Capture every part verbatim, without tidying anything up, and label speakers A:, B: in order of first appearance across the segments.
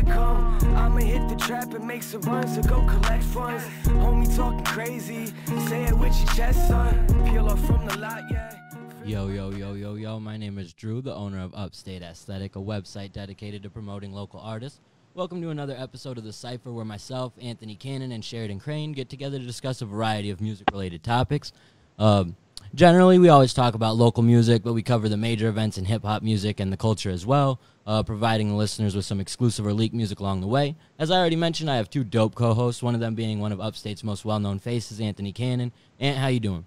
A: back home. I'ma hit the trap and make some runs to go collect funds. Homie talking crazy, say it with your chest, son. Peel off from the lot, yeah.
B: Yo, yo, yo, yo, yo, my name is Drew, the owner of Upstate Aesthetic, a website dedicated to promoting local artists. Welcome to another episode of the Cypher, where myself, Anthony Kannon, and Sheridan get together to discuss a variety of music-related topics. Um, generally, we always talk about local music, but we cover the major events in hip-hop music and the culture as well, uh, providing the listeners with some exclusive or leaked music along the way. As I already mentioned, I have two dope co-hosts, one of them being one of Upstate's most well-known faces, Anthony Kannon. Ant, how you doing?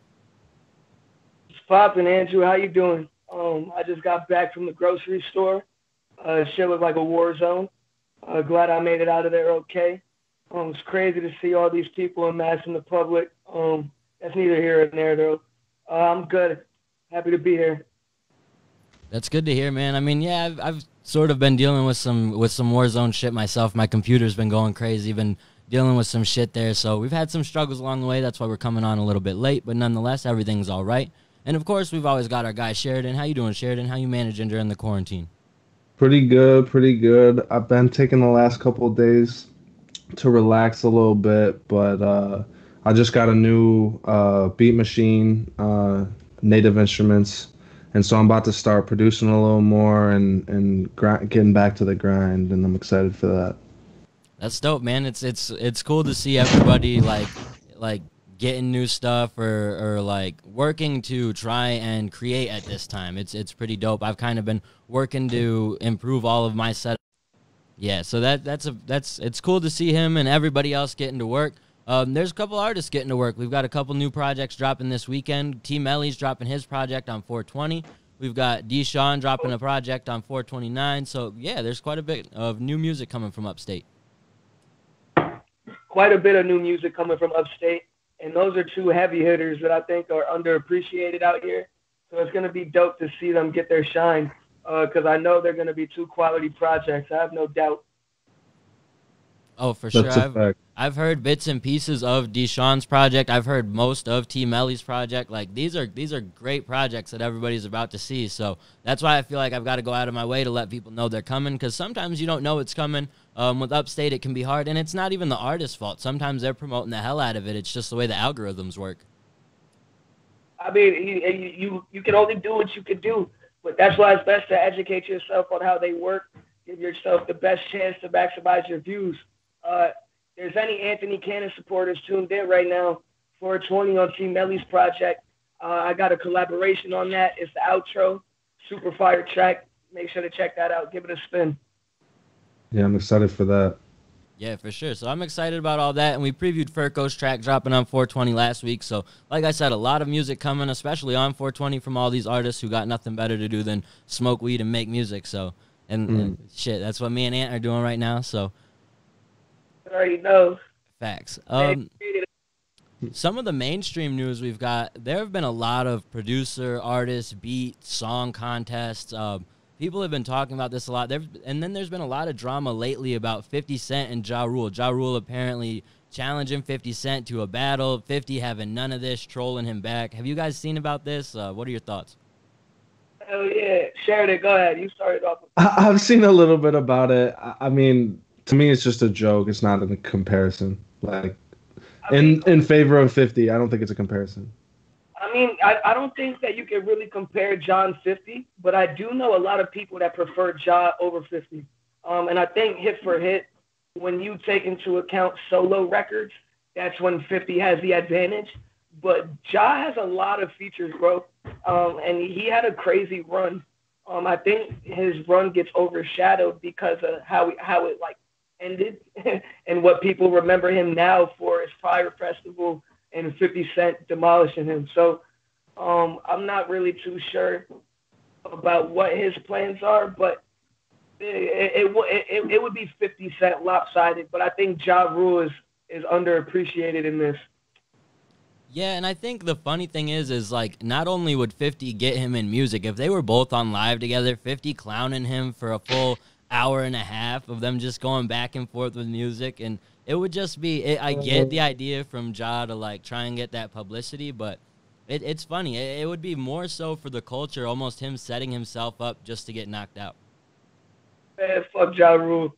C: Poppin', Andrew, how you doing? Um, I just got back from the grocery store. Uh, shit was like a war zone. Uh, glad I made it out of there okay. Um, it's crazy to see all these people en masse in the public. Um, that's neither here nor there, though. Uh, I'm good. Happy to be here.
B: That's good to hear, man. I mean, yeah, I've, I've sort of been dealing with some with some war zone shit myself. My computer's been going crazy. Been dealing with some shit there, so we've had some struggles along the way. That's why we're coming on a little bit late, but nonetheless, everything's all right. And, of course, we've always got our guy, Sheridan. How you doing, Sheridan? How you managing during the quarantine?
D: Pretty good, pretty good. I've been taking the last couple of days to relax a little bit, but uh, I just got a new uh, beat machine, uh, native instruments, and so I'm about to start producing a little more and, and gr- getting back to the grind, and I'm excited for that.
B: That's dope, man. It's it's it's cool to see everybody, like, like, getting new stuff or, or like working to try and create at this time. It's it's pretty dope. I've kind of been working to improve all of my setup. Yeah, so that that's a that's it's cool to see him and everybody else getting to work. Um, there's a couple artists getting to work. We've got a couple new projects dropping this weekend. T Melly's dropping his project on four twenty. We've got Deshaun dropping a project on four twenty-nine. So yeah, there's quite a bit of new music coming from Upstate.
C: Quite a bit of new music coming from Upstate. And those are two heavy hitters that I think are underappreciated out here. So it's going to be dope to see them get their shine because uh, I know they're going to be two quality projects. I have no doubt.
B: Oh, for
D: That's
B: sure.
D: a
B: I've,
D: fact.
B: I've heard bits and pieces of Deshaun's project. I've heard most of T Melly's project. Like, these are these are great projects that everybody's about to see. So that's why I feel like I've got to go out of my way to let people know they're coming, because sometimes you don't know it's coming. Um, with Upstate, it can be hard, and it's not even the artist's fault. Sometimes they're promoting the hell out of it. It's just the way the algorithms work.
C: I mean, you, you, you can only do what you can do, but that's why it's best to educate yourself on how they work, give yourself the best chance to maximize your views. Uh, if there's any Anthony Kannon supporters tuned in right now, four twenty on T Melly's project, uh, I got a collaboration on that. It's the outro, super fire track. Make sure to check that out. Give it a spin.
D: Yeah, I'm excited for that.
B: Yeah, for sure. So I'm excited about all that, and we previewed Furco's track dropping on four twenty last week. So like I said, a lot of music coming, especially on four twenty from all these artists who got nothing better to do than smoke weed and make music. So, and, mm. and shit, that's what me and Ant are doing right now. So
C: I already know.
B: Facts. Um, some of the mainstream news we've got, there have been a lot of producer, artist, beat, song contests. Um, People have been talking about this a lot. There, and then there's been a lot of drama lately about fifty Cent and Ja Rule. Ja Rule apparently challenging fifty Cent to a battle, fifty having none of this, trolling him back. Have you guys seen about this? Uh, what are your thoughts?
C: Hell yeah. Sheridan, go ahead. You started off.
D: I- I've seen a little bit about it. I, I mean, to me, it's just a joke. It's not a comparison. Like,
C: I mean,
D: in, in favor of fifty, I don't think it's a comparison.
C: I mean, I, I don't think that you can really compare John fifty, but I do know a lot of people that prefer Ja over fifty. Um, and I think hit for hit, when you take into account solo records, that's when fifty has the advantage. But Ja has a lot of features, bro. Um, and he had a crazy run. Um, I think his run gets overshadowed because of how, how it, like, ended and what people remember him now for is Fire Festival and fifty Cent demolishing him. So um, I'm not really too sure about what his plans are, but it, it, it, it would be fifty Cent lopsided. But I think Ja Rule is, is underappreciated in this.
B: Yeah, and I think the funny thing is, is like, not only would fifty get him in music, if they were both on live together, fifty clowning him for a full hour and a half of them just going back and forth with music, and it would just be, it, I get the idea from Ja to, like, try and get that publicity, but it, it's funny. It, it would be more so for the culture, almost him setting himself up just to get knocked out.
C: Man, fuck Ja Rule.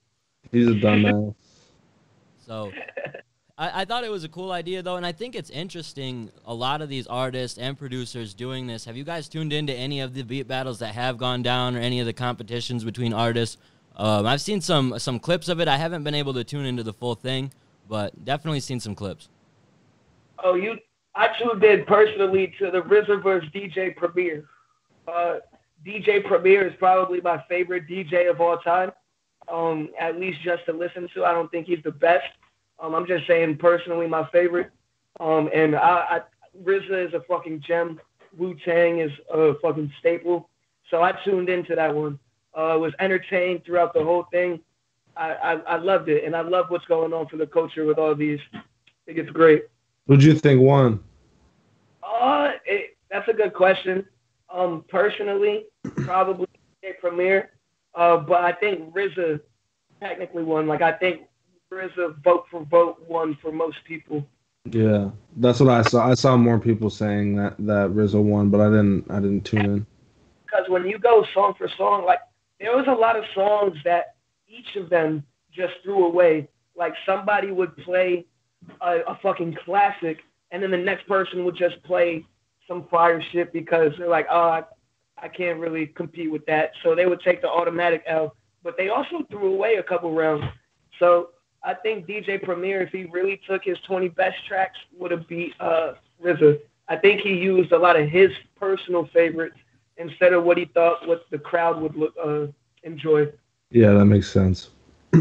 D: He's a dumbass.
B: So I, I thought it was a cool idea, though, and I think it's interesting, a lot of these artists and producers doing this. Have you guys tuned into any of the beat battles that have gone down or any of the competitions between artists? Um, I've seen some some clips of it. I haven't been able to tune into the full thing, but definitely seen some clips.
C: Oh, you! I tuned in personally to the R Z A versus D J Premier. Uh, D J Premier is probably my favorite D J of all time. Um, at least just to listen to. I don't think he's the best. Um, I'm just saying personally my favorite. Um, and I, I, R Z A is a fucking gem. Wu-Tang is a fucking staple. So I tuned into that one. Uh, was entertained throughout the whole thing. I, I, I loved it, and I love what's going on for the culture with all these. I think it's great.
D: Who'd you think won?
C: Uh, it, that's a good question. Um, personally, probably D J Premier. Uh, but I think R Z A technically won. Like, I think R Z A vote for vote won for most people.
D: Yeah, that's what I saw. I saw more people saying that that R Z A won, but I didn't. I didn't tune in.
C: Because when you go song for song, like there was a lot of songs that each of them just threw away. Like somebody would play a, a fucking classic, and then the next person would just play some fire shit because they're like, oh, I, I can't really compete with that. So they would take the automatic L. But they also threw away a couple rounds. So I think D J Premier, if he really took his twenty best tracks, would have beat uh, R Z A. I think he used a lot of his personal favorites instead of what he thought what the crowd would look, uh, enjoy.
D: Yeah, that makes sense.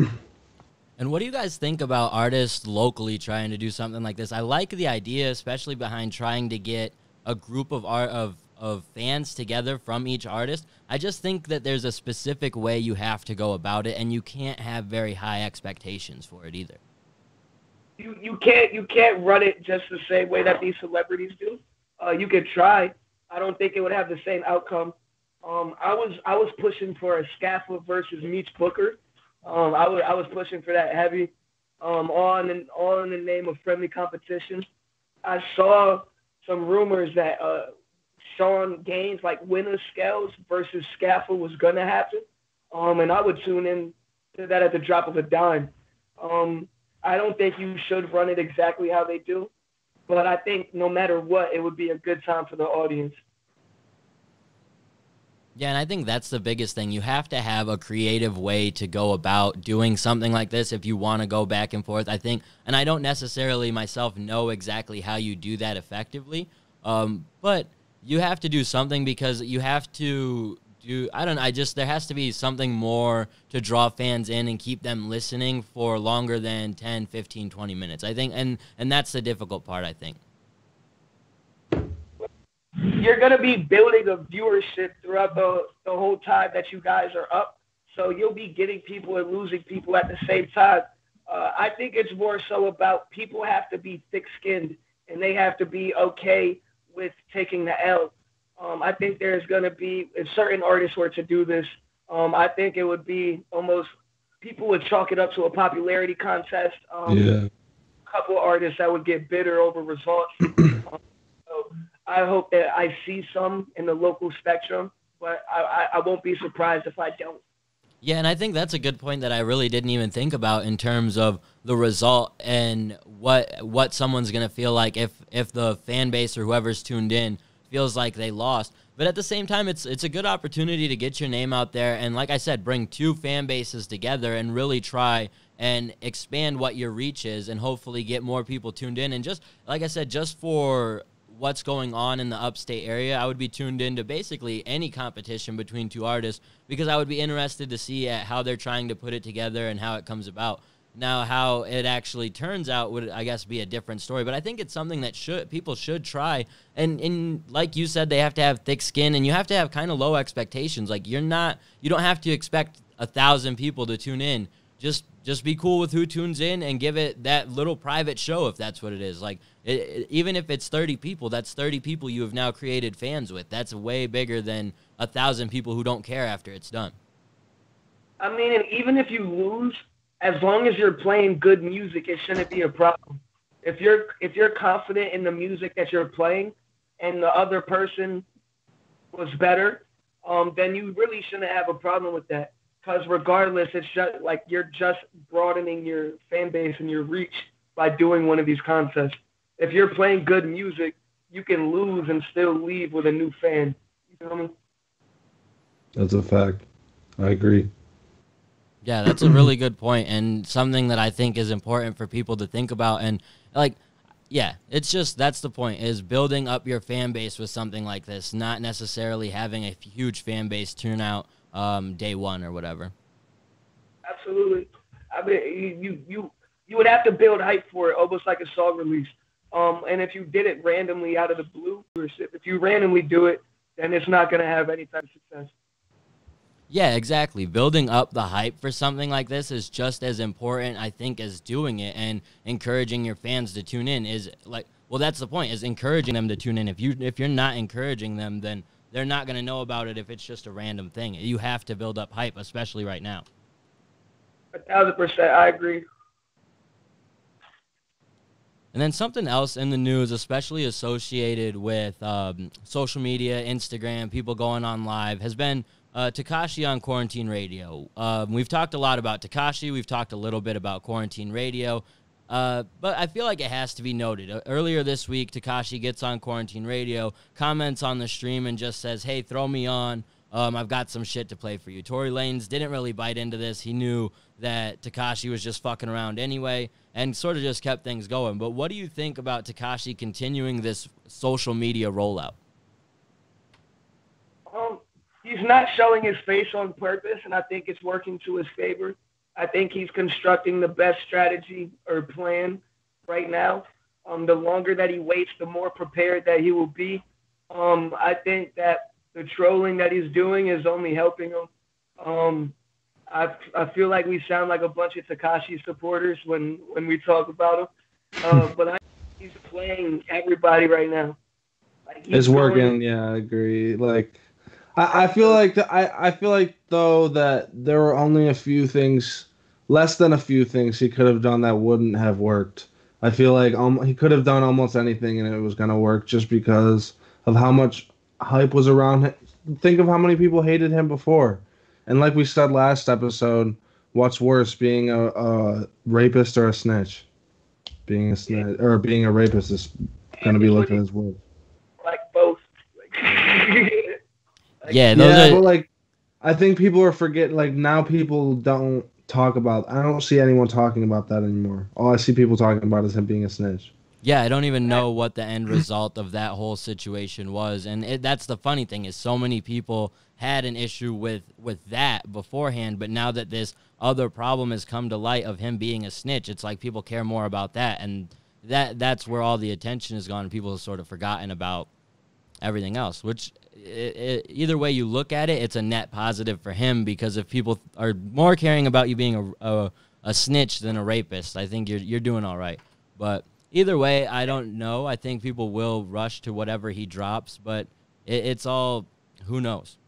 B: And what do you guys think about artists locally trying to do something like this? I like the idea, especially behind trying to get a group of art of of fans together from each artist. I just think that there's a specific way you have to go about it, and you can't have very high expectations for it either.
C: You you can't you can't run it just the same way that these celebrities do. Uh, you could try. I don't think it would have the same outcome. Um, I was I was pushing for a Scaffa versus Meech Booker. Um, I was I was pushing for that heavy. Um, on and all in the name of friendly competition. I saw some rumors that uh, Sean Gaines, like Winner Scales versus Scaffa, was gonna happen. Um, and I would tune in to that at the drop of a dime. Um, I don't think you should run it exactly how they do, but I think no matter what, it would be a good time for the audience.
B: Yeah, and I think that's the biggest thing. You have to have a creative way to go about doing something like this if you want to go back and forth, I think. And I don't necessarily myself know exactly how you do that effectively, um, but you have to do something because you have to do, I don't know, I just, there has to be something more to draw fans in and keep them listening for longer than ten, fifteen, twenty minutes, I think. And, and that's the difficult part, I think.
C: You're going to be building a viewership throughout the, the whole time that you guys are up. So you'll be getting people and losing people at the same time. Uh, I think it's more so about people have to be thick-skinned and they have to be okay with taking the L. Um, I think there's going to be, if certain artists were to do this, um, I think it would be almost, people would chalk it up to a popularity contest. Um,
D: yeah.
C: A couple artists that would get bitter over results. um, so I hope that I see some in the local spectrum, but I, I, I won't be surprised if I don't.
B: Yeah, and I think that's a good point that I really didn't even think about in terms of the result and what what someone's going to feel like if, if the fan base or whoever's tuned in feels like they lost. But at the same time, it's it's a good opportunity to get your name out there and, like I said, bring two fan bases together and really try and expand what your reach is and hopefully get more people tuned in. And just, like I said, just for what's going on in the upstate area, I would be tuned into basically any competition between two artists because I would be interested to see at how they're trying to put it together and how it comes about. Now, how it actually turns out would, I guess, be a different story. But I think it's something that should people should try. And, and like you said, they have to have thick skin, and you have to have kind of low expectations. Like you're not, you don't have to expect a thousand people to tune in. Just just be cool with who tunes in and give it that little private show if that's what it is. Like it, it, even if it's thirty people, that's thirty people you have now created fans with. That's way bigger than a thousand people who don't care after it's done.
C: I mean, and even if you lose, as long as you're playing good music, it shouldn't be a problem. If you're if you're confident in the music that you're playing, and the other person was better, um, then you really shouldn't have a problem with that. Because regardless, it's just like you're just broadening your fan base and your reach by doing one of these contests. If you're playing good music, you can lose and still leave with a new fan. You feel me?
D: That's a fact. I agree.
B: Yeah, that's a really good point, and something that I think is important for people to think about. And like, yeah, it's just that's the point, is building up your fan base with something like this, not necessarily having a huge fan base turn out um, day one or whatever.
C: Absolutely. I mean, you you you would have to build hype for it, almost like a song release. Um, and if you did it randomly out of the blue, if you randomly do it, then it's not going to have any type of success.
B: Yeah, exactly. Building up the hype for something like this is just as important, I think, as doing it, and encouraging your fans to tune in is like, well, that's the point, is encouraging them to tune in. If you if you're not encouraging them, then they're not going to know about it if it's just a random thing. You have to build up hype, especially right now.
C: A thousand percent, I agree.
B: And then something else in the news, especially associated with um, social media, Instagram, people going on live, has been uh, Tekashi on Quarantine Radio. Um, we've talked a lot about Tekashi. We've talked a little bit about Quarantine Radio. Uh, but I feel like it has to be noted. Uh, earlier this week, Tekashi gets on Quarantine Radio, comments on the stream, and just says, hey, throw me on. Um, I've got some shit to play for you. Tory Lanez didn't really bite into this. He knew that Tekashi was just fucking around anyway and sort of just kept things going. But what do you think about Tekashi continuing this social media rollout?
C: Um, he's not showing his face on purpose, and I think it's working to his favor. I think he's constructing the best strategy or plan right now. Um, the longer that he waits, the more prepared that he will be. Um, I think that the trolling that he's doing is only helping him. Um, I I feel like we sound like a bunch of Tekashi supporters when, when we talk about him. Uh, but I think he's playing everybody right now. Like,
D: it's working. Going, yeah, I agree. Like, I, I feel like the, I I feel like though that there were only a few things, less than a few things he could have done that wouldn't have worked. I feel like um, he could have done almost anything and it was gonna work just because of how much hype was around him. Think of how many people hated him before. And like we said last episode, what's worse, being a, a rapist or a snitch? Being a snitch or being a rapist is going to be looked at as worse.
C: Like both.
B: Like, yeah, those
D: yeah,
B: are...
D: but like, I think people are forgetting. Like now, people don't talk about. I don't see anyone talking about that anymore. All I see people talking about is him being a snitch.
B: Yeah, I don't even know what the end result of that whole situation was. And it, that's the funny thing, is so many people had an issue with, with that beforehand, but now that this other problem has come to light of him being a snitch, it's like people care more about that. And that that's where all the attention has gone, and people have sort of forgotten about everything else, which it, it, either way you look at it, it's a net positive for him, because if people are more caring about you being a, a, a snitch than a rapist, I think you're you're doing all right. But either way, I don't know. I think people will rush to whatever he drops, but it, it's all, who knows?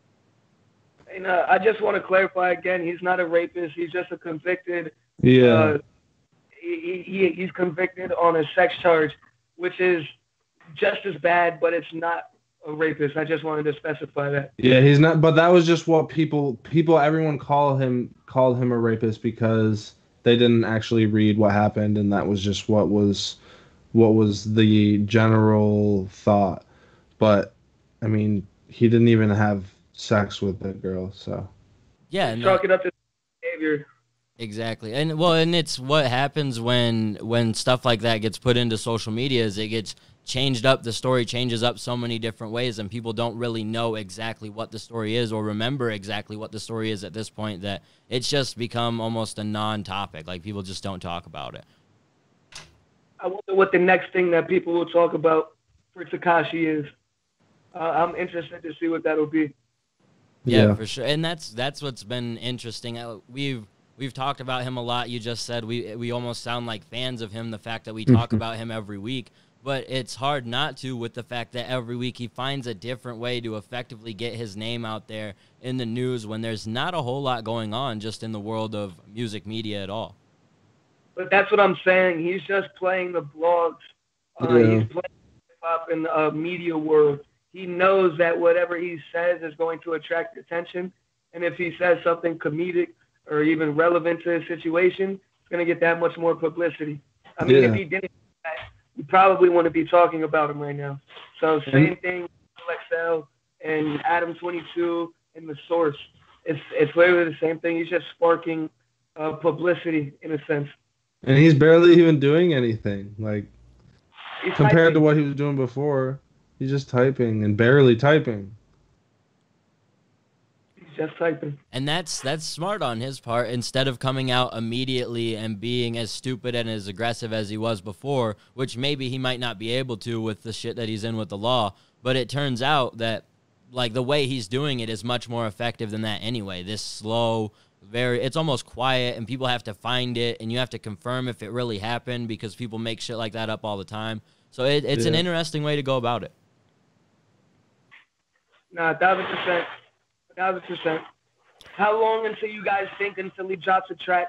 C: And uh, I just want to clarify again, he's not a rapist. He's just a convicted.
D: Yeah.
C: Uh, he, he he's convicted on a sex charge, which is just as bad, but it's not a rapist. I just wanted to specify that.
D: Yeah, he's not. But that was just what people, people, everyone called him called him a rapist because they didn't actually read what happened, and that was just what was what was the general thought. But I mean, he didn't even have sex with the girl, so
B: yeah, and
C: chalk it up to behavior.
B: Exactly. And well, and it's what happens when when stuff like that gets put into social media, is it gets changed up. The story changes up so many different ways, and people don't really know exactly what the story is or remember exactly what the story is at this point, that it's just become almost a non-topic. Like, people just don't talk about it.
C: I wonder what the next thing that people will talk about for Tekashi is. Uh, I'm interested to see what that'll be.
B: Yeah,
D: Yeah,
B: for sure. And that's that's what's been interesting. Uh, We've we've talked about him a lot. You just said we we almost sound like fans of him, the fact that we talk about him every week. But it's hard not to, with the fact that every week he finds a different way to effectively get his name out there in the news when there's not a whole lot going on just in the world of music media at all.
C: But that's what I'm saying. He's just playing the blogs. Uh,
D: Yeah.
C: He's playing hip-hop in the uh, media world. He knows that whatever he says is going to attract attention, And if he says something comedic or even relevant to his situation, it's going to get that much more publicity. I mean,
D: Yeah.
C: if he didn't, we probably want to be talking about him right now. So same
D: And-
C: thing, Excel and Adam twenty-two and the Source. It's it's literally the same thing. He's just sparking uh, publicity in a sense.
D: And he's barely even doing anything. Like,
C: He's
D: compared to
C: typing.
D: what he was doing before, he's just typing and barely typing.
C: He's just typing.
B: And that's that's smart on his part. Instead of coming out immediately and being as stupid and as aggressive as he was before, which maybe he might not be able to with the shit that he's in with the law, but it turns out that like the way he's doing it is much more effective than that anyway. This slow, very it's almost quiet, and people have to find it, and you have to confirm if it really happened because people make shit like that up all the time. So it, it's an
D: Yeah.
B: interesting way to go about it.
C: Nah, a thousand percent. A thousand percent. How long until you guys think until he drops a track?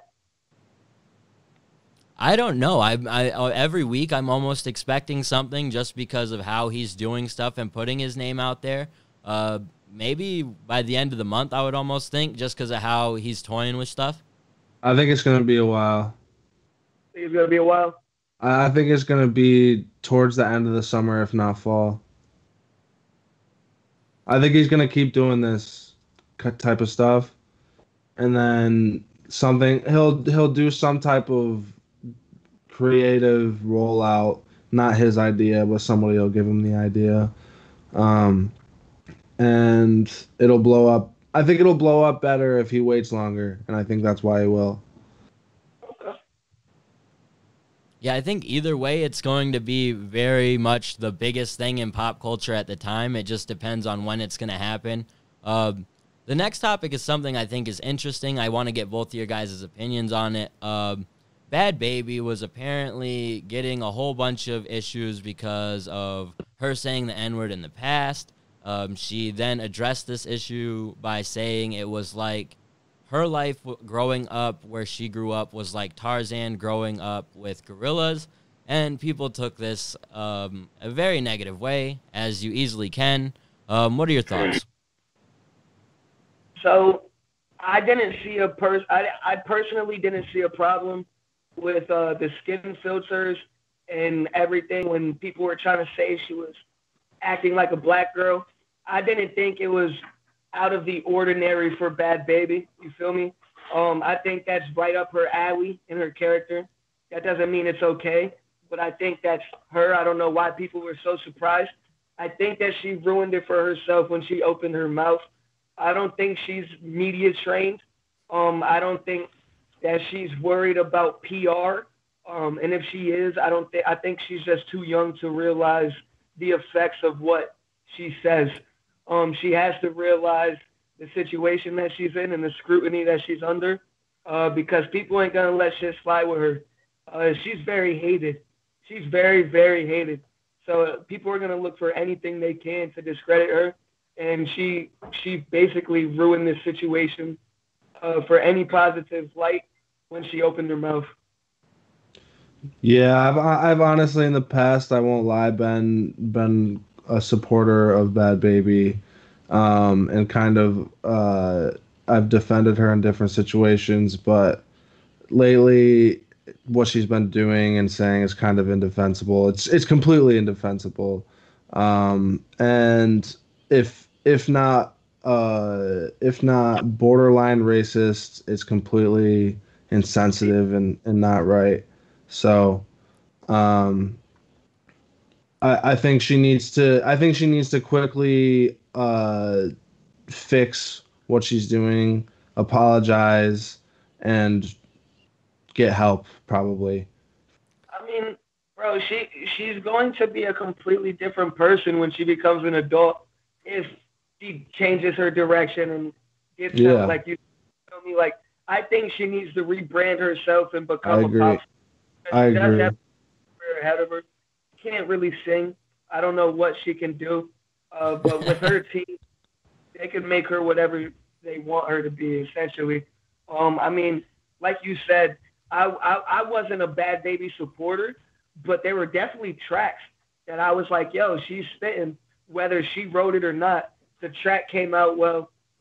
B: I don't know. I, I uh, every week I'm almost expecting something just because of how he's doing stuff and putting his name out there. Uh, maybe by the end of the month, I would almost think, just because of how he's toying with stuff.
D: I think it's gonna be a while.
C: Think it's gonna be a while.
D: I I think it's gonna be towards the end of the summer, if not fall. I think he's gonna keep doing this ki- type of stuff, and then something he'll he'll do some type of creative rollout. Not his idea, but somebody will give him the idea, um, and it'll blow up. I think it'll blow up better if he waits longer, and I think that's why he will.
B: Yeah, I think either way, it's going to be very much the biggest thing in pop culture at the time. It just depends on when it's going to happen. Um, the next topic is something I think is interesting. I want to get both of your guys' opinions on it. Um, Bhad Bhabie was apparently getting a whole bunch of issues because of her saying the N-word in the past. Um, she then addressed this issue by saying it was like her life w- growing up where she grew up was like Tarzan growing up with gorillas, and people took this um, a very negative way, as you easily can. Um, what are your thoughts?
C: So I didn't see a pers. I, I personally didn't see a problem with uh, the skin filters and everything when people were trying to say she was acting like a black girl. I didn't think it was out of the ordinary for Bhad Bhabie. You feel me? Um, I think that's right up her alley in her character. That doesn't mean it's okay, but I think that's her. I don't know why people were so surprised. I think that she ruined it for herself when she opened her mouth. I don't think she's media trained. Um, I don't think that she's worried about P R. Um, and if she is, I don't think I think she's just too young to realize the effects of what she says. Um, she has to realize the situation that she's in and the scrutiny that she's under, uh, because people ain't gonna let shit slide with her. Uh, she's very hated. She's very, very hated. So uh, people are gonna look for anything they can to discredit her, and she she basically ruined this situation uh, for any positive light when she opened her mouth.
D: Yeah, I've I've honestly in the past, I won't lie, been been a supporter of Bhad Bhabie, um, and kind of uh, I've defended her in different situations, but lately what she's been doing and saying is kind of indefensible. It's it's completely indefensible, um, and if if not uh, if not borderline racist, it's completely insensitive and, and not right. So, um, I, I think she needs to. I think she needs to quickly uh, fix what she's doing, apologize, and get help. Probably.
C: I mean, bro, she she's going to be a completely different person when she becomes an adult if she changes her direction and gets
D: Yeah.
C: help. Like you tell me, like I think she needs to rebrand herself and
D: I
C: become
D: agree.
C: a pop.
D: I
C: She does
D: agree.
C: have a career ahead of her. Can't really sing. I don't know what she can do, uh, but with her team, they can make her whatever they want her to be. Essentially, um, I mean, like you said, I, I I wasn't a Bhad Bhabie supporter, but there were definitely tracks that I was like, yo, she's spitting, whether she wrote it or not. The track came out well.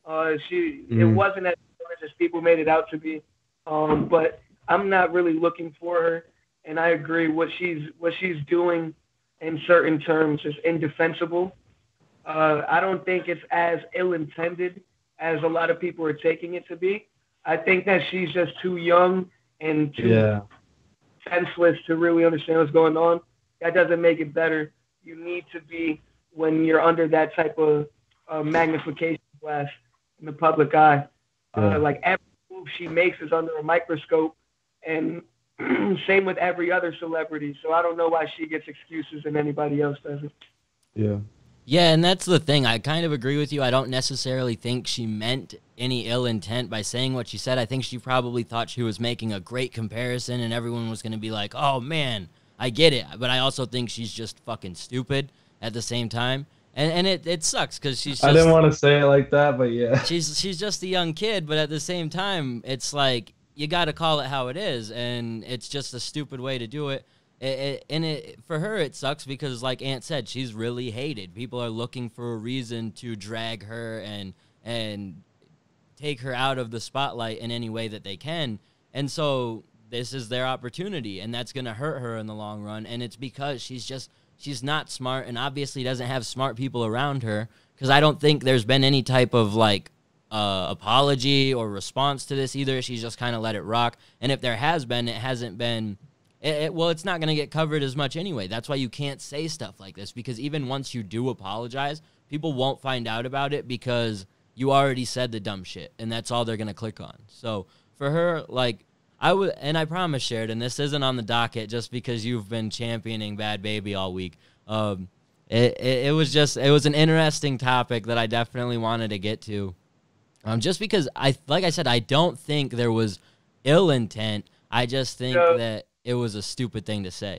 C: Uh, she
D: Mm.
C: it wasn't as famous as people made it out to be. Um, but I'm not really looking for her, and I agree what she's what she's doing in certain terms is indefensible. Uh, I don't think it's as ill-intended as a lot of people are taking it to be. I think that she's just too young and too
D: Yeah.
C: senseless to really understand what's going on. That doesn't make it better. You need to be when you're under that type of uh, magnification glass in the public eye.
D: Yeah.
C: Uh, like every move she makes is under a microscope, and same with every other celebrity. So I don't know why she gets excuses and anybody else doesn't.
D: Yeah.
B: Yeah, and that's the thing. I kind of agree with you. I don't necessarily think she meant any ill intent by saying what she said. I think she probably thought she was making a great comparison and everyone was going to be like, oh, man, I get it. But I also think she's just fucking stupid at the same time. And and it, it sucks because she's just...
D: I didn't want to say it like that, but yeah.
B: She's, she's just a young kid, but at the same time, it's like, you got to call it how it is, and it's just a stupid way to do it. It, it, and it, for her, it sucks because, like Ant said, she's really hated. People are looking for a reason to drag her and and take her out of the spotlight in any way that they can. And so this is their opportunity, and that's going to hurt her in the long run. And it's because she's just she's not smart, and obviously doesn't have smart people around her. Because I don't think there's been any type of like uh, apology or response to this either. She's just kind of let it rock. And if there has been, it hasn't been. It, it, well, it's not going to get covered as much anyway. That's why you can't say stuff like this, because even once you do apologize, people won't find out about it because you already said the dumb shit, and that's all they're going to click on. So for her, like, I would, and I promise, Sheridan, this isn't on the docket just because you've been championing Bhad Bhabie all week. Um, it, it, it was just, it was an interesting topic that I definitely wanted to get to. Um, just because, I, like I said, I don't think there was ill intent. I just think
C: No.
B: that it was a stupid thing to say.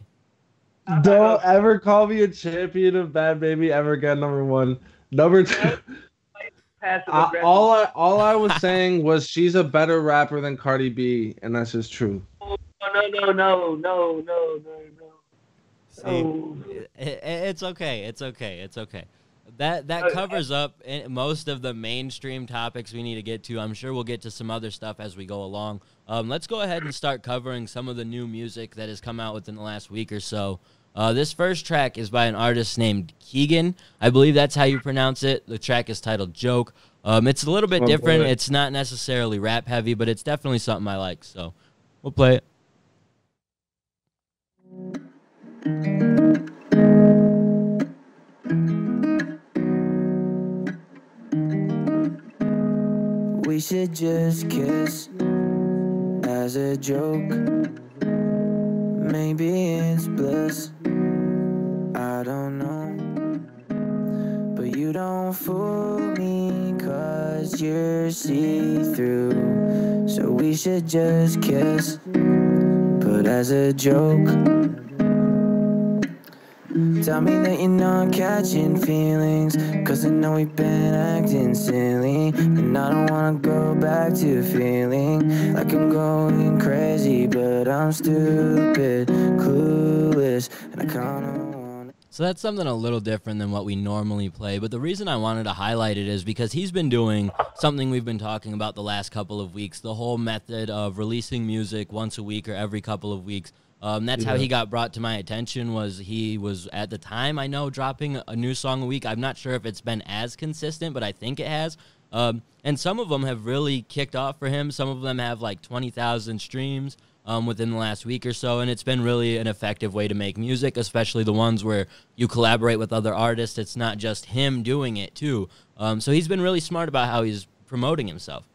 D: Don't ever call me a champion of Bhad Bhabie ever again. Number one. Number two.
C: Passive
D: I,
C: aggressive.
D: all I all I was saying was she's a better rapper than Cardi B, and that's just true.
C: Oh, no, no, no, no, no, no, no.
B: See,
C: Oh.
B: it, it, it's okay. It's okay. It's okay. That that covers up most of the mainstream topics we need to get to. I'm sure we'll get to some other stuff as we go along. Um, let's go ahead and start covering some of the new music that has come out within the last week or so. Uh, this first track is by an artist named Keegan. I believe that's how you pronounce it. The track is titled Joke. Um, it's a little bit
D: I'll
B: different.
D: play it.
B: It's not necessarily rap heavy, but it's definitely something I like. So we'll play it.
A: We should just kiss as a joke. Maybe it's bliss, I don't know. But you don't fool me, cause you're see-through. So we should just kiss, but as a joke. Tell me that you're not catching feelings, cause I know we've been acting silly. And I don't wanna go back to feeling like I'm going crazy, but I'm stupid, clueless, and I kinda wanna.
B: So that's something a little different than what we normally play, but the reason I wanted to highlight it is because he's been doing something we've been talking about the last couple of weeks, the whole method of releasing music once a week or every couple of weeks. Um, that's
D: Yeah.
B: how he got brought to my attention. Was he was at the time, I know, dropping a new song a week. I'm not sure if it's been as consistent, but I think it has. Um, and some of them have really kicked off for him. Some of them have like twenty thousand streams um, within the last week or so, and it's been really an effective way to make music, especially the ones where you collaborate with other artists. It's not just him doing it too. Um, so he's been really smart about how he's promoting himself.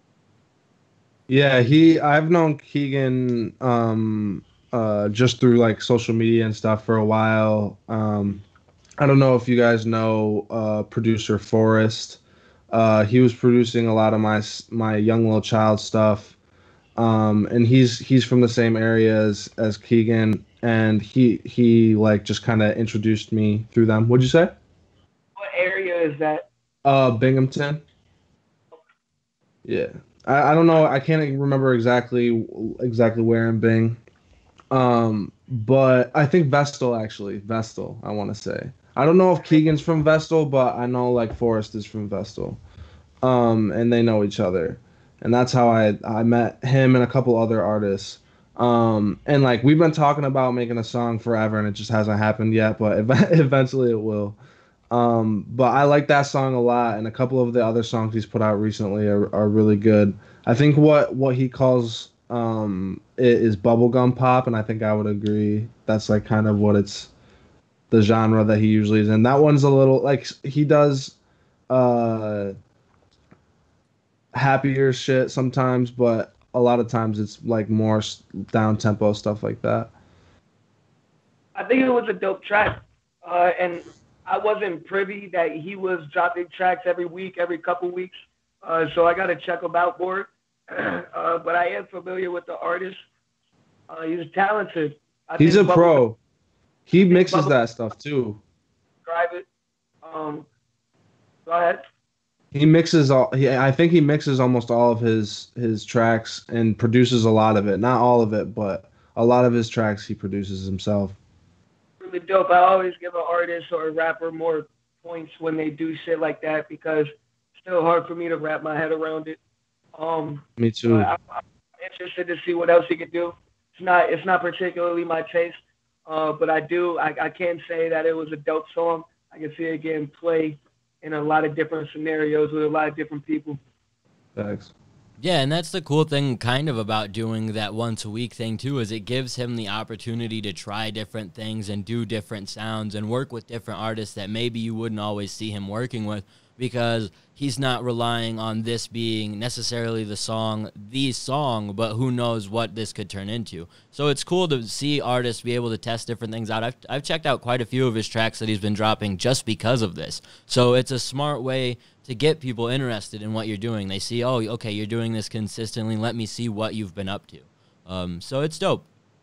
D: Yeah, he. I've known Keegan um, uh, just through like social media and stuff for a while. Um, I don't know if you guys know uh, producer Forrest. Uh, he was producing a lot of my my Young Lil Child stuff, um, and he's he's from the same area as as Keegan, and he he like just kind of introduced me through them. What'd you say?
C: What area is that?
D: Uh, Binghamton. Yeah. I, I don't know. I can't remember exactly exactly where in Bing. Um, but I think Vestal actually. Vestal, I want to say. I don't know if Keegan's from Vestal, but I know like Forrest is from Vestal. um, and they know each other, and that's how I I met him and a couple other artists. Um, and like we've been talking about making a song forever, and it just hasn't happened yet, but ev- eventually it will. Um, but I like that song a lot, and a couple of the other songs he's put out recently are, are really good. I think what what he calls um i- is bubblegum pop, and I think I would agree. That's like kind of what it's the genre that he usually is in. That one's a little like he does uh happier shit sometimes, but a lot of times it's like more down tempo stuff like that.
C: I think it was a dope track, uh, and I wasn't privy that he was dropping tracks every week, every couple weeks. Uh, so I got to check him out more. uh, but I am familiar with the artist. Uh, he's talented. I
D: He's
C: think
D: a
C: Bubble,
D: pro. He
C: I think
D: mixes
C: Bubble
D: that stuff too.
C: describe it. Um, Go ahead.
D: He mixes all. He, I think he mixes almost all of his his tracks and produces a lot of it. Not all of it, but a lot of his tracks he produces himself.
C: Really dope. I always give an artist or a rapper more points when they do shit like that because it's still hard for me to wrap my head around it. Um,
D: Me
C: but
D: too.
C: I, I'm interested to see what else he could do. It's not it's not particularly my taste, uh, but I do I, I can say that it was a dope song. I can see it getting played in a lot of different scenarios with a lot of different people.
D: Thanks.
B: Yeah, and that's the cool thing kind of about doing that once a week thing too, is it gives him the opportunity to try different things and do different sounds and work with different artists that maybe you wouldn't always see him working with, because he's not relying on this being necessarily the song, the song, but who knows what this could turn into. So it's cool to see artists be able to test different things out. I've, I've checked out quite a few of his tracks that he's been dropping just because of this. So it's a smart way to get people interested in what you're doing. They see, oh, okay, you're doing this consistently. Let me see what you've been up to. Um, so it's dope.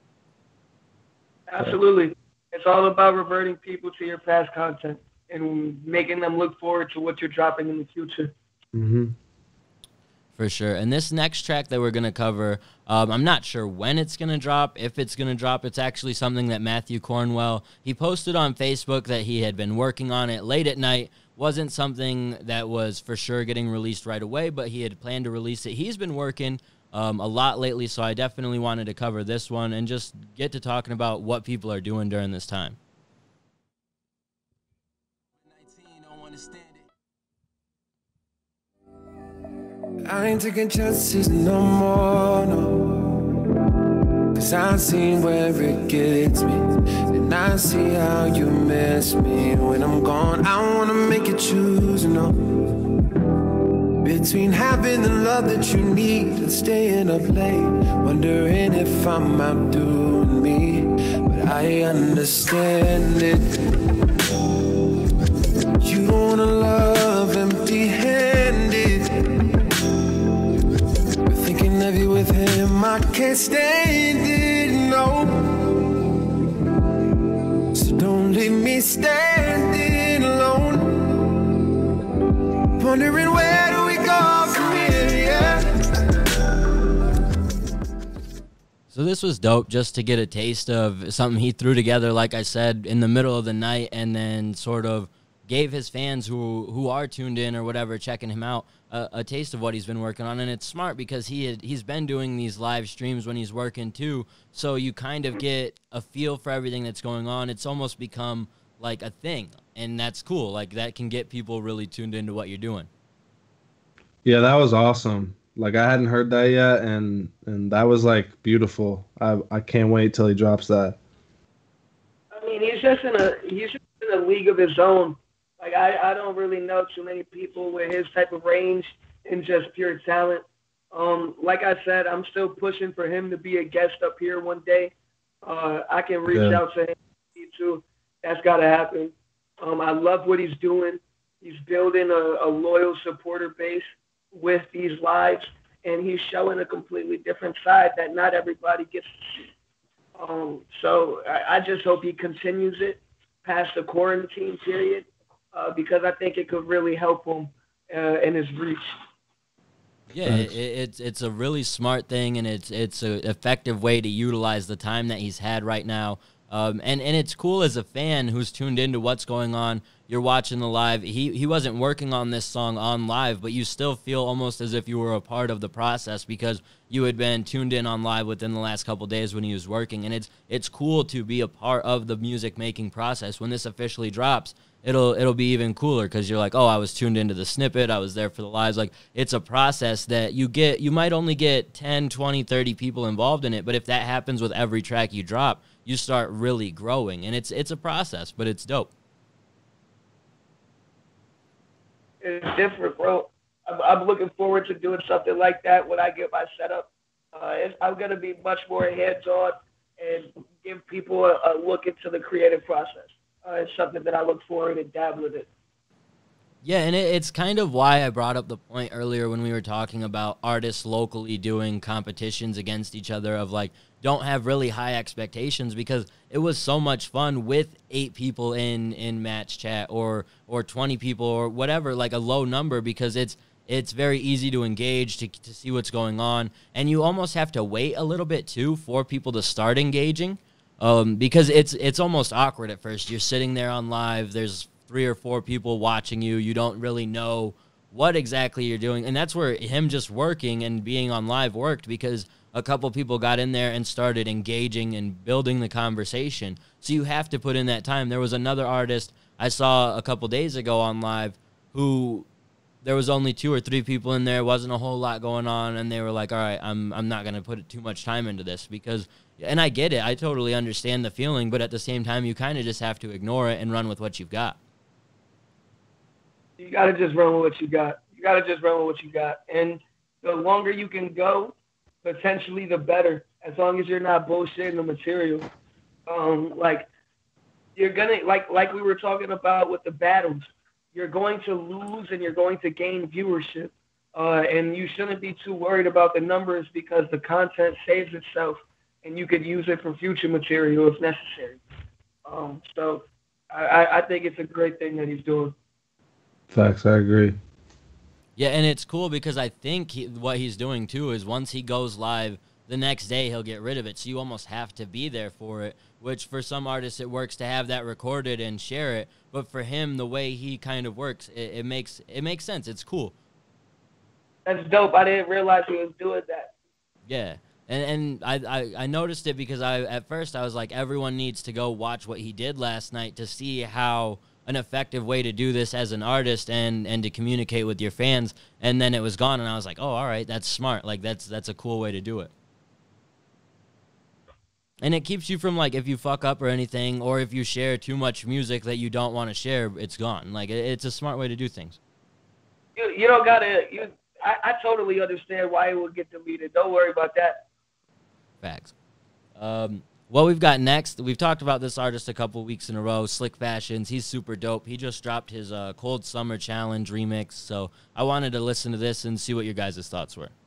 C: Absolutely. It's all about reverting people to your past content and making them look forward to what you're dropping in the future.
D: hmm
B: For sure. And this next track that we're going to cover, um, I'm not sure when it's going to drop, if it's going to drop. It's actually something that Matthew Cornwell, he posted on Facebook that he had been working on it late at night. Wasn't something that was for sure getting released right away, but he had planned to release it. He's been working um, a lot lately, so I definitely wanted to cover this one and just get to talking about what people are doing during this time.
A: I ain't taking chances no more, no. Cause I seen where it gets me, and I see how you miss me. When I'm gone, I wanna make you choose, you know, between having the love that you need and staying up late, wondering if I'm outdoing me. But I understand it. You don't wanna love empty-handed. Thinking of you with him, I can't stand it, no. So don't leave me standing alone, wondering where do we go from here, yeah.
B: So this was dope just to get a taste of something he threw together, like I said, in the middle of the night, and then sort of gave his fans who who are tuned in or whatever, checking him out, a, a taste of what he's been working on. And it's smart because he had, he's been doing these live streams when he's working too, so you kind of get a feel for everything that's going on. It's almost become like a thing, and that's cool. Like, that can get people really tuned into what you're doing.
D: Yeah, that was awesome. Like I hadn't heard that yet, and and that was like beautiful. I I can't wait till he drops that.
C: I mean, he's just in a he's just in a league of his own. Like I, I don't really know too many people with his type of range and just pure talent. Um, like I said, I'm still pushing for him to be a guest up here one day. Uh, I can reach
D: Yeah.
C: out to him too. That's got to happen. Um, I love what he's doing. He's building a, a loyal supporter base with these lives, and he's showing a completely different side that not everybody gets to see. Um, so I, I just hope he continues it past the quarantine period, uh, because I think it could really help him uh, in his reach.
B: Yeah, it, it's it's a really smart thing, and it's it's an effective way to utilize the time that he's had right now. Um, and, and it's cool as a fan who's tuned into what's going on. You're watching the live. He he wasn't working on this song on live, but you still feel almost as if you were a part of the process because you had been tuned in on live within the last couple days when he was working. And it's it's cool to be a part of the music making process. When this officially drops, it'll it'll be even cooler because you're like, oh, I was tuned into the snippet. I was there for the lives. Like, it's a process that you get. You might only get ten, twenty, thirty people involved in it, but if that happens with every track you drop, you start really growing. And it's it's a process, but it's dope.
C: It's different, bro. I'm, I'm looking forward to doing something like that when I get my setup. Uh, it's, I'm going to be much more hands-on and give people a, a look into the creative process. Uh, it's something that I look forward to dabbling in.
B: Yeah, and it, it's kind of why I brought up the point earlier when we were talking about artists locally doing competitions against each other of, like, don't have really high expectations, because it was so much fun with eight people in, in match chat or or twenty people or whatever, like a low number, because it's it's very easy to engage, to, to see what's going on, and you almost have to wait a little bit, too, for people to start engaging, um, because it's it's almost awkward at first. You're sitting there on live, there's three or four people watching you, you don't really know what exactly you're doing, and that's where him just working and being on live worked, because a couple people got in there and started engaging and building the conversation. So you have to put in that time. There was another artist I saw a couple days ago on live who there was only two or three people in there, wasn't a whole lot going on, and they were like, all right, I'm I'm not going to put too much time into this, because, and I get it, I totally understand the feeling, but at the same time, you kind of just have to ignore it and run with what you've got.
C: You got to just run with what you got. You got to just run with what you got. And the longer you can go, potentially the better, as long as you're not bullshitting the material. Um, like, you're going to, like like we were talking about with the battles, you're going to lose and you're going to gain viewership. Uh, and you shouldn't be too worried about the numbers, because the content saves itself and you could use it for future material if necessary. Um, so I, I think it's a great thing that he's doing.
D: Facts, I agree.
B: Yeah, and it's cool because I think he, what he's doing, too, is once he goes live, the next day he'll get rid of it. So you almost have to be there for it, which for some artists it works to have that recorded and share it. But for him, the way he kind of works, it, it makes it makes sense. It's cool.
C: That's dope. I didn't realize he was doing that.
B: Yeah, and and I, I, I noticed it because I at first I was like, everyone needs to go watch what he did last night to see how an effective way to do this as an artist and, and to communicate with your fans. And then it was gone, and I was like, oh, all right, that's smart. Like, that's that's a cool way to do it. And it keeps you from, like, if you fuck up or anything, or if you share too much music that you don't want to share, it's gone. Like, it, it's a smart way to do things.
C: You you don't gotta. You I, I totally understand why it would get deleted. Don't worry about that.
B: Facts. Um, what we've got next, we've talked about this artist a couple weeks in a row, Slick Fashions. He's super dope. He just dropped his uh, Cold Summer Challenge remix, so I wanted to listen to this and see what your guys' thoughts were.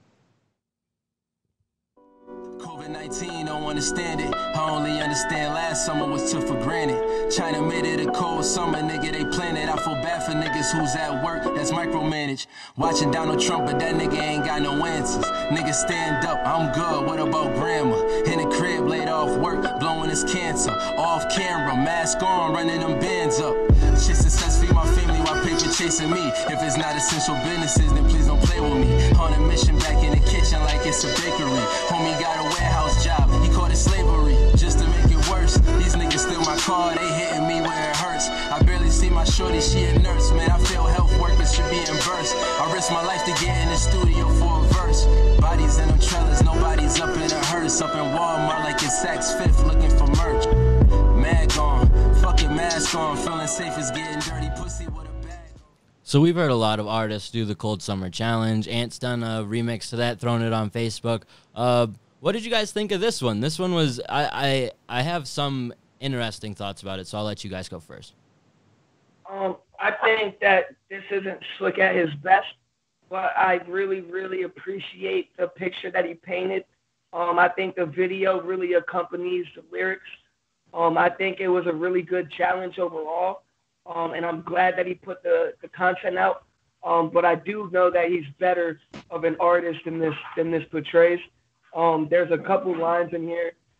E: COVID nineteen, don't understand it. I only understand last summer was took for granted. China made it a cold summer, nigga, they planned it. I feel bad for niggas who's at work, that's micromanaged. Watching Donald Trump, but that nigga ain't got no answers. Nigga stand up, I'm good, what about grandma? In the crib, laid off work, blowing his cancer. Off camera, mask on, running them bands up. Shit success feed my family while paper chasing me. If it's not essential businesses, then please don't play with me. On a mission back in the kitchen like it's a bakery. Homie got a warehouse job, he called it slavery. Just to make it worse, these niggas steal my car, they hitting me where it hurts. I barely see my shorty, she a nurse. Man, I feel health workers should be reimbursed. I risk my life to get in the studio for a verse. Bodies in them trailers, nobody's up in a hearse. Up in Walmart like it's Saks Fifth looking for merch. Mag on, fucking mask on, feeling safe is getting dirty pussy with a bag.
B: So we've heard a lot of artists do the Cold Summer Challenge. Ant's done a remix to that, thrown it on Facebook. Uh, what did you guys think of this one? This one was, I, I, I have some interesting thoughts about it, so I'll let you guys go first.
C: Um, I think that this isn't Slick at his best, but I really, really appreciate the picture that he painted. Um, I think the video really accompanies the lyrics. Um, I think it was a really good challenge overall, um, and I'm glad that he put the, the content out. Um, but I do know that he's better of an artist than this than this portrays. Um, there's a couple lines in here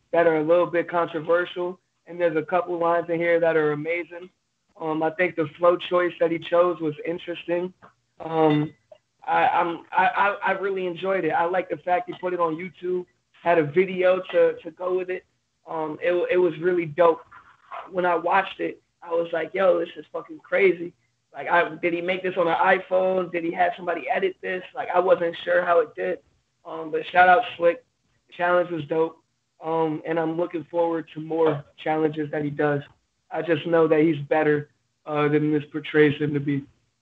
C: that are a little bit controversial, and there's a couple lines in here that are amazing. Um, I think the flow choice that he chose was interesting. Um, I, I'm, I, I really enjoyed it. I like the fact he put it on YouTube, had a video to, to go with it. Um, it, it was really dope. When I watched it, I was like, yo, this is fucking crazy. Like, I, did he make this on an iPhone? Did he have somebody edit this? Like, I wasn't sure how it did. Um, but shout out Slick. The challenge was dope. Um, and I'm looking forward to more challenges that he does. I just know that he's better uh, than this portrays him to be.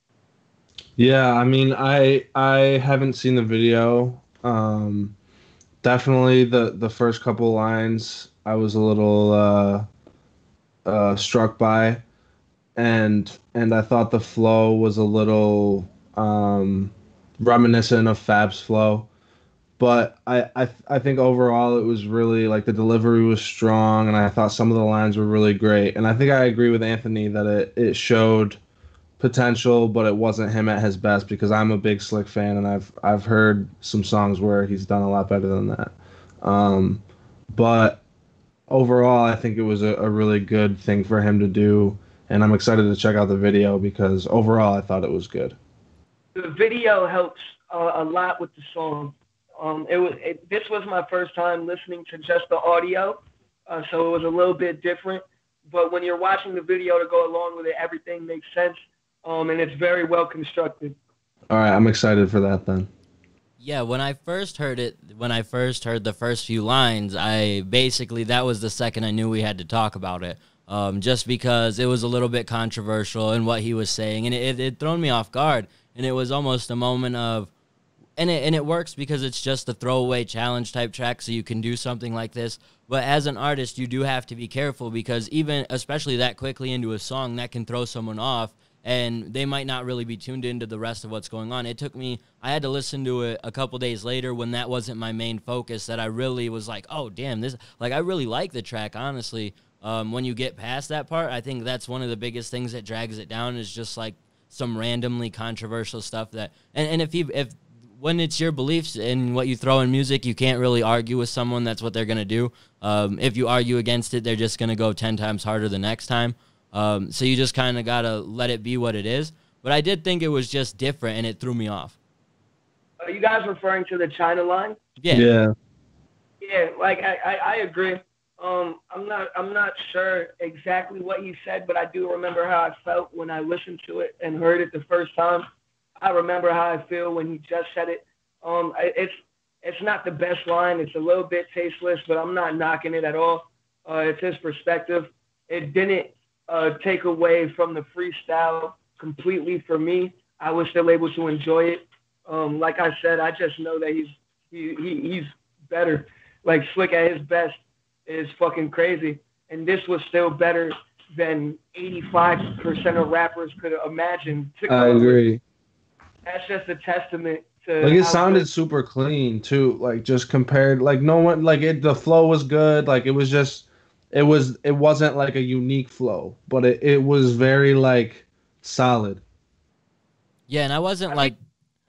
D: Yeah, I mean, I I haven't seen the video. Um, definitely the the first couple lines I was a little uh, uh, struck by, and and I thought the flow was a little um, reminiscent of Fab's flow. But I, I I think overall it was really like the delivery was strong, and I thought some of the lines were really great. And I think I agree with Anthony that it, it showed potential, but it wasn't him at his best, because I'm a big Slick fan, and I've I've heard some songs where he's done a lot better than that. Um, but overall, I think it was a, a really good thing for him to do, and I'm excited to check out the video because overall I thought it was good.
C: The video helps uh, a lot with the song. Um, it was it, this was my first time listening to just the audio, uh, so it was a little bit different. But when you're watching the video to go along with it, everything makes sense, um, and it's very well constructed.
D: All right, I'm excited for that then.
B: Yeah, when I first heard it, when I first heard the first few lines, I basically, that was the second I knew we had to talk about it, um, just because it was a little bit controversial in what he was saying, and it, it, it thrown me off guard, and it was almost a moment of, And it, and it works because it's just a throwaway challenge type track, so you can do something like this. But as an artist, you do have to be careful because even, especially that quickly into a song, that can throw someone off, and they might not really be tuned into the rest of what's going on. It took me, I had to listen to it a couple days later when that wasn't my main focus, that I really was like, oh, damn, this, like, I really like the track, honestly. Um, when you get past that part, I think that's one of the biggest things that drags it down is just, like, some randomly controversial stuff that, and, and if you, if, when it's your beliefs and what you throw in music, you can't really argue with someone. That's what they're going to do. Um, if you argue against it, they're just going to go ten times harder the next time. Um, so you just kind of got to let it be what it is. But I did think it was just different, and it threw me off.
C: Are you guys referring to the China line?
B: Yeah.
D: Yeah.
C: Yeah, like I, I, I agree. Um, I'm not I'm not sure exactly what he said, but I do remember how I felt when I listened to it and heard it the first time. I remember how I feel when he just said it. Um, it's it's not the best line. It's a little bit tasteless, but I'm not knocking it at all. Uh, it's his perspective. It didn't uh, take away from the freestyle completely for me. I was still able to enjoy it. Um, like I said, I just know that he's he, he he's better. Like Slick at his best is fucking crazy, and this was still better than eighty-five percent of rappers could imagine.
D: I agree.
C: That's just a testament to
D: like it
C: how
D: sounded
C: good-
D: super clean too, like just compared, like no one, like it, the flow was good, like it was just, it was, it wasn't like a unique flow, but it, it was very like solid.
B: Yeah, and I wasn't
C: I
B: like,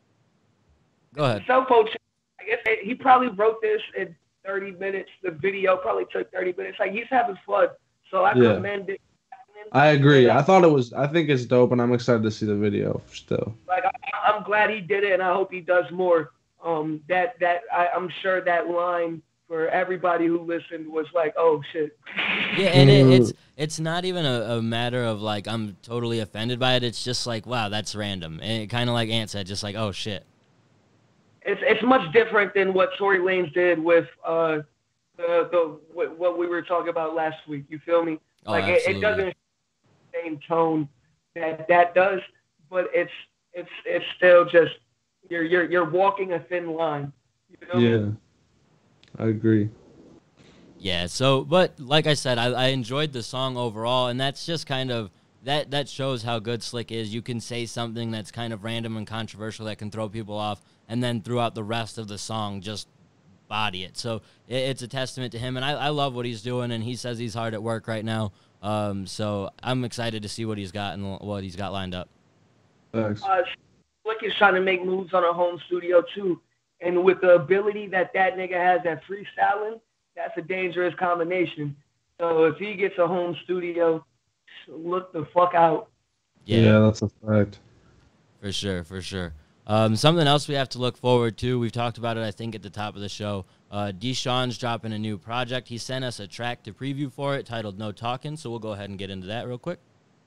B: go ahead.
C: Self-Poach, I guess he probably wrote this in thirty minutes. The video probably took thirty minutes. Like, he's having fun, so I
D: Yeah.
C: commend it.
D: I agree. I thought it was, I think it's dope, and I'm excited to see the video still.
C: Like, I, I'm glad he did it, and I hope he does more. Um, that that I, I'm sure that line for everybody who listened was like, oh shit.
B: Yeah, and it, it's it's not even a, a matter of like I'm totally offended by it. It's just like, wow, that's random, and it kind of like Ant said, just like, oh shit.
C: It's it's much different than what Tory Lanez did with uh the the what, what we were talking about last week. You feel me?
B: Oh,
C: Like it, it doesn't same tone that that does, but it's it's it's still just you're you're you're walking a thin line. You know?
D: Yeah, I agree.
B: Yeah, so, but like I said, I, I enjoyed the song overall, and that's just kind of, that, that shows how good Slick is. You can say something that's kind of random and controversial that can throw people off, and then throughout the rest of the song, just body it. So it, it's a testament to him, and I, I love what he's doing, and he says he's hard at work right now. Um, so I'm excited to see what he's got and what he's got lined up.
D: Thanks.
C: Uh, Slick is trying to make moves on a home studio too, and with the ability that that nigga has at freestyling, that's a dangerous combination. So if he gets a home studio, look the fuck out.
B: Yeah,
D: yeah, that's a fact.
B: for sure, for sure. Um, something else we have to look forward to. We've talked about it, I think, at the top of the show. Uh, Deshaun's dropping a new project. He sent us a track to preview for it titled No Talkin', so we'll go ahead and get into that real quick.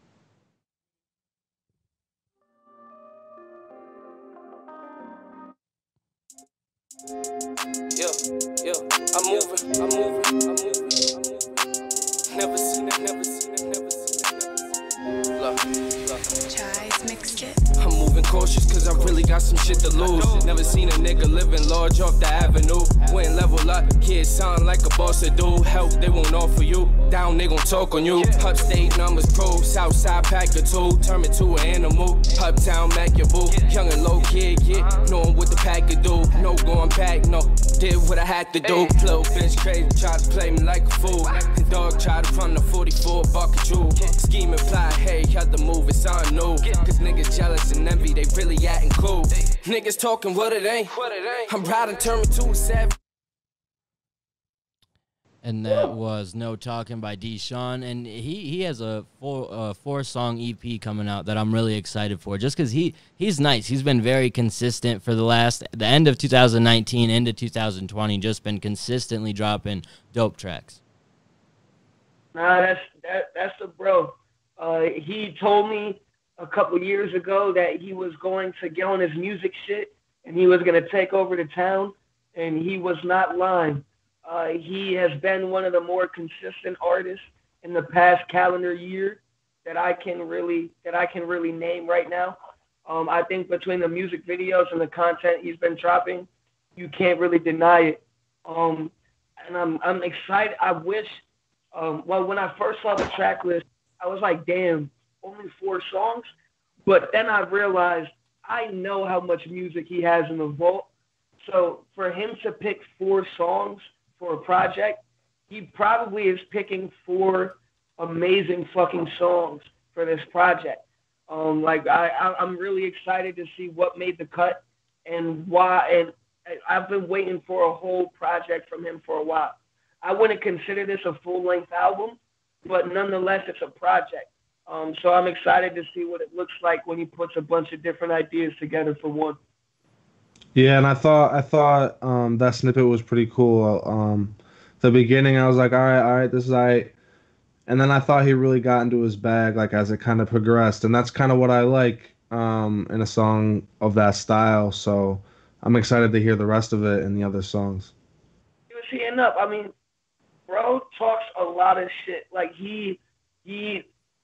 E: Yeah, yeah, I'm moving, I'm moving, I'm moving, I'm moving. Never seen it, never seen it, never seen it, never seen it. Look, look.
F: Chai's mixed it.
E: I'm moving cautious cause I really got some shit to lose. Never seen a nigga living large off the avenue. When level up, kids sound like a boss to do. Help they won't offer you. Down they gon' talk on you. Upstate numbers pro, Southside pack a two. Turn me to an animal. Uptown Mac your boo. Young and low kid, yeah. Knowing what the pack could do. No going back, no. Did what I had to do. Little bitch crazy, tried to play me like a fool. The dog tried to run the forty-four bucket jewel. Scheme and fly, hey, had to move, it's on new. Cause niggas jealous and envy, they really acting cool. Niggas talking what it ain't. I'm riding, turn me to a savage.
B: And that was No Talking by Deshaun. And he, he has a four, uh, four-song E P coming out that I'm really excited for just because he, he's nice. He's been very consistent for the last, the end of two thousand nineteen into two thousand twenty, just been consistently dropping dope tracks.
C: Nah, that's that, that's the bro. Uh, he told me a couple years ago that he was going to get on his music shit and he was going to take over the town, and he was not lying. Uh, he has been one of the more consistent artists in the past calendar year that I can really that I can really name right now. Um, I think between the music videos and the content he's been dropping, you can't really deny it. Um, and I'm I'm excited. I wish. Um, well, when I first saw the track list, I was like, damn, only four songs. But then I realized I know how much music he has in the vault. So for him to pick four songs for a project, he probably is picking four amazing fucking songs for this project. Um, like I, I, I'm really excited to see what made the cut and why. And I've been waiting for a whole project from him for a while. I wouldn't consider this a full-length album, but nonetheless, it's a project. Um, so I'm excited to see what it looks like when he puts a bunch of different ideas together for one.
D: Yeah, and I thought I thought um, that snippet was pretty cool. Um, the beginning, I was like, all right, all right, this is all right. And then I thought he really got into his bag, like as it kind of progressed, and that's kind of what I like um, in a song of that style. So I'm excited to hear the rest of it and the other songs.
C: He was heating up. I mean, bro talks a lot of shit. Like he he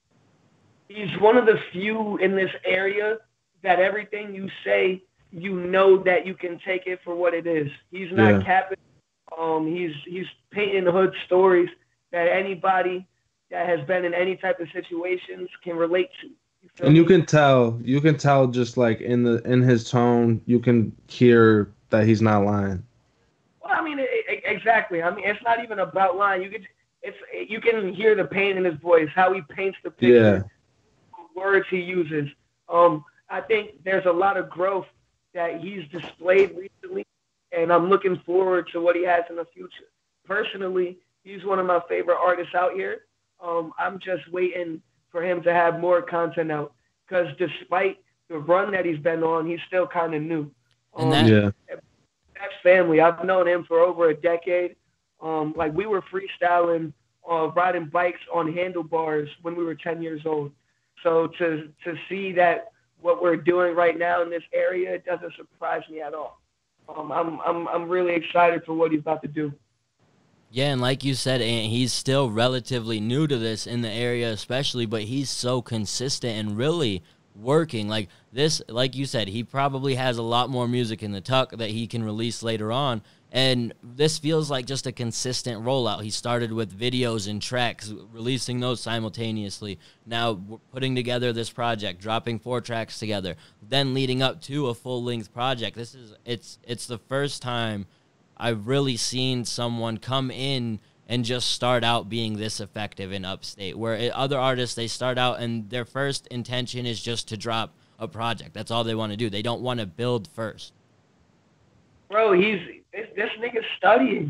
C: he's one of the few in this area that everything you say, you know that you can take it for what it is. He's not
D: Yeah.
C: capping. Um, he's he's painting hood stories that anybody that has been in any type of situations can relate to. You feel
D: And you
C: me?
D: can tell, you can tell just like in the in his tone, you can hear that he's not lying.
C: Well, I mean, it, it, exactly. I mean, it's not even about lying. You can it's you can hear the pain in his voice, how he paints the picture.
D: Yeah.
C: Words he uses. Um, I think there's a lot of growth that he's displayed recently, and I'm looking forward to what he has in the future. Personally, he's one of my favorite artists out here. Um, I'm just waiting for him to have more content out, because despite the run that he's been on, he's still kind of new. Um,
B: And that-
D: Yeah.
C: That's family. I've known him for over a decade. Um, like we were freestyling, uh, riding bikes on handlebars when we were ten years old. So to to see that what we're doing right now in this area, it doesn't surprise me at all. Um, I'm I'm I'm really excited for what he's about to do.
B: Yeah, and like you said, Ant, he's still relatively new to this in the area especially, but he's so consistent and really working. Like this, like you said, he probably has a lot more music in the tuck that he can release later on, and this feels like just a consistent rollout. He started with videos and tracks, releasing those simultaneously. Now we're putting together this project, dropping four tracks together, then leading up to a full-length project. This is it's it's the first time I've really seen someone come in and just start out being this effective in Upstate, where it, other artists, they start out and their first intention is just to drop a project. That's all they want to do. They don't want to build first.
C: Bro, he's this, this nigga's studying.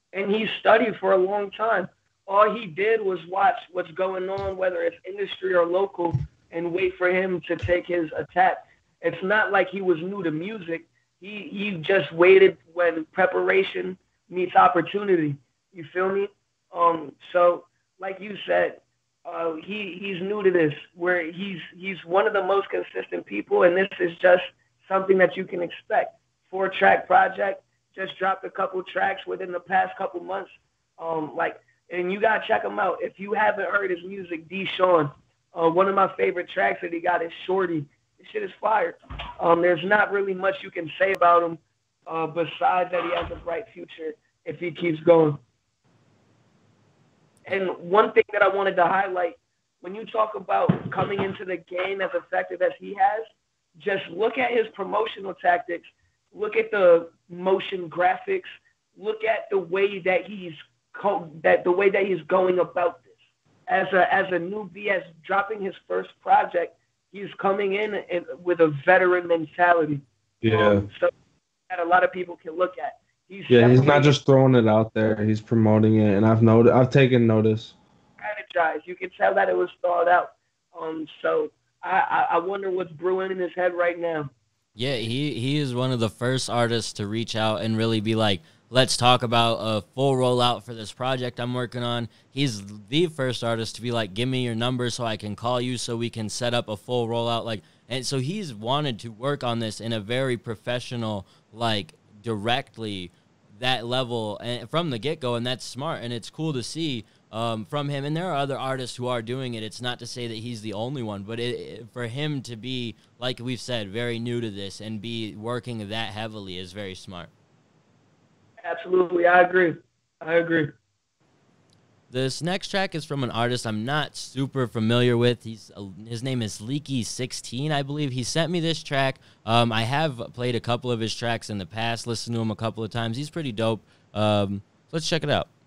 C: and he studied for a long time. All he did was watch what's going on, whether it's industry or local, and wait for him to take his attack. It's not like he was new to music. He he just waited when preparation meets opportunity. You feel me? Um, so like you said, uh, he he's new to this. Where he's he's one of the most consistent people, and this is just something that you can expect. Four track project, just dropped a couple tracks within the past couple months. Um, like, and you gotta check him out if you haven't heard his music. D. Sean, uh, one of my favorite tracks that he got is Shorty. This shit is fire. Um, there's not really much you can say about him uh, besides that he has a bright future if he keeps going. And one thing that I wanted to highlight, when you talk about coming into the game as effective as he has, just look at his promotional tactics, look at the motion graphics, look at the way that he's co- that the way that he's going about this. As a as a newbie, as dropping his first project, he's coming in and, with a veteran mentality.
D: Yeah.
C: Um, so that a lot of people can look at. He's
D: yeah, he's not just throwing it out there; he's promoting it, and I've noted, I've taken notice.
C: Strategized. You can tell that it was thought out. Um, so I, I, I wonder what's brewing in his head right now.
B: Yeah, he he is one of the first artists to reach out and really be like, let's talk about a full rollout for this project I'm working on. He's the first artist to be like, give me your number so I can call you so we can set up a full rollout. Like, and so he's wanted to work on this in a very professional, like, directly that level and from the get-go, and that's smart, and it's cool to see um, from him. And there are other artists who are doing it. It's not to say that he's the only one, but it, it, for him to be, like we've said, very new to this and be working that heavily is very smart.
C: Absolutely, I agree. I agree.
B: This next track is from an artist I'm not super familiar with. He's uh, his name is Leaky sixteen, I believe. He sent me this track. Um, I have played a couple of his tracks in the past, listened to him a couple of times. He's pretty dope. Um, let's check it out.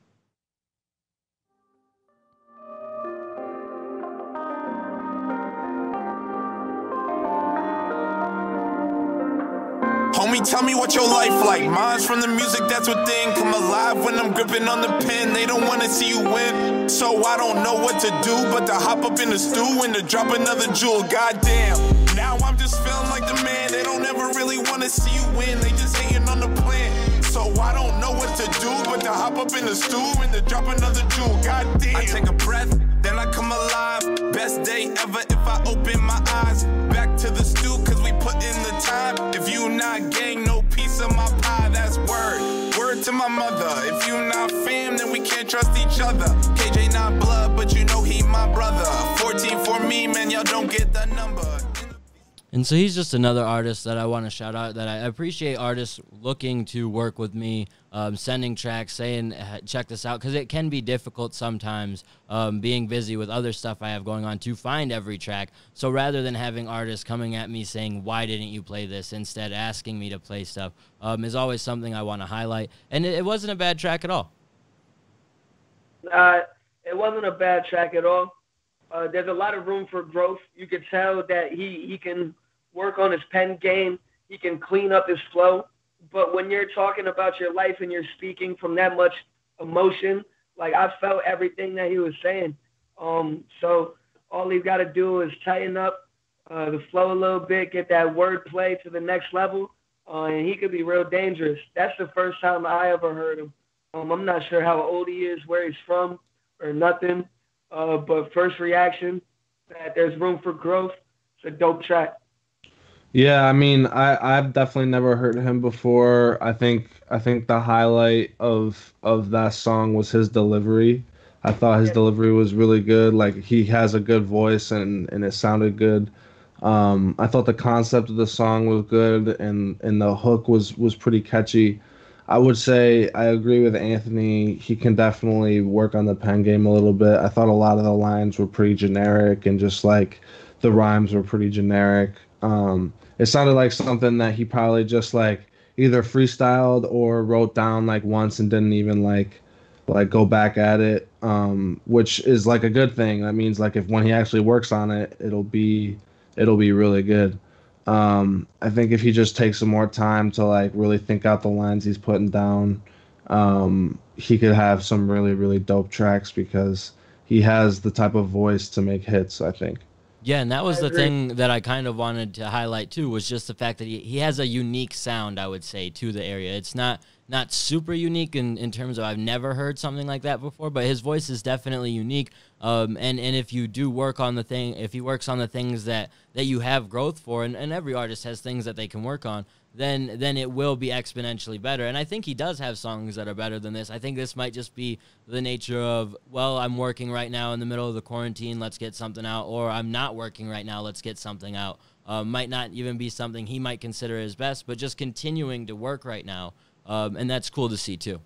F: Homie, tell me what your life like. Mine's from the music that's within. Come alive when I'm gripping on the pen. They don't wanna see you win, so I don't know what to do but to hop up in the stew and to drop another jewel. Goddamn, now I'm just feeling like the man. They don't ever really wanna see you win. They just hating on the plan, so I don't know what to do but to hop up in the stew and to drop another jewel. Goddamn, I take a breath, then I come alive. Best day ever if I open my eyes. Back to the stew cause we put in the time. If you not gang, no piece of my pie, that's word. Word to my mother. If you not fam, then we can't trust each other. K J not blood, but you know he my brother. fourteen for me, man, y'all don't get the number.
B: And so he's just another artist that I want to shout out, that I appreciate artists looking to work with me, um, sending tracks, saying, check this out, because it can be difficult sometimes um, being busy with other stuff I have going on to find every track. So rather than having artists coming at me saying, why didn't you play this, instead asking me to play stuff, um, is always something I want to highlight. And it, it wasn't a bad track at all.
C: Uh, it wasn't a bad track at all. Uh, there's a lot of room for growth. You can tell that he, he can work on his pen game. He can clean up his flow. But when you're talking about your life and you're speaking from that much emotion, like I felt everything that he was saying. Um, so all he's got to do is tighten up uh, the flow a little bit, get that wordplay to the next level, uh, and he could be real dangerous. That's the first time I ever heard him. Um, I'm not sure how old he is, where he's from, or nothing. Uh, but first reaction, that there's room for growth. It's a dope track.
D: Yeah, I mean, I I've definitely never heard him before. I think I think the highlight of of that song was his delivery. I thought his
C: Yeah.
D: delivery was really good. Like he has a good voice and and it sounded good. Um, I thought the concept of the song was good and and the hook was was pretty catchy. I would say I agree with Anthony. He can definitely work on the pen game a little bit. I thought a lot of the lines were pretty generic and just like the rhymes were pretty generic. Um, it sounded like something that he probably just like either freestyled or wrote down like once and didn't even like like go back at it, um, which is like a good thing. That means like if when he actually works on it, it'll be it'll be really good. Um, I think if he just takes some more time to like really think out the lines he's putting down, um, he could have some really, really dope tracks because he has the type of voice to make hits, I think.
B: Yeah, and that was
C: I
B: the
C: agree.
B: thing that I kind of wanted to highlight too, was just the fact that he, he has a unique sound, I would say, to the area. It's not not super unique in, in terms of I've never heard something like that before, but his voice is definitely unique. Um, and, and if you do work on the thing, if he works on the things that, that you have growth for, and, and every artist has things that they can work on, then then it will be exponentially better. And I think he does have songs that are better than this. I think this might just be the nature of, well, I'm working right now in the middle of the quarantine, let's get something out, or I'm not working right now, let's get something out. Uh, might not even be something he might consider his best, but just continuing to work right now. Um, and that's cool to see, too.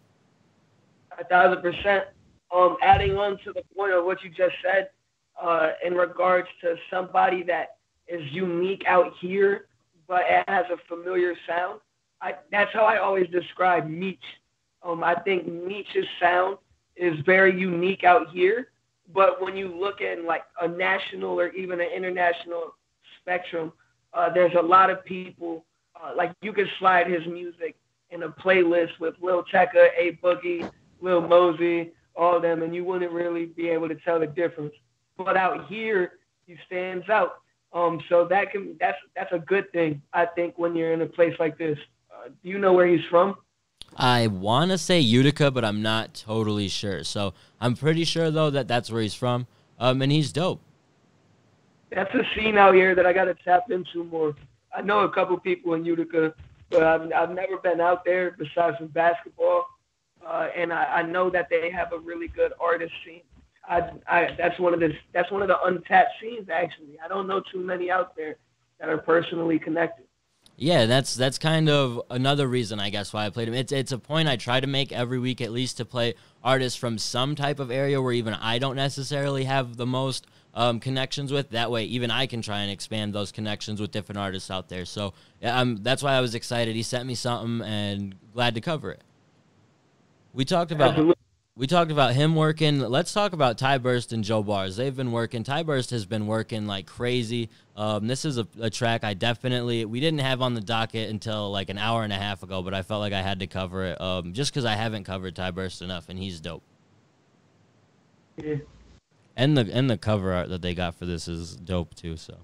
C: A thousand percent. Um, adding on to the point of what you just said, uh, in regards to somebody that is unique out here, but it has a familiar sound. I, that's how I always describe Meech. Um, I think Meech's sound is very unique out here, but when you look at like a national or even an international spectrum, uh, there's a lot of people, uh, like you could slide his music in a playlist with Lil Tecca, A Boogie, Lil Mosey, all of them, and you wouldn't really be able to tell the difference. But out here, he stands out. Um, so that can that's that's a good thing, I think, when you're in a place like this. Uh, do you know where he's from?
B: I want to say Utica, but I'm not totally sure. So I'm pretty sure, though, that that's where he's from, um, and he's dope.
C: That's a scene out here that I got to tap into more. I know a couple people in Utica, but I've, I've never been out there besides from basketball, uh, and I, I know that they have a really good artist scene. I, I, that's one of the that's one of the untapped scenes, actually. I don't know too many out there that are personally connected.
B: Yeah, that's that's kind of another reason, I guess, why I played him. It's it's a point I try to make every week, at least, to play artists from some type of area where even I don't necessarily have the most um, connections with. That way, even I can try and expand those connections with different artists out there. So yeah, um, that's why I was excited. He sent me something, and glad to cover it. We talked about...
C: Absolutely.
B: We talked about him working. Let's talk about Ty Burst and Joe Bars. They've been working. Ty Burst has been working like crazy. Um, this is a, a track I definitely, we didn't have on the docket until like an hour and a half ago, but I felt like I had to cover it um, just because I haven't covered Ty Burst enough, and he's dope.
C: Yeah.
B: And the, and the cover art that they got for this is dope too, so.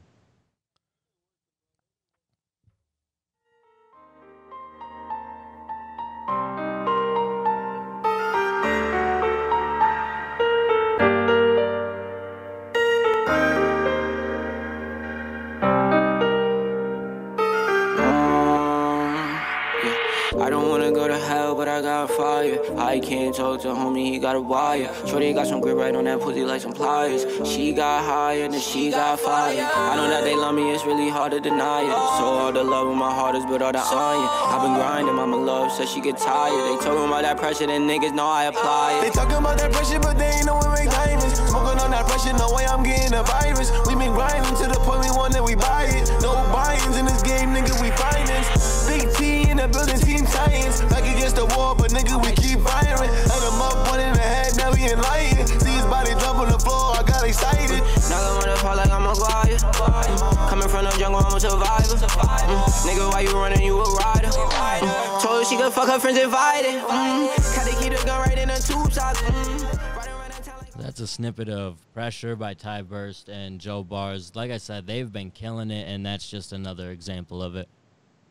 A: I don't wanna go to hell, but I got fire. I can't talk to homie, he got a wire. Shorty got some grip right on that pussy like some pliers. She got higher and then she got fire. I know that they love me, it's really hard to deny it. So all the love in my heart is but all the iron. I've been grinding, mama love says she get tired. They talking about that pressure, then niggas know I apply it.
G: They talking about that pressure, but they ain't know we make diamonds. Smoking on that pressure, no way I'm getting a virus. We been grinding to the point we want that we buy it. No buy-ins in this game, nigga, we finance. Big T in the building, team science. Back against the wall, but nigga, we keep firing. Light him up, one in the head, now we enlightened. See his body jump on the floor, I got excited.
A: Now I'm on the fall like I'm a Maguire. Coming from the jungle, I'm a survivor. Mm. Nigga, why you running, you a rider? Mm. Told her she could fuck her friends invited. Mm. Gotta keep the gun right in the tube socks. Mm.
B: That's a snippet of Pressure by Ty Burst and Joe Bars. Like I said, they've been killing it, and that's just another example of it.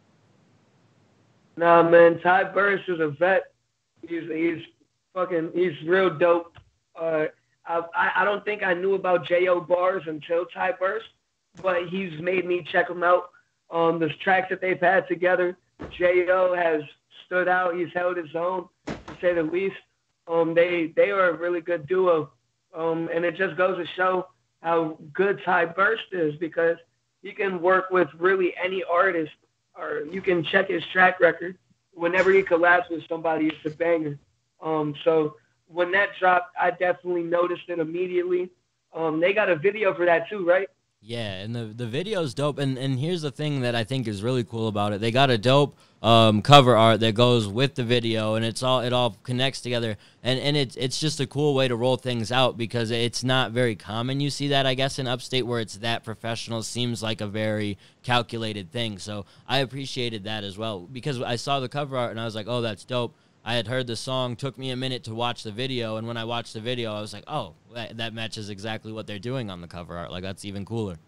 C: Nah, man, Ty Burst is a vet. He's he's fucking he's real dope. Uh, I I don't think I knew about J O Bars until Ty Burst, but he's made me check him out. Um, the tracks that they've had together, J O has stood out. He's held his own, to say the least. Um, they they are a really good duo. Um, and it just goes to show how good Ty Burst is, because he can work with really any artist, or you can check his track record. Whenever he collabs with somebody, it's a banger. Um, so when that dropped, I definitely noticed it immediately. Um, they got a video for that too, right?
B: Yeah, and the the video's dope. And and here's the thing that I think is really cool about it. They got a dope um, cover art that goes with the video, and it's all it all connects together. And and it's it's just a cool way to roll things out, because it's not very common. You see that, I guess, in Upstate, where it's that professional. Seems like a very calculated thing. So I appreciated that as well, because I saw the cover art and I was like, oh, that's dope. I had heard the song, took me a minute to watch the video, and when I watched the video, I was like, oh, that, that matches exactly what they're doing on the cover art. Like, that's even cooler.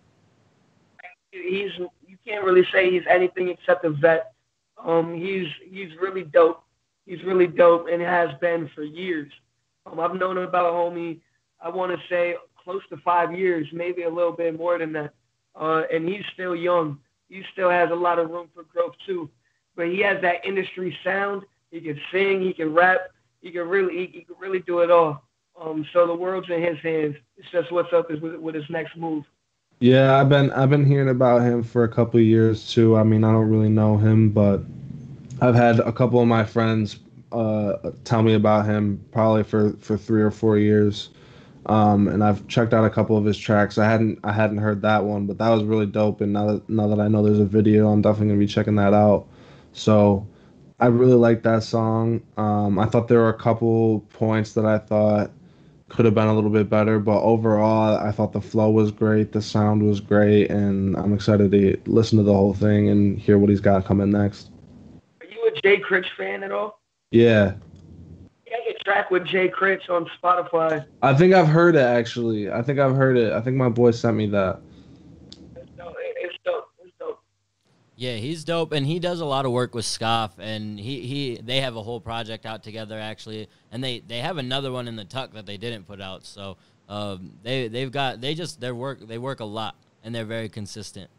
C: He's you can't really say he's anything except a vet. Um, he's he's really dope. He's really dope and has been for years. Um, I've known about homie, I want to say close to five years, maybe a little bit more than that. Uh, and he's still young. He still has a lot of room for growth too. But he has that industry sound. He can sing. He can rap. He can really he, he can really do it all. Um, so the world's in his hands. It's just what's up is with, with his next move.
D: Yeah, I've been I've been hearing about him for a couple of years too. I mean, I don't really know him, but I've had a couple of my friends uh, tell me about him probably for, for three or four years. Um, and I've checked out a couple of his tracks. I hadn't I hadn't heard that one, but that was really dope. And now that now that I know there's a video, I'm definitely gonna be checking that out. So I really like that song. Um, I thought there were a couple points that I thought could have been a little bit better, but overall, I thought the flow was great, the sound was great, and I'm excited to listen to the whole thing and hear what he's got coming next.
C: Are you a Jay Critch fan at all?
D: Yeah.
C: He has a track with Jay Critch on Spotify.
D: I think I've heard it, actually. I think I've heard it. I think my boy sent me that.
C: It's dope. It's dope. It's dope.
B: Yeah, he's dope, and he does a lot of work with Scoff, and he, he they have a whole project out together, actually, and they, they have another one in the tuck that they didn't put out, so um, they, they've got, they just, their work, they work a lot, and they're very consistent.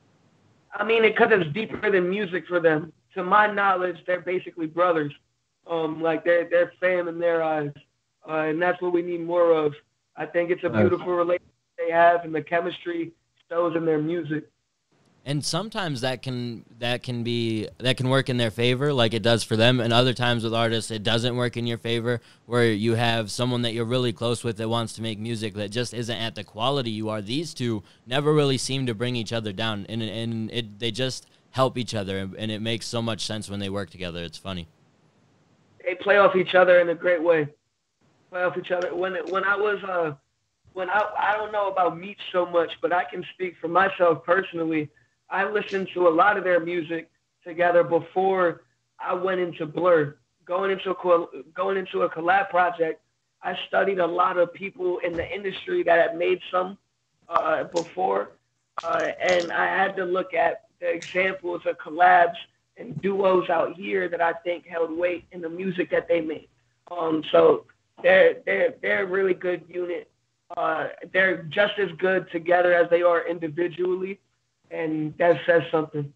C: I mean, because it's deeper than music for them. To my knowledge, they're basically brothers. Um, like they're they're fam in their eyes, uh, and that's what we need more of. I think it's a beautiful relationship they have, and the chemistry shows in their music.
B: And sometimes that can that can be that can work in their favor, like it does for them. And other times with artists, it doesn't work in your favor, where you have someone that you're really close with that wants to make music that just isn't at the quality you are. These two never really seem to bring each other down, and and it they just help each other, and it makes so much sense when they work together. It's funny.
C: They play off each other in a great way. Play off each other. When when I was uh when I I don't know about Meech so much, but I can speak for myself personally. I listened to a lot of their music together before I went into Blur. Going into a going into a collab project, I studied a lot of people in the industry that had made some uh, before, uh, and I had to look at the examples of collabs and duos out here that I think held weight in the music that they made. Um, so they're they're they're a really good unit. Uh, they're just as good together as they are individually, and that says something.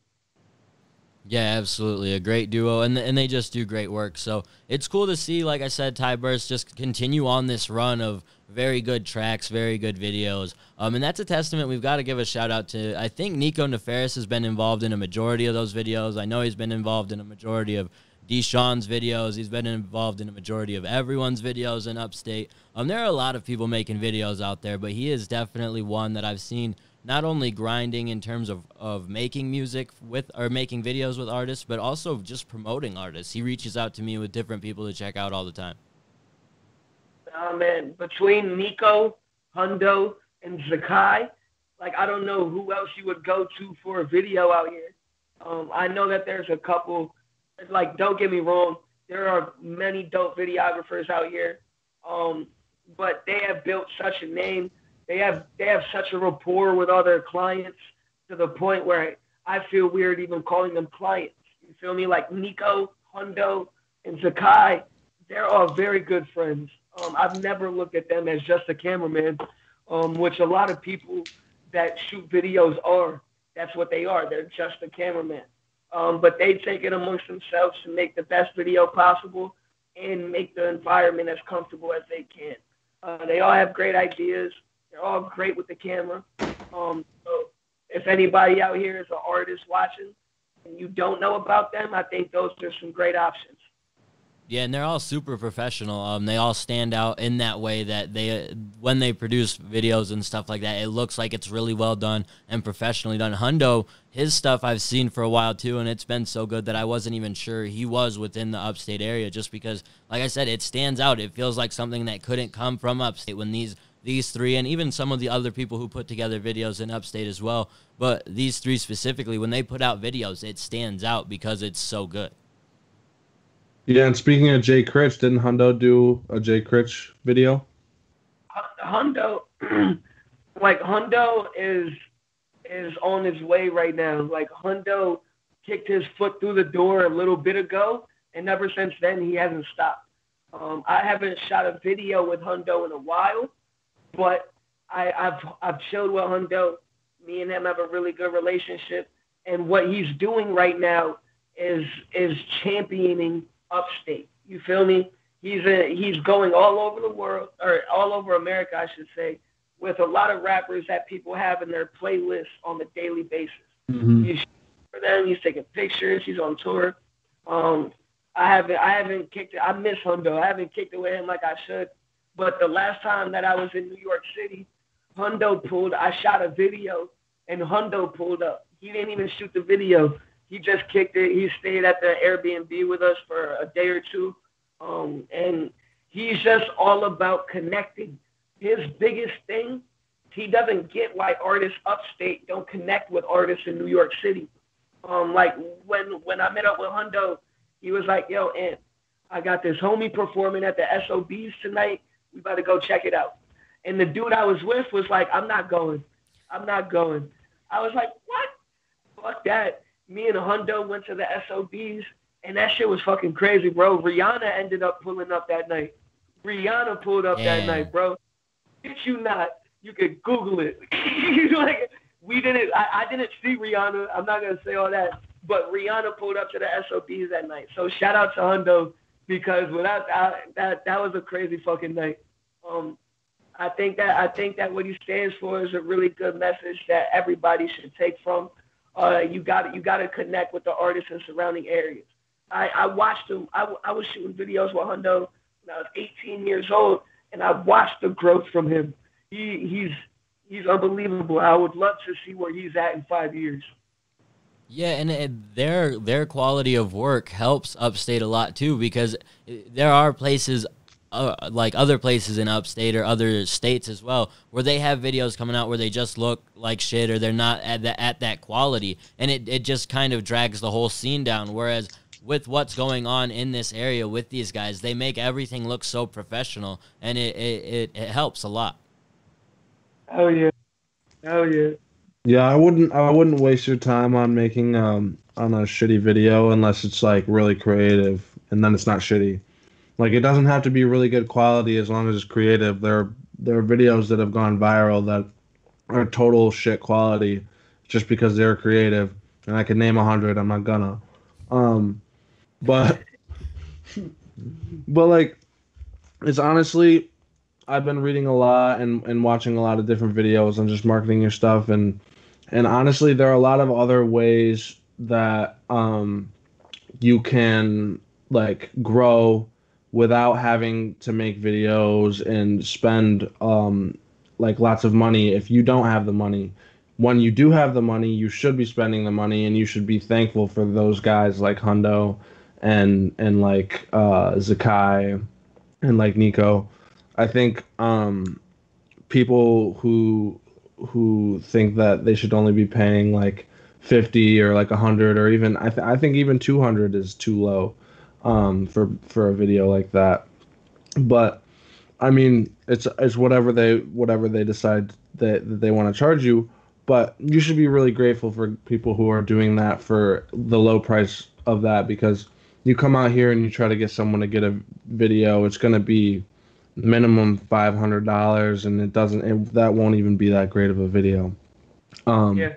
B: Yeah, absolutely. A great duo, and and they just do great work. So it's cool to see, like I said, Ty Burst just continue on this run of very good tracks, very good videos. Um, and that's a testament. We've got to give a shout out to, I think Nico Nefaris has been involved in a majority of those videos. I know he's been involved in a majority of Deshaun's videos. He's been involved in a majority of everyone's videos in Upstate. Um, there are a lot of people making videos out there, but he is definitely one that I've seen not only grinding in terms of, of making music with or making videos with artists, but also just promoting artists. He reaches out to me with different people to check out all the time.
C: Uh, man, between Nico, Hundo, and Zakai, like, I don't know who else you would go to for a video out here. Um, I know that there's a couple, like, don't get me wrong, there are many dope videographers out here, um, but they have built such a name. They have they have such a rapport with all their clients to the point where I feel weird even calling them clients. You feel me? Like Nico, Hundo, and Zakai, they're all very good friends. Um, I've never looked at them as just a cameraman, um, which a lot of people that shoot videos are. That's what they are. They're just a cameraman. Um, but they take it amongst themselves to make the best video possible and make the environment as comfortable as they can. Uh, they all have great ideas. They're all great with the camera. Um, so if anybody out here is an artist watching and you don't know about them, I think those are some great options.
B: Yeah, and they're all super professional. Um, they all stand out in that way that they, when they produce videos and stuff like that, it looks like it's really well done and professionally done. Hundo, his stuff I've seen for a while too, and it's been so good that I wasn't even sure he was within the Upstate area, just because, like I said, it stands out. It feels like something that couldn't come from Upstate when these these three, and even some of the other people who put together videos in Upstate as well, but these three specifically, when they put out videos, it stands out because it's so good.
D: Yeah, and speaking of Jay Critch, didn't Hundo do a Jay Critch video?
C: Hundo, like Hundo is is on his way right now. Like Hundo kicked his foot through the door a little bit ago, and ever since then he hasn't stopped. Um, I haven't shot a video with Hundo in a while, but I, I've I've chilled with Hundo. Me and him have a really good relationship, and what he's doing right now is is championing Upstate. You feel me? He's a, he's going all over the world, or all over America, I should say, with a lot of rappers that people have in their playlists on a daily basis.
D: Mm-hmm.
C: He's for them. He's taking pictures. He's on tour. Um, I haven't I haven't kicked it. I miss Hundo. I haven't kicked it with him like I should. But the last time that I was in New York City, Hundo pulled. I shot a video, and Hundo pulled up. He didn't even shoot the video. He just kicked it. He stayed at the Airbnb with us for a day or two. Um, and he's just all about connecting. His biggest thing, he doesn't get why artists upstate don't connect with artists in New York City. Um, like when when I met up with Hundo, he was like, yo, Ant, I got this homie performing at the S O Bs tonight. We about to go check it out. And the dude I was with was like, I'm not going. I'm not going. I was like, what? Fuck that. Me and Hundo went to the S O Bs, and that shit was fucking crazy, bro. Rihanna ended up pulling up that night. Rihanna pulled up
B: Yeah.
C: that night, bro. Did you not? You could Google it. Like, we didn't. I, I didn't see Rihanna. I'm not gonna say all that, but Rihanna pulled up to the S O Bs that night. So shout out to Hundo, because without that, that that was a crazy fucking night. Um, I think that I think that what he stands for is a really good message that everybody should take from. Uh, you got you got to connect with the artists in surrounding areas. I, I watched him. I, I was shooting videos with Hundo when I was eighteen years old, and I watched the growth from him. He he's he's unbelievable. I would love to see where he's at in five years.
B: Yeah, and it, their their quality of work helps Upstate a lot too, because there are places uh, like other places in Upstate or other states as well where they have videos coming out where they just look like shit, or they're not at that at that quality, and it, it just kind of drags the whole scene down. Whereas with what's going on in this area with these guys, they make everything look so professional, and it it, it, it helps a lot.
C: Oh yeah, oh yeah.
D: Yeah, I wouldn't I wouldn't waste your time on making um on a shitty video unless it's like really creative, and then it's not shitty. Like, it doesn't have to be really good quality as long as it's creative. There are, there are videos that have gone viral that are total shit quality just because they're creative, and I could name a hundred. I'm not gonna. Um, but but like, it's honestly, I've been reading a lot and, and watching a lot of different videos on just marketing your stuff, and and honestly, there are a lot of other ways that um you can like grow without having to make videos and spend um like lots of money if you don't have the money. When you do have the money, you should be spending the money, and you should be thankful for those guys like Hundo and and like uh Zakai and like Nico. I think um people who who think that they should only be paying like fifty or like a hundred, or even I, th- I think even two hundred is too low um for for a video like that. But I mean, it's it's whatever they whatever they decide that, that they want to charge you, but you should be really grateful for people who are doing that for the low price of that, because you come out here and you try to get someone to get a video, it's going to be minimum five hundred dollars, and it doesn't it, that won't even be that great of a video. Um
C: Yeah.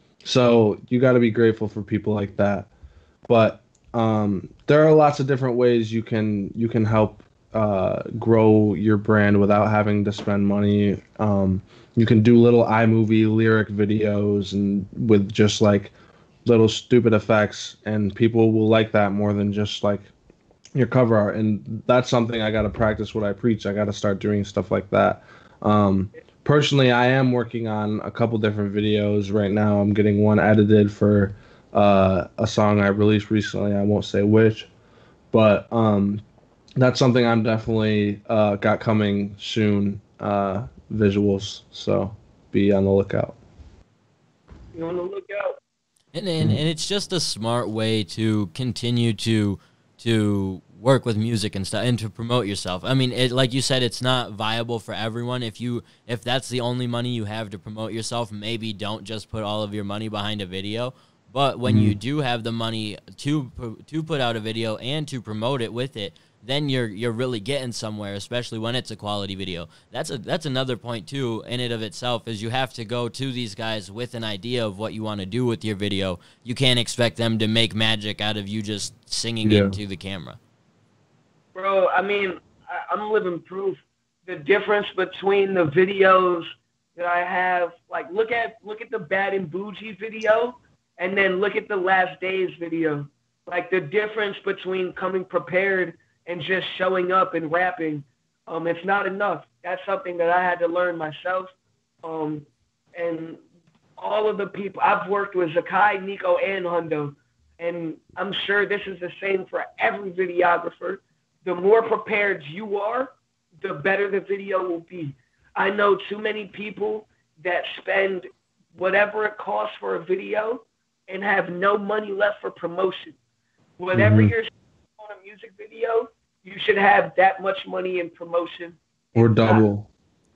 D: So you got to be grateful for people like that. But um there are lots of different ways you can you can help uh grow your brand without having to spend money. Um you can do little iMovie lyric videos and with just like little stupid effects, and people will like that more than just like your cover art. And that's something I got to practice what I preach. I got to start doing stuff like that. Um, personally, I am working on a couple different videos right now. I'm getting one edited for uh, a song I released recently. I won't say which, but um, that's something I'm definitely uh, got coming soon, uh, visuals. So be on the lookout.
C: You on the lookout.
B: And, and and it's just a smart way to continue to to work with music and stuff and to promote yourself. I mean, it, like you said, it's not viable for everyone. If you if that's the only money you have to promote yourself, maybe don't just put all of your money behind a video. But when mm. you do have the money to to put out a video and to promote it with it, then you're you're really getting somewhere, especially when it's a quality video. That's a that's another point too in it of itself, is you have to go to these guys with an idea of what you want to do with your video. You can't expect them to make magic out of you just singing yeah. into the camera.
C: Bro, I mean, I, I'm living proof. The difference between the videos that I have, like look at look at the Bad and Bougie video, and then look at the Last Days video. Like the difference between coming prepared and just showing up and rapping, um, it's not enough. That's something that I had to learn myself. Um, and all of the people, I've worked with Zakai, Nico, and Hundo, and I'm sure this is the same for every videographer. The more prepared you are, the better the video will be. I know too many people that spend whatever it costs for a video and have no money left for promotion. Whatever mm-hmm. you're on a music video, you should have that much money in promotion.
D: Or double.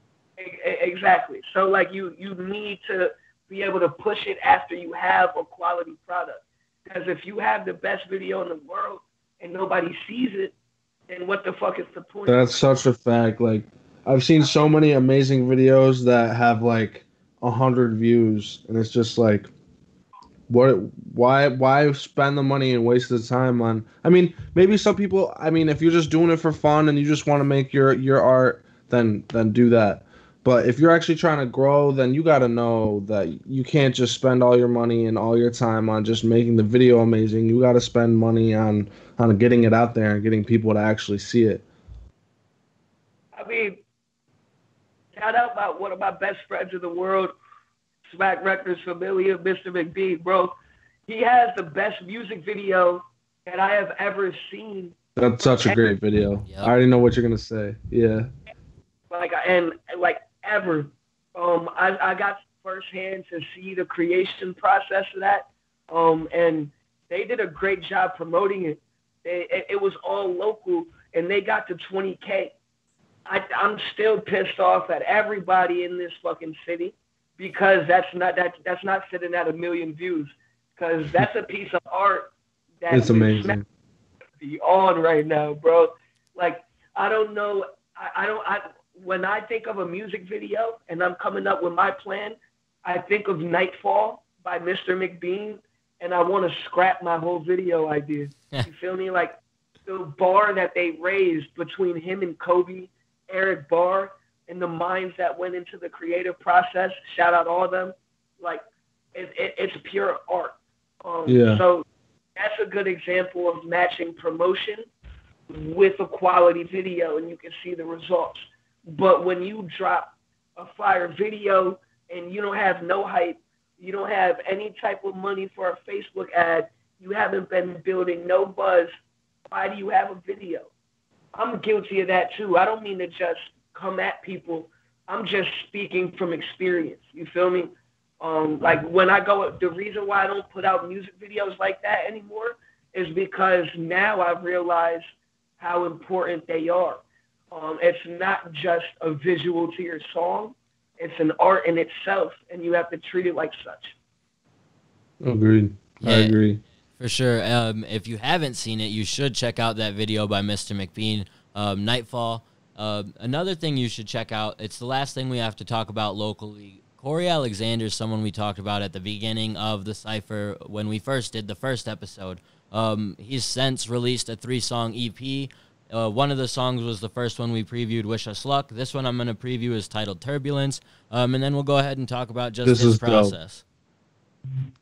C: Exactly. So, like, you, you need to be able to push it after you have a quality product. Because if you have the best video in the world and nobody sees it, then what the fuck is the point?
D: That's such a fact. Like, I've seen so many amazing videos that have, like, a hundred views, and it's just like, What? Why? Why spend the money and waste the time on? I mean, maybe some people. I mean, if you're just doing it for fun and you just want to make your your art, then then do that. But if you're actually trying to grow, then you got to know that you can't just spend all your money and all your time on just making the video amazing. You got to spend money on on getting it out there and getting people to actually see it.
C: I mean, shout out about one of my best friends in the world. Smack Records familiar, Mister McBean, bro. He has the best music video that I have ever seen.
D: That's such a great video. Yep. I already know what you're gonna say. Yeah.
C: Like and like ever, um, I I got firsthand to see the creation process of that, um, and they did a great job promoting it. They, it, it was all local, and they got to twenty K. I I'm still pissed off at everybody in this fucking city. Because that's not that that's not sitting at a million views. Because that's a piece of art that
D: it's amazing.
C: Be on right now, bro. Like I don't know. I, I don't. I when I think of a music video and I'm coming up with my plan, I think of Nightfall by Mister McBean, and I want to scrap my whole video idea. You feel me? Like the bar that they raised between him and Kobe, Eric Barr. And the minds that went into the creative process, shout out all of them. Like, it, it, it's pure art. Um,
D: yeah.
C: So that's a good example of matching promotion with a quality video, and you can see the results. But when you drop a fire video and you don't have no hype, you don't have any type of money for a Facebook ad, you haven't been building no buzz, why do you have a video? I'm guilty of that too. I don't mean to just come at people. I'm just speaking from experience. You feel me? Um, like when I go, the reason why I don't put out music videos like that anymore is because now I realize how important they are. Um, it's not just a visual to your song. It's an art in itself, and you have to treat it like such.
D: Agreed.
B: Yeah,
D: I agree.
B: For sure. Um, if you haven't seen it, you should check out that video by Mister McBean, um, Nightfall. Uh, another thing you should check out, it's the last thing we have to talk about locally. Corey Alexander is someone we talked about at the beginning of the Cypher when we first did the first episode. Um, he's since released a three-song E P. Uh, one of the songs was the first one we previewed, Wish Us Luck. This one I'm going to preview is titled Turbulence. Um, and then we'll go ahead and talk about just
D: this
B: his
D: is
B: process.
D: Dope.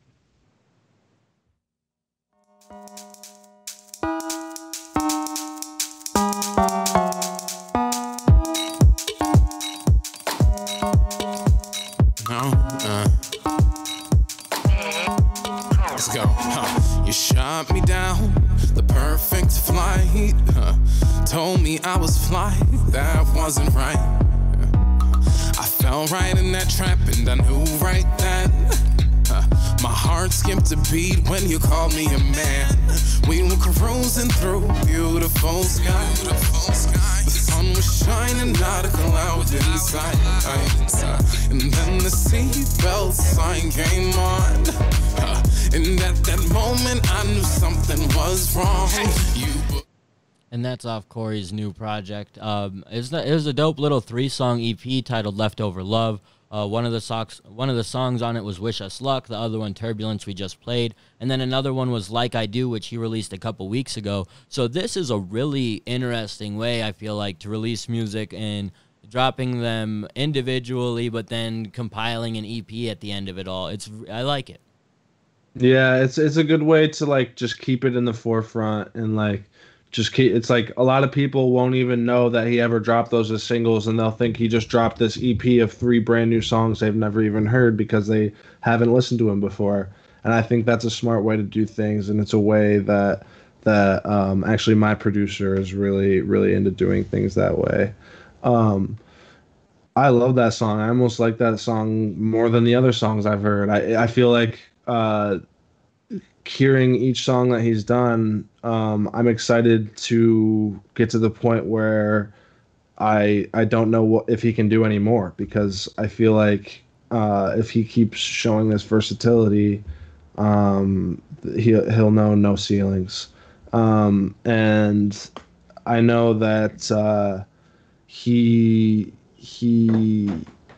F: Let's go. Huh. You shot me down, the perfect flight. Huh. Told me I was fly, that wasn't right. I fell right in that trap and I knew right then Uh, my heart skipped a beat when you called me a man. We were cruising through beautiful skies. The sun was shining, not a cloud in sight. And then the seatbelt sign came on. Uh, and at that moment, I knew something was wrong. You.
B: And that's off Corey's new project. Um, it was, it was a dope little three-song E P titled "Leftover Love." Uh, one of the songs, one of the songs on it was "Wish Us Luck." The other one, "Turbulence," we just played, and then another one was "Like I Do," which he released a couple weeks ago. So this is a really interesting way, I feel like, to release music and dropping them individually, but then compiling an E P at the end of it all. It's I like it.
D: Yeah, it's it's a good way to like just keep it in the forefront and like. Just keep, it's like a lot of people won't even know that he ever dropped those as singles, and they'll think he just dropped this E P of three brand new songs they've never even heard because they haven't listened to him before. And I think that's a smart way to do things, and it's a way that that um, actually my producer is really really into doing things that way. Um, I love that song. I almost like that song more than the other songs I've heard. I I feel like. Uh, hearing each song that he's done, um, I'm excited to get to the point where I I don't know what, if he can do any more, because I feel like uh, if he keeps showing this versatility, um, he'll he'll know no ceilings. Um, and I know that uh, he he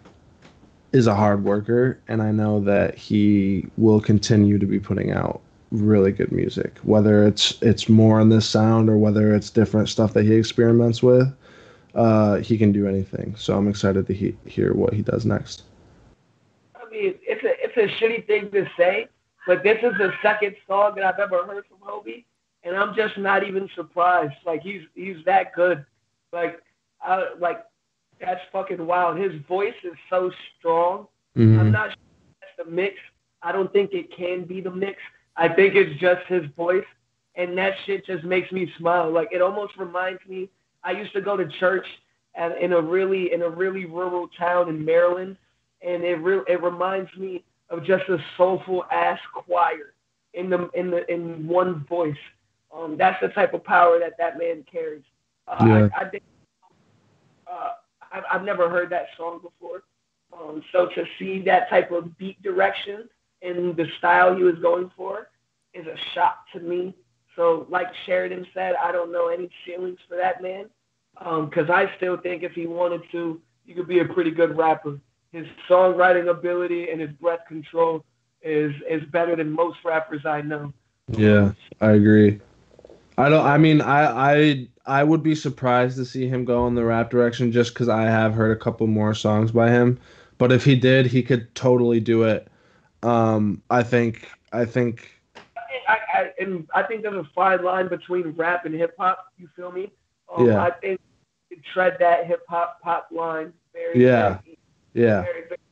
D: is a hard worker, and I know that he will continue to be putting out really good music, whether it's it's more on this sound or whether it's different stuff that he experiments with. Uh, he can do anything, so I'm excited to he- hear what he does next.
C: I mean, it's a it's a shitty thing to say, but this is the second song that I've ever heard from Hobie, and I'm just not even surprised. Like he's he's that good. Like I like that's fucking wild. His voice is so strong. Mm-hmm. I'm not sure that's the mix. I don't think it can be the mix. I think it's just his voice, and that shit just makes me smile. Like it almost reminds me. I used to go to church at, in a really in a really rural town in Maryland, and it re- it reminds me of just a soulful ass choir in the in the in one voice. Um, that's the type of power that that man carries. Uh, yeah. I, I think uh, I've, I've never heard that song before. Um, so to see that type of beat direction and the style he was going for is a shock to me. So like Sheridan said, I don't know any ceilings for that man, because um, I still think if he wanted to, he could be a pretty good rapper. His songwriting ability and his breath control is is better than most rappers I know.
D: Yeah, I agree. I don't. I mean, I I I would be surprised to see him go in the rap direction just because I have heard a couple more songs by him. But if he did, he could totally do it. Um, I think. I think.
C: I, I, and I think there's a fine line between rap and hip hop. You feel me? Um,
D: yeah.
C: I think you tread that hip hop pop line very.
D: Yeah.
C: Very,
D: yeah.
C: Very, very.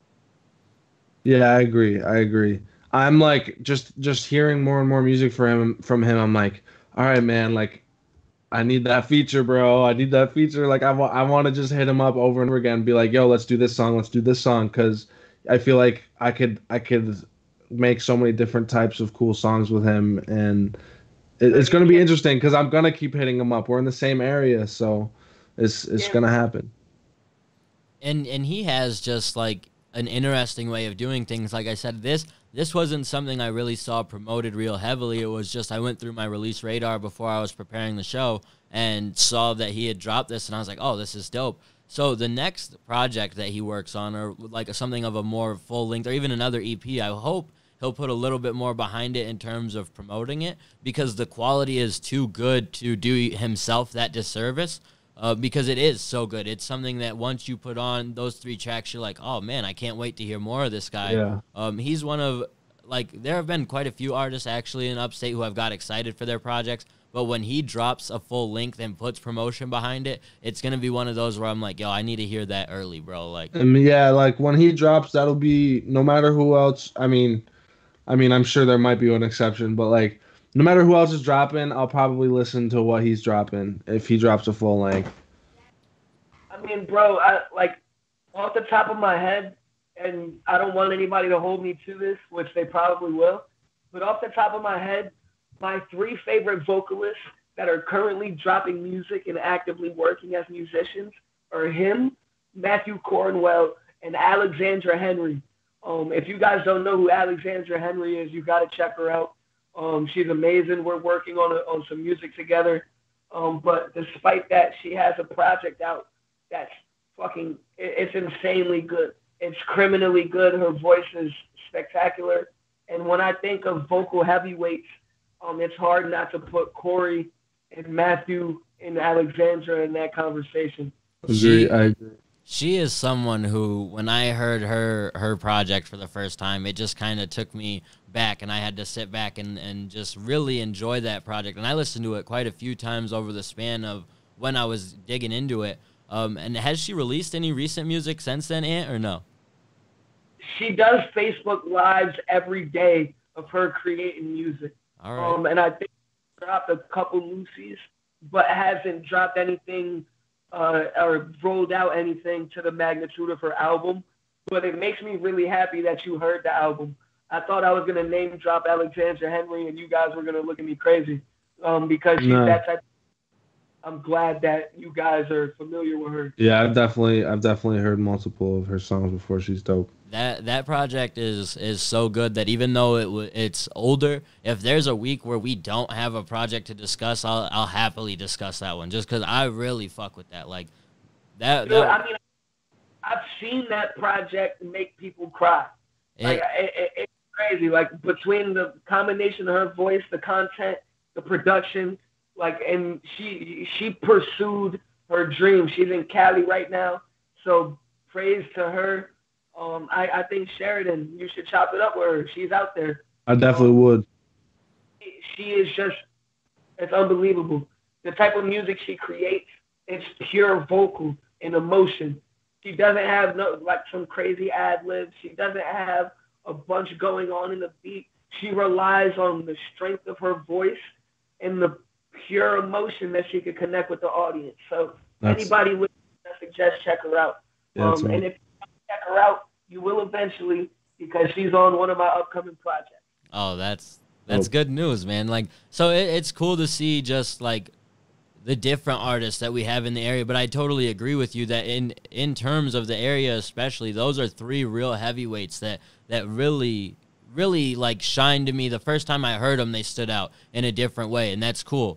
D: Yeah, I agree. I agree. I'm like just just hearing more and more music from him from him. I'm like, all right, man. Like, I need that feature, bro. I need that feature. Like, I want I want to just hit him up over and over again and be like, yo, let's do this song. Let's do this song, because I feel like I could I could. make so many different types of cool songs with him, and it, it's going to be interesting because I'm going to keep hitting him up. We're in the same area, so it's it's going to happen.
B: And and he has just like an interesting way of doing things. Like I said, this this wasn't something I really saw promoted real heavily. It was just I went through my release radar before I was preparing the show and saw that he had dropped this, and I was like, oh, this is dope. So the next project that he works on, or like something of a more full length, or even another E P, I hope he'll put a little bit more behind it in terms of promoting it, because the quality is too good to do himself that disservice, uh, because it is so good. It's something that once you put on those three tracks, you're like, oh, man, I can't wait to hear more of this guy.
D: Yeah.
B: Um, he's one of, like, there have been quite a few artists actually in Upstate who have got excited for their projects, but when he drops a full length and puts promotion behind it, it's going to be one of those where I'm like, yo, I need to hear that early, bro. Like,
D: I mean, yeah, like when he drops, that'll be, no matter who else, I mean, I mean, I'm sure there might be an exception, but like, no matter who else is dropping, I'll probably listen to what he's dropping if he drops a full length.
C: I mean, bro, I, like, off the top of my head, and I don't want anybody to hold me to this, which they probably will, but off the top of my head, my three favorite vocalists that are currently dropping music and actively working as musicians are him, Matthew Cornwell, and Alexandra Henry. Um, if you guys don't know who Alexandra Henry is, you got to check her out. Um, she's amazing. We're working on a, on some music together. Um, but despite that, she has a project out that's fucking, it, it's insanely good. It's criminally good. Her voice is spectacular. And when I think of vocal heavyweights, um, it's hard not to put Corey and Matthew and Alexandra in that conversation.
D: Agree, I agree.
B: She is someone who, when I heard her her project for the first time, it just kind of took me back, and I had to sit back and, and just really enjoy that project. And I listened to it quite a few times over the span of when I was digging into it. Um, and has she released any recent music since then, Ant, or no?
C: She does Facebook Lives every day of her creating music.
B: All right.
C: Um, and I think she dropped a couple Lucy's, but hasn't dropped anything uh, or rolled out anything to the magnitude of her album. But it makes me really happy that you heard the album. I thought I was going to name drop Alexandra Henry and you guys were going to look at me crazy um, because she's
D: No.
C: that type of, I'm glad that you guys are familiar with her.
D: Yeah, I've definitely I've definitely heard multiple of her songs before. She's dope.
B: That that project is is so good that even though it w- it's older, if there's a week where we don't have a project to discuss, I'll I'll happily discuss that one just because I really fuck with that. Like that.
C: Dude,
B: that
C: I mean, I've seen that project make people cry. Like
B: it,
C: it, it, it's crazy. Like between the combination of her voice, the content, the production, like, and she she pursued her dream. She's in Cali right now, so praise to her. Um, I, I think Sheridan, you should chop it up with her. She's out there.
D: I definitely
C: um,
D: would.
C: She, she is just, it's unbelievable. The type of music she creates, it's pure vocal and emotion. She doesn't have no like some crazy ad libs. She doesn't have a bunch going on in the beat. She relies on the strength of her voice and the pure emotion that she could connect with the audience. So
D: That's,
C: anybody would suggest check her out.
D: Yeah,
C: um, and if check her out, you will eventually because she's on one of my upcoming projects.
B: oh, that's that's
D: Oh.
B: good news, man. Like, so it, it's cool to see just like the different artists that we have in the area. But I totally agree with you that in in terms of the area, especially, those are three real heavyweights that that really really like shined to me. The first time I heard them, they stood out in a different way, and that's cool.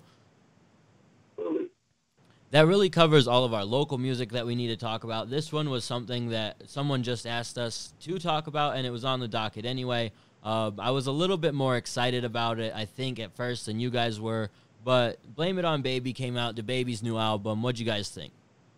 B: That really covers all of our local music that we need to talk about. This one was something that someone just asked us to talk about, and it was on the docket anyway. Uh, I was a little bit more excited about it, I think, at first than you guys were. But Blame It On Baby came out, Dababy's new album. What'd you guys think?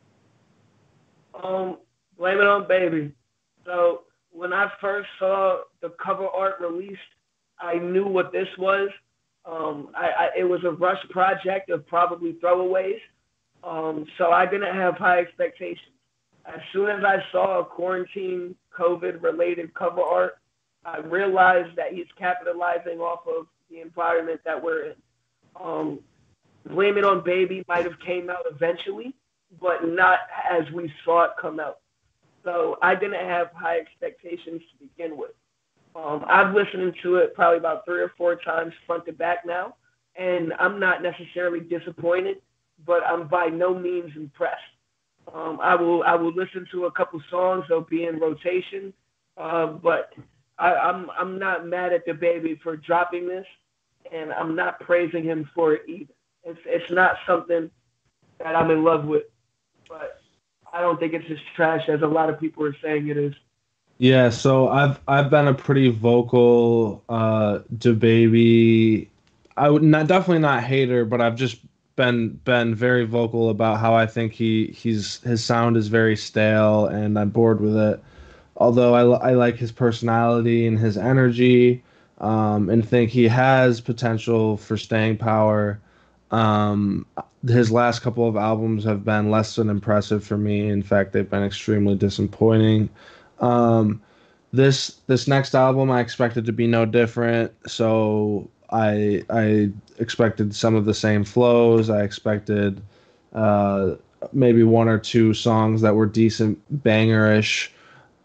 C: Um, Blame It On Baby. So when I first saw the cover art released, I knew what this was. Um, I, I, it was a rush project of probably throwaways. Um, so I didn't have high expectations. As soon as I saw a quarantine COVID-related cover art, I realized that he's capitalizing off of the environment that we're in. Um, Blame It On Baby might have came out eventually, but not as we saw it come out. So I didn't have high expectations to begin with. Um, I've listened to it probably about three or four times front to back now, and I'm not necessarily disappointed, but I'm by no means impressed. Um, I will I will listen to a couple songs. They'll be in rotation, uh, but I, I'm I'm not mad at Dababy for dropping this, and I'm not praising him for it either. It's it's not something that I'm in love with, but I don't think it's as trash as a lot of people are saying it is.
D: Yeah, so I've I've been a pretty vocal uh Dababy. I would not definitely not hater, but I've just been been very vocal about how I think he he's his sound is very stale and I'm bored with it. Although I, I like his personality and his energy, um, and think he has potential for staying power. Um, his last couple of albums have been less than impressive for me. In fact, they've been extremely disappointing. Um, this this next album I expected to be no different. So I I expected some of the same flows. I expected uh, maybe one or two songs that were decent bangerish.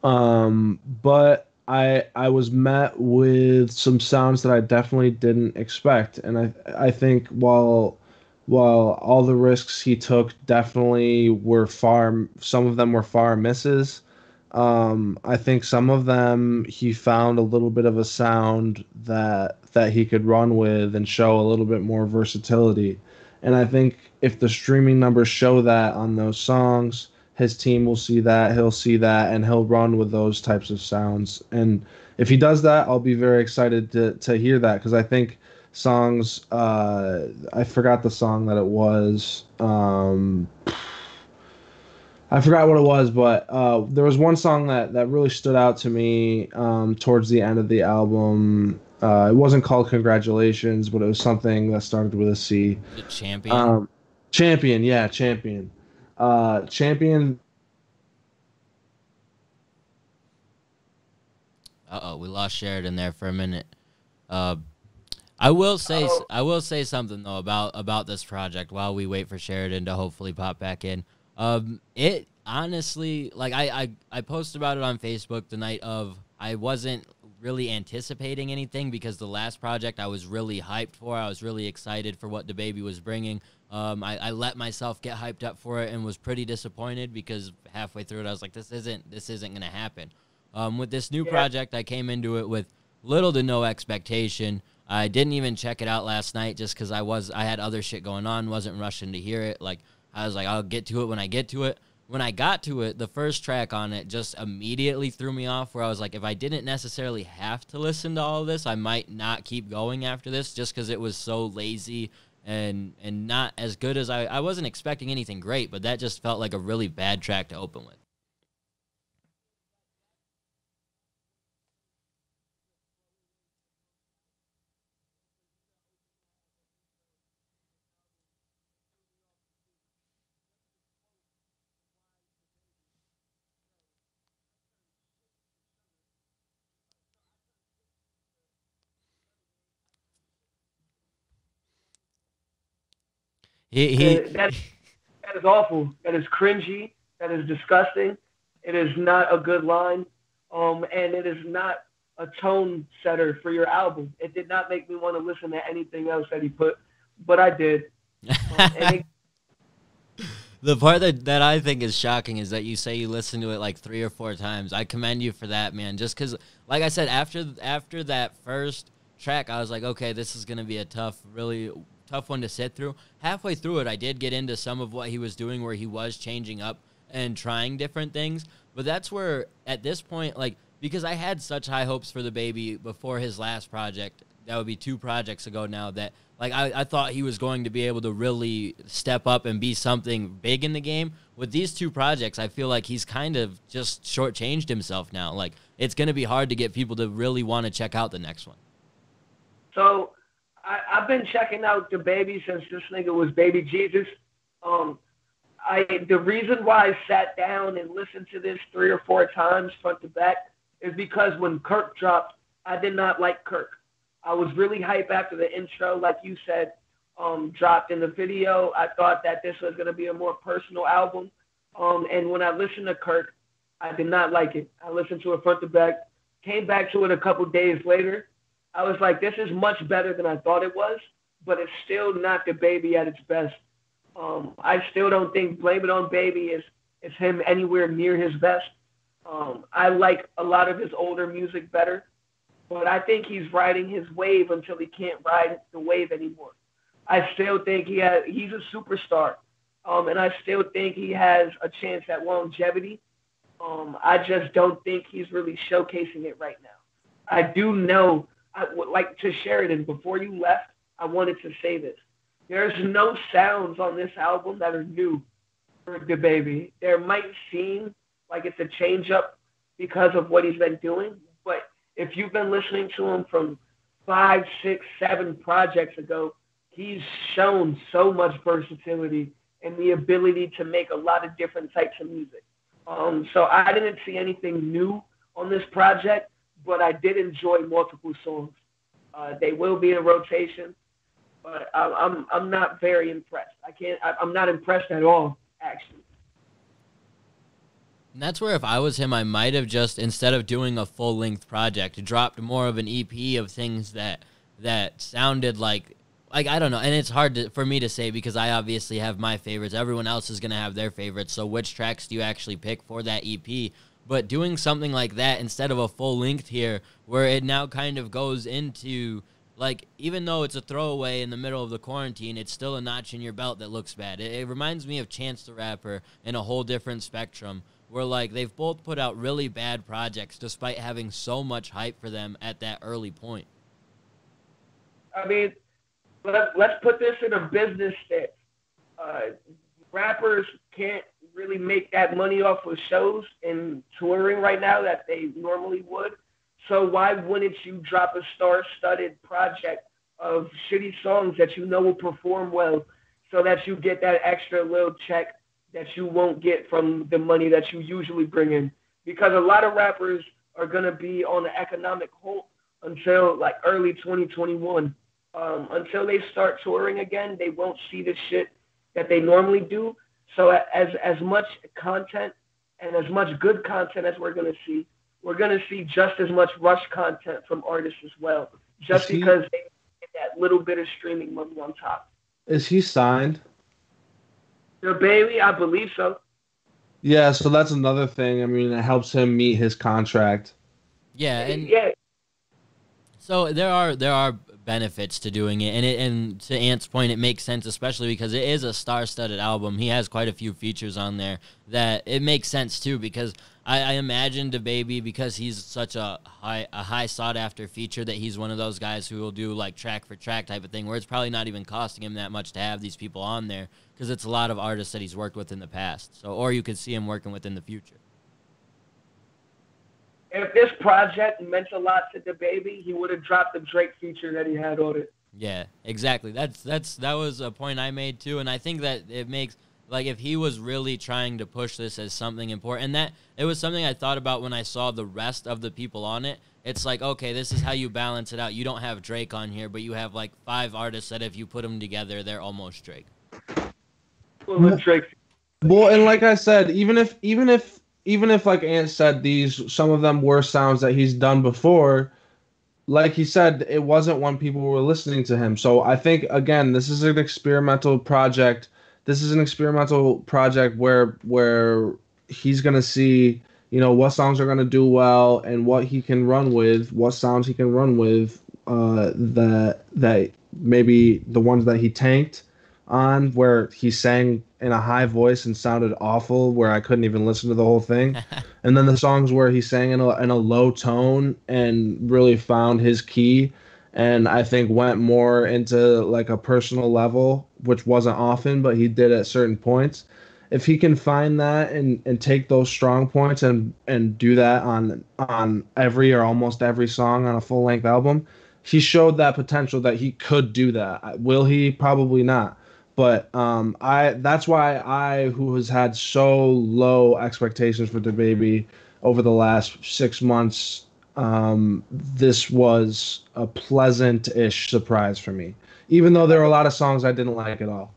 D: Um, but I I was met with some sounds that I definitely didn't expect, and I I think while while all the risks he took definitely were far, some of them were far misses. Um, I think some of them he found a little bit of a sound that that he could run with and show a little bit more versatility. And I think if the streaming numbers show that on those songs, his team will see that, he'll see that, and he'll run with those types of sounds. And if he does that, I'll be very excited to to hear that because I think songs uh I forgot the song that it was. Um I forgot what it was, but uh, there was one song that, that really stood out to me um, towards the end of the album. Uh, it wasn't called Congratulations, but it was something that started with a C.
B: The champion.
D: Um, Champion, yeah, Champion. Uh, Champion.
B: Uh oh, we lost Sheridan there for a minute. Uh, I will say
C: Uh-oh.
B: I will say something though about about this project while we wait for Sheridan to hopefully pop back in. Um, it honestly, like I, I I posted about it on Facebook the night of. I wasn't really anticipating anything because the last project I was really hyped for. I was really excited for what Dababy was bringing. Um, I, I let myself get hyped up for it and was pretty disappointed because halfway through it I was like, this isn't this isn't gonna happen. Um, with this new
C: Yeah.
B: project, I came into it with little to no expectation. I didn't even check it out last night just because I was I had other shit going on, wasn't rushing to hear it. Like I was like, I'll get to it when I get to it. When I got to it, the first track on it just immediately threw me off where I was like, if I didn't necessarily have to listen to all of this, I might not keep going after this just because it was so lazy and and not as good as I, I wasn't expecting anything great, but that just felt like a really bad track to open with. He, he
C: Uh, that that is awful. That is cringy. That is disgusting. It is not a good line, um, and it is not a tone setter for your album. It did not make me want to listen to anything else that he put, but I did. Um, and it,
B: The part that, that I think is shocking is that you say you listened to it like three or four times. I commend you for that, man. Just because, like I said, after after that first track, I was like, okay, this is going to be a tough, really tough one to sit through. Halfway through it, I did get into some of what he was doing where he was changing up and trying different things. But that's where, at this point, like, because I had such high hopes for Dababy before his last project, that would be two projects ago now, that like I, I thought he was going to be able to really step up and be something big in the game. With these two projects, I feel like he's kind of just shortchanged himself now. Like, it's going to be hard to get people to really want to check out the next one.
C: so I, I've been checking out Dababy since this nigga was Baby Jesus. Um, I the reason why I sat down and listened to this three or four times front to back is because when Kirk dropped, I did not like Kirk. I was really hyped after the intro, like you said, um, dropped in the video. I thought that this was going to be a more personal album. Um, and when I listened to Kirk, I did not like it. I listened to it front to back, came back to it a couple days later. I was like, this is much better than I thought it was, but it's still not Dababy at its best. Um, I still don't think Blame It on Baby is, is him anywhere near his best. Um, I like a lot of his older music better. But I think he's riding his wave until he can't ride the wave anymore. I still think he has, he's a superstar, um, and I still think he has a chance at longevity. Um, I just don't think he's really showcasing it right now. I do know, I, like to Sheridan, before you left, I wanted to say this. There's no sounds on this album that are new for Dababy. There might seem like it's a change up because of what he's been doing, but if you've been listening to him from five, six, seven projects ago, he's shown so much versatility and the ability to make a lot of different types of music. Um, so I didn't see anything new on this project, but I did enjoy multiple songs. Uh, they will be in rotation, but I, I'm I'm not very impressed. I can't. I, I'm not impressed at all, actually.
B: And that's where if I was him, I might have just, instead of doing a full-length project, dropped more of an E P of things that that sounded like, like I don't know, and it's hard to, for me to say because I obviously have my favorites. Everyone else is going to have their favorites, so which tracks do you actually pick for that E P? But doing something like that instead of a full-length here where it now kind of goes into, like, even though it's a throwaway in the middle of the quarantine, it's still a notch in your belt that looks bad. It, it reminds me of Chance the Rapper in a whole different spectrum, where, like, they've both put out really bad projects despite having so much hype for them at that early point.
C: I mean, let, let's put this in a business sense. Uh, rappers can't really make that money off of shows and touring right now that they normally would. So why wouldn't you drop a star-studded project of shitty songs that you know will perform well so that you get that extra little check that you won't get from the money that you usually bring in? Because a lot of rappers are going to be on the economic halt until like early twenty twenty-one. Um, until they start touring again, they won't see the shit that they normally do. So as as much content and as much good content as we're going to see, we're going to see just as much rush content from artists as well, just
D: he,
C: because they get that little bit of streaming money on top.
D: Is he signed?
C: Dababy, I believe so.
D: Yeah, so that's another thing. I mean, it helps him meet his contract.
B: Yeah, and
C: yeah.
B: So there are there are benefits to doing it, and it, and to Ant's point, it makes sense, especially because it is a star-studded album. He has quite a few features on there that it makes sense too. Because I, I imagine Dababy, because he's such a high a high sought-after feature, that he's one of those guys who will do like track for track type of thing, where it's probably not even costing him that much to have these people on there, because it's a lot of artists that he's worked with in the past. So, or you could see him working with in the future.
C: If this project meant a lot to Dababy, he would have dropped the Drake feature that he had on it.
B: Yeah, exactly. That's that's that was a point I made too, and I think that it makes, like, if he was really trying to push this as something important, and that it was something I thought about when I saw the rest of the people on it. It's like, okay, this is how you balance it out. You don't have Drake on here, but you have like five artists that if you put them together, they're almost Drake.
C: Well, Drake.
D: Well, and like I said, even if even if even if like Ant said, these some of them were sounds that he's done before, like he said, it wasn't when people were listening to him. So I think, again, this is an experimental project. This is an experimental project where where he's gonna see, you know, what songs are gonna do well and what he can run with, what sounds he can run with. Uh, that that maybe the ones that he tanked on, where he sang in a high voice and sounded awful, where I couldn't even listen to the whole thing. And then the songs where he sang in a, in a low tone and really found his key, and I think went more into like a personal level, which wasn't often, but he did at certain points. If he can find that and, and take those strong points and, and do that on on every or almost every song on a full-length album, he showed that potential that he could do that. Will he? Probably not. But um, I that's why I, who has had so low expectations for Dababy over the last six months, um, this was a pleasant-ish surprise for me, even though there are a lot of songs I didn't like at all.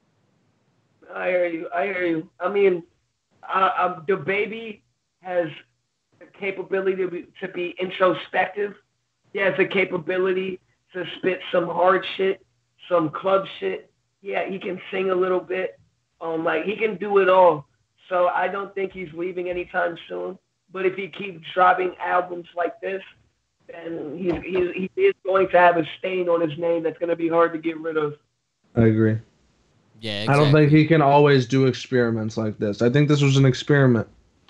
C: I hear you. I hear you. I mean, uh, um, Dababy has the capability to be, to be introspective. He has the capability to spit some hard shit, some club shit. Yeah, he can sing a little bit. Um, like he can do it all. So I don't think he's leaving anytime soon. But if he keeps dropping albums like this, then he's, he's, he is going to have a stain on his name that's going to be hard to get rid of.
D: I agree.
B: Yeah, exactly.
D: I don't think he can always do experiments like this. I think this was an experiment.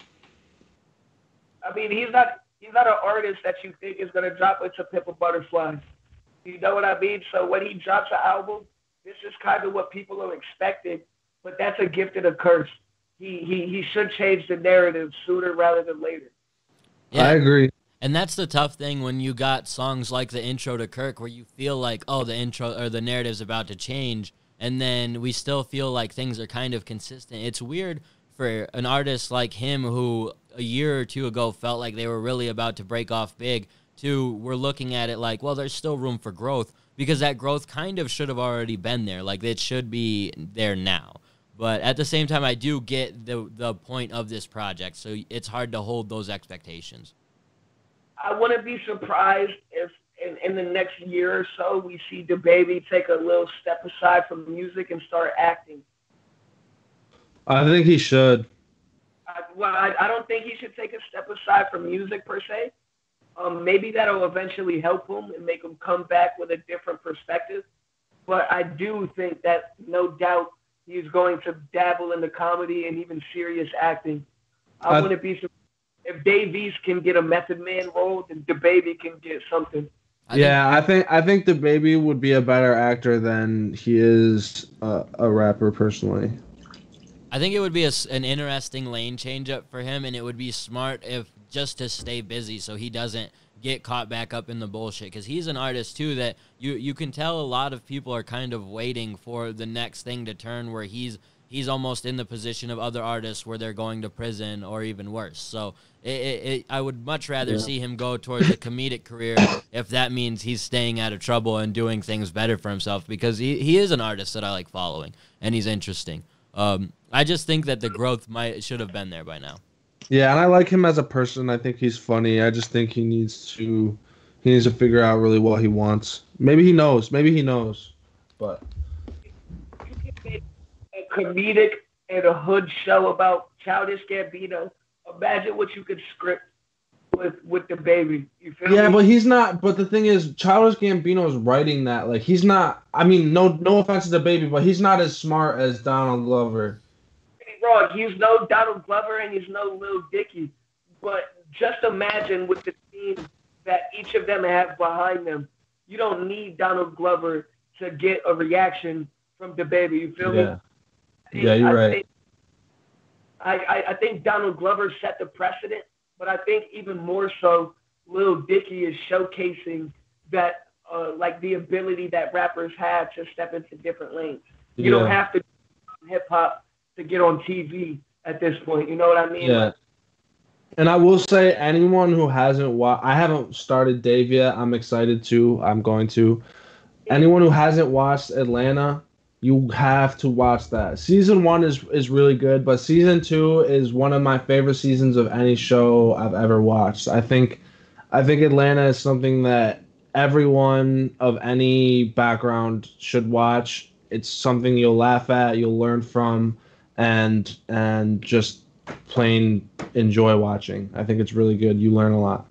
C: I mean, he's not he's not an artist that you think is going to drop it to Pimp a Butterfly. You know what I mean? So when he drops an album, this is kind of what people are expecting, but that's a gift and a curse. He he he should change the narrative sooner rather than later.
B: Yeah.
D: I agree.
B: And that's the tough thing when you got songs like the intro to Kirk, where you feel like, oh, the intro or the narrative's about to change, and then we still feel like things are kind of consistent. It's weird for an artist like him, who a year or two ago felt like they were really about to break off big, to we're looking at it like, well, there's still room for growth, because that growth kind of should have already been there. Like, it should be there now. But at the same time, I do get the the point of this project, so it's hard to hold those expectations.
C: I wouldn't be surprised if in, in the next year or so we see Dababy take a little step aside from music and start acting.
D: I think he should.
C: I, well, I, I don't think he should take a step aside from music per se. Um, maybe that'll eventually help him and make him come back with a different perspective. But I do think that, no doubt, he's going to dabble in the comedy and even serious acting. I, I wouldn't be surprised if Dave East can get a Method Man role, then Dababy can get something.
D: I yeah, think, I think I think Dababy would be a better actor than he is a, a rapper personally.
B: I think it would be a, an interesting lane change up for him, and it would be smart if just to stay busy so he doesn't get caught back up in the bullshit, because he's an artist too that you you can tell a lot of people are kind of waiting for the next thing to turn where he's he's almost in the position of other artists where they're going to prison or even worse. So it, it, it, I would much rather yeah. see him go towards a comedic career if that means he's staying out of trouble and doing things better for himself, because he, he is an artist that I like following and he's interesting. Um, I just think that the growth might should have been there by now.
D: Yeah, and I like him as a person. I think he's funny. I just think he needs to he needs to figure out really what he wants. Maybe he knows. Maybe he knows. But
C: you can make a comedic and a hood show about Childish Gambino. Imagine what you could script with with Dababy. You feel
D: yeah,
C: me?
D: but he's not. But the thing is, Childish Gambino's writing that. Like, he's not. I mean, no, no offense to Dababy, but he's not as smart as Donald Glover.
C: Wrong. He's no Donald Glover and he's no Lil Dicky. But just imagine with the team that each of them have behind them. You don't need Donald Glover to get a reaction from Dababy. You feel
D: yeah.
C: me?
D: Yeah, you're
C: I
D: right.
C: Think, I, I, I think Donald Glover set the precedent, but I think even more so, Lil Dicky is showcasing that, uh, like the ability that rappers have to step into different lanes. You
D: yeah.
C: don't have to do hip hop to get on T V at this point. You know what I mean?
D: Yeah. And I will say, anyone who hasn't watched, I haven't started Dave yet. I'm excited to. I'm going to. Anyone who hasn't watched Atlanta, you have to watch that. Season one is, is really good, but season two is one of my favorite seasons of any show I've ever watched. I think, I think Atlanta is something that everyone of any background should watch. It's something you'll laugh at, you'll learn from, and and just plain enjoy watching. I think it's really good. You learn a lot.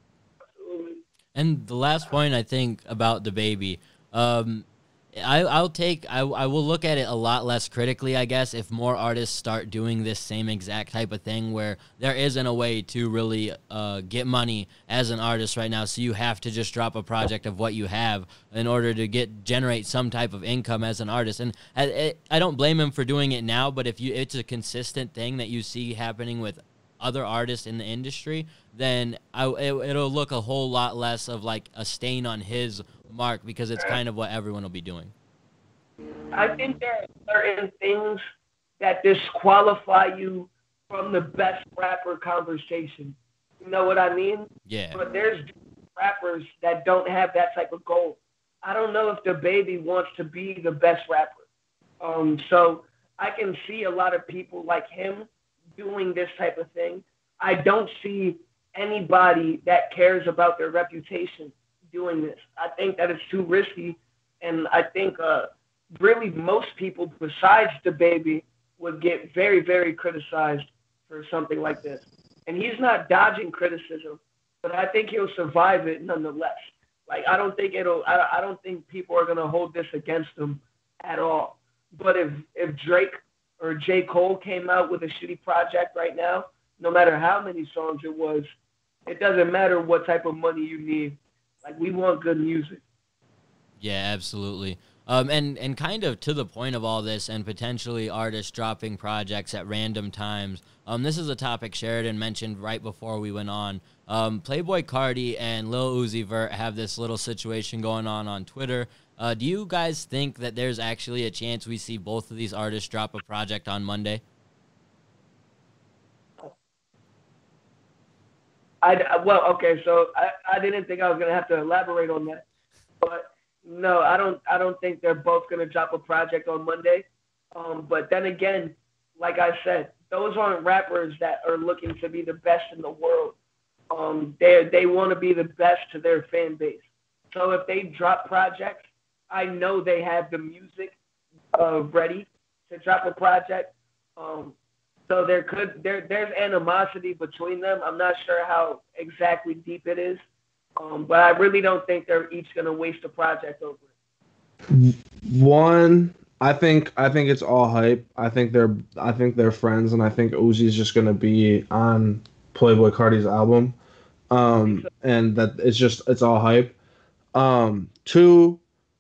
B: And the last point I think about Dababy, um, I, I'll take, I, I will look at it a lot less critically, I guess, if more artists start doing this same exact type of thing where there isn't a way to really uh, get money as an artist right now. So you have to just drop a project of what you have in order to get generate some type of income as an artist. And I, I don't blame him for doing it now, but if you it's a consistent thing that you see happening with other artists in the industry, then I, it, it'll look a whole lot less of like a stain on his mark, because it's kind of what everyone will be doing.
C: I think there are certain things that disqualify you from the best rapper conversation. You know what I mean?
B: Yeah.
C: But there's rappers that don't have that type of goal. I don't know if Dababy wants to be the best rapper. Um, so I can see a lot of people like him doing this type of thing. I don't see anybody that cares about their reputation doing this. I think that it's too risky, and I think uh, really most people besides Dababy would get very, very criticized for something like this. And he's not dodging criticism, but I think he'll survive it nonetheless. Like, I don't think it'll. I, I don't think people are gonna hold this against him at all. But if if Drake or J. Cole came out with a shitty project right now, no matter how many songs it was, it doesn't matter what type of money you need. Like, we want good music.
B: Yeah, absolutely. Um, and, and kind of to the point of all this and potentially artists dropping projects at random times, um, this is a topic Sheridan mentioned right before we went on. Um, Playboi Carti and Lil Uzi Vert have this little situation going on on Twitter. Uh, do you guys think that there's actually a chance we see both of these artists drop a project on Monday?
C: I, well, okay, so I, I didn't think I was gonna have to elaborate on that, but no, I don't. I don't think they're both gonna drop a project on Monday. Um, but then again, like I said, those aren't rappers that are looking to be the best in the world. Um, they they want to be the best to their fan base. So if they drop projects, I know they have the music uh, ready to drop a project. Um, so there could there there's animosity between them. I'm not sure how exactly deep it is, um, but I really don't think they're each gonna waste a project over it.
D: One, I think I think it's all hype. I think they're I think they're friends, and I think Uzi's just gonna be on Playboy Cardi's album, um, and that it's just it's all hype. Um, two,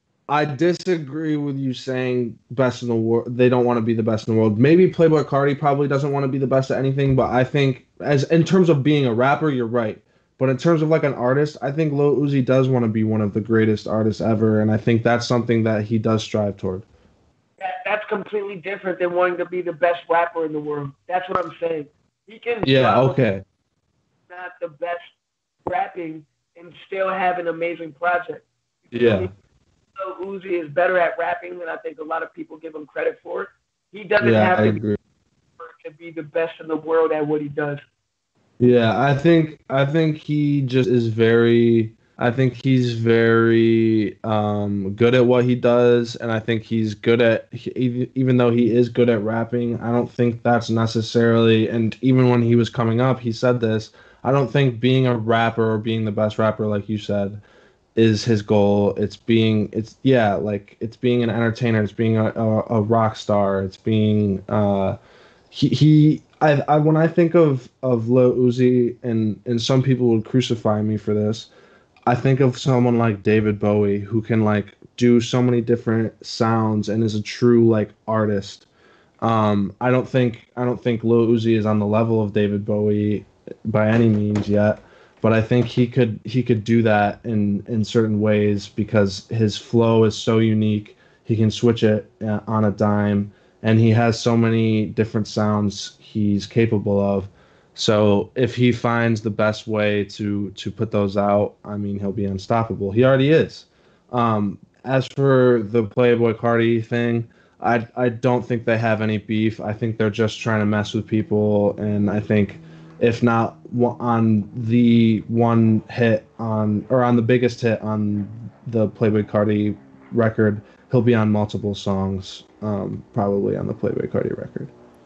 D: I disagree with you saying best in the world. They don't want to be the best in the world. Maybe Playboy Cardi probably doesn't want to be the best at anything, but I think as in terms of being a rapper, you're right. But in terms of like an artist, I think Lil Uzi does want to be one of the greatest artists ever, and I think that's something that he does strive toward.
C: That, that's completely different than wanting to be the best rapper in the world. That's what I'm saying. He can
D: Yeah, okay.
C: not the best rapping and still have an amazing project.
D: Yeah.
C: So Uzi is better at rapping than I think a lot of people give him credit for. He doesn't
D: Yeah,
C: have
D: I
C: to
D: agree.
C: be, to be the best in the world at what he does.
D: Yeah, I think I think he just is very I think he's very um, good at what he does, and I think he's good at he, even though he is good at rapping, I don't think that's necessarily, and even when he was coming up, he said this, I don't think being a rapper or being the best rapper like you said is his goal. It's being it's yeah, like it's being an entertainer, it's being a, a, a rock star, it's being uh he, he I, I when I think of of Lil Uzi, and and some people would crucify me for this, I think of someone like David Bowie who can like do so many different sounds and is a true like artist. Um, I don't think I don't think Lil Uzi is on the level of David Bowie by any means yet, but I think he could he could do that in in certain ways because his flow is so unique. He can switch it uh, on a dime, and he has so many different sounds he's capable of. So if he finds the best way to to put those out, I mean, he'll be unstoppable. He already is. Um, as for the Playboy Cardi thing, I I don't think they have any beef. I think they're just trying to mess with people, and I think if not on the one hit on or on the biggest hit on the Playboy Cardi record, he'll be on multiple songs, um, probably on the Playboy Cardi record.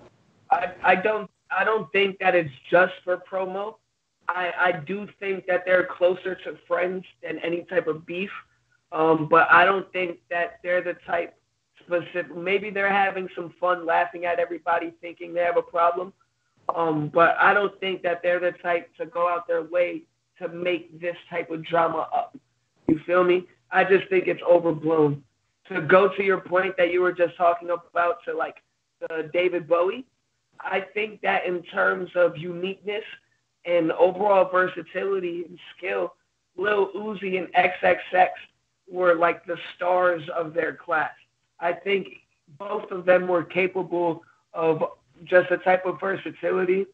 C: I, I don't I don't think that it's just for promo. I, I do think that they're closer to friends than any type of beef. Um, but I don't think that they're the type specific. Maybe they're having some fun laughing at everybody thinking they have a problem. Um, but I don't think that they're the type to go out their way to make this type of drama up. You feel me? I just think it's overblown. To go to your point that you were just talking about to like the David Bowie, I think that in terms of uniqueness and overall versatility and skill, Lil Uzi and X X X were like the stars of their class. I think both of them were capable of just a type of versatility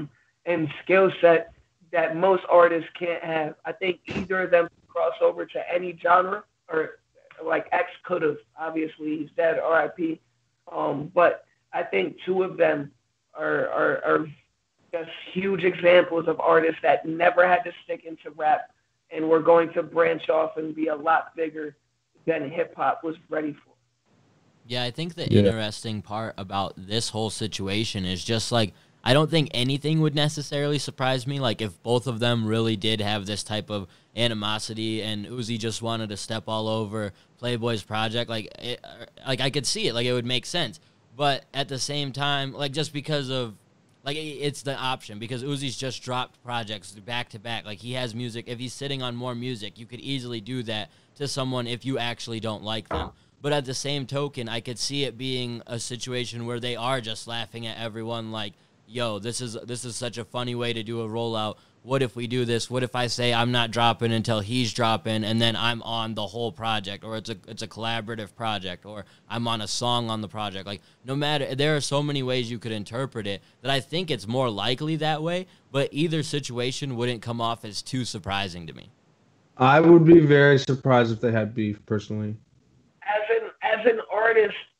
C: and skill set that most artists can't have. I think either of them cross over to any genre, or like X could have. Obviously, he's dead, R I P. Um, but I think two of them are, are, are just huge examples of artists that never had to stick into rap and were going to branch off and be a lot bigger than hip-hop was ready for.
B: Yeah, I think the
D: Yeah.
B: interesting part about this whole situation is just like, I don't think anything would necessarily surprise me. Like if both of them really did have this type of animosity and Uzi just wanted to step all over Playboy's project, like it, like I could see it, like it would make sense. But at the same time, like just because of, like it's the option, because Uzi's just dropped projects back to back. Like he has music. If he's sitting on more music, you could easily do that to someone if you actually don't like them. But at the same token, I could see it being a situation where they are just laughing at everyone like, yo, this is this is such a funny way to do a rollout. What if we do this? What if I say I'm not dropping until he's dropping, and then I'm on the whole project, or it's a it's a collaborative project, or I'm on a song on the project. Like no matter, there are so many ways you could interpret it that I think it's more likely that way. But either situation wouldn't come off as too surprising to me.
D: I would be very surprised if they had beef, personally.
C: As an as an artist,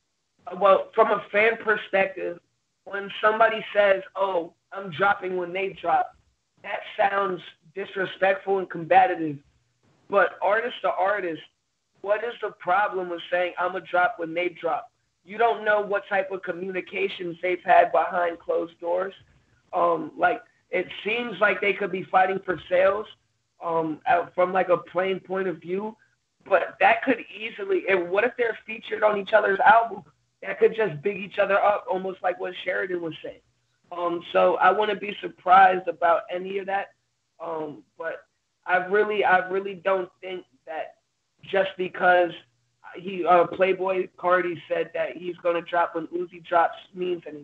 C: Well, from a fan perspective, when somebody says, "Oh, I'm dropping when they drop," that sounds disrespectful and combative. But artist to artist, what is the problem with saying I'm gonna drop when they drop? You don't know what type of communications they've had behind closed doors. Um, like it seems like they could be fighting for sales, um, out from like a plain point of view, but that could easily. And what if they're featured on each other's album? That could just big each other up, almost like what Sheridan was saying. Um, so I wouldn't be surprised about any of that. Um, but I really, I really don't think that just because he, uh, Playboy Cardi said that he's gonna drop when Uzi drops means anything.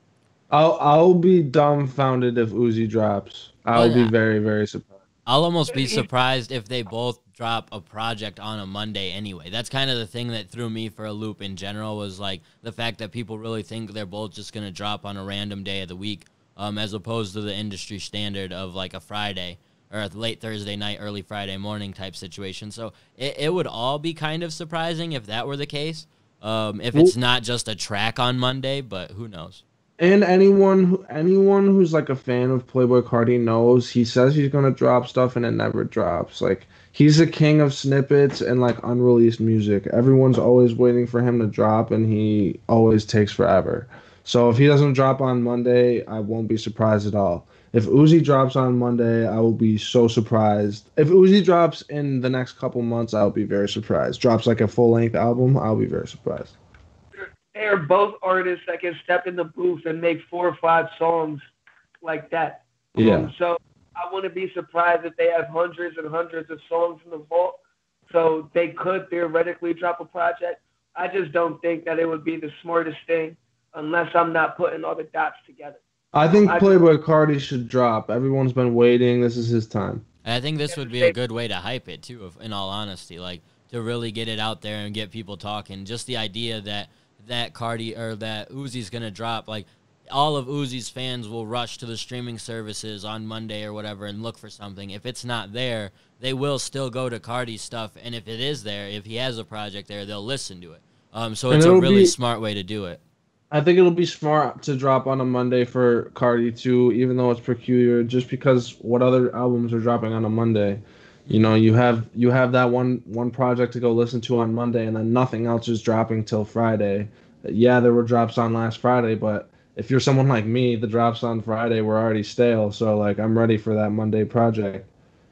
D: I'll I'll be dumbfounded if Uzi drops. I'll
B: But
D: be
B: uh,
D: very very surprised.
B: I'll almost be surprised if they both drop a project on a Monday anyway. That's kind of the thing that threw me for a loop in general, was like the fact that people really think they're both just going to drop on a random day of the week, um, as opposed to the industry standard of like a Friday or a late Thursday night, early Friday morning type situation. So it, it would all be kind of surprising if that were the case, um, if it's not just a track on Monday, but who knows?
D: And anyone who anyone who's like a fan of Playboy Cardi knows he says he's gonna drop stuff and it never drops. Like he's the king of snippets and like unreleased music. Everyone's always waiting for him to drop and he always takes forever. So if he doesn't drop on Monday, I won't be surprised at all. If Uzi drops on Monday, I will be so surprised. If Uzi drops in the next couple months, I'll be very surprised. Drops like a full-length album, I'll be very surprised.
C: They are both artists that can step in the booth and make four or five songs like that.
D: Yeah.
C: Um, so I wouldn't be surprised if they have hundreds and hundreds of songs in the vault. So they could theoretically drop a project. I just don't think that it would be the smartest thing unless I'm not putting all the dots together.
D: I think
C: I-
D: Playboy Cardi should drop. Everyone's been waiting. This is his time.
B: And I think this would be a good way to hype it too, if, in all honesty, like to really get it out there and get people talking. Just the idea that that Cardi or that Uzi's gonna drop, like all of Uzi's fans will rush to the streaming services on Monday or whatever and look for something. If it's not there, they will still go to Cardi's stuff, and if it is there, if he has a project there, they'll listen to it. Um, so
D: And
B: it's a
D: it'll
B: really
D: be-
B: smart way to do it.
D: I think it'll be smart to drop on a Monday for Cardi too, even though it's peculiar, just because what other albums are dropping on a Monday? You know, you have you have that one one project to go listen to on Monday, and then nothing else is dropping till Friday. Yeah, there were drops on last Friday, but if you're someone like me, the drops on Friday were already stale. So like, I'm ready for that Monday project.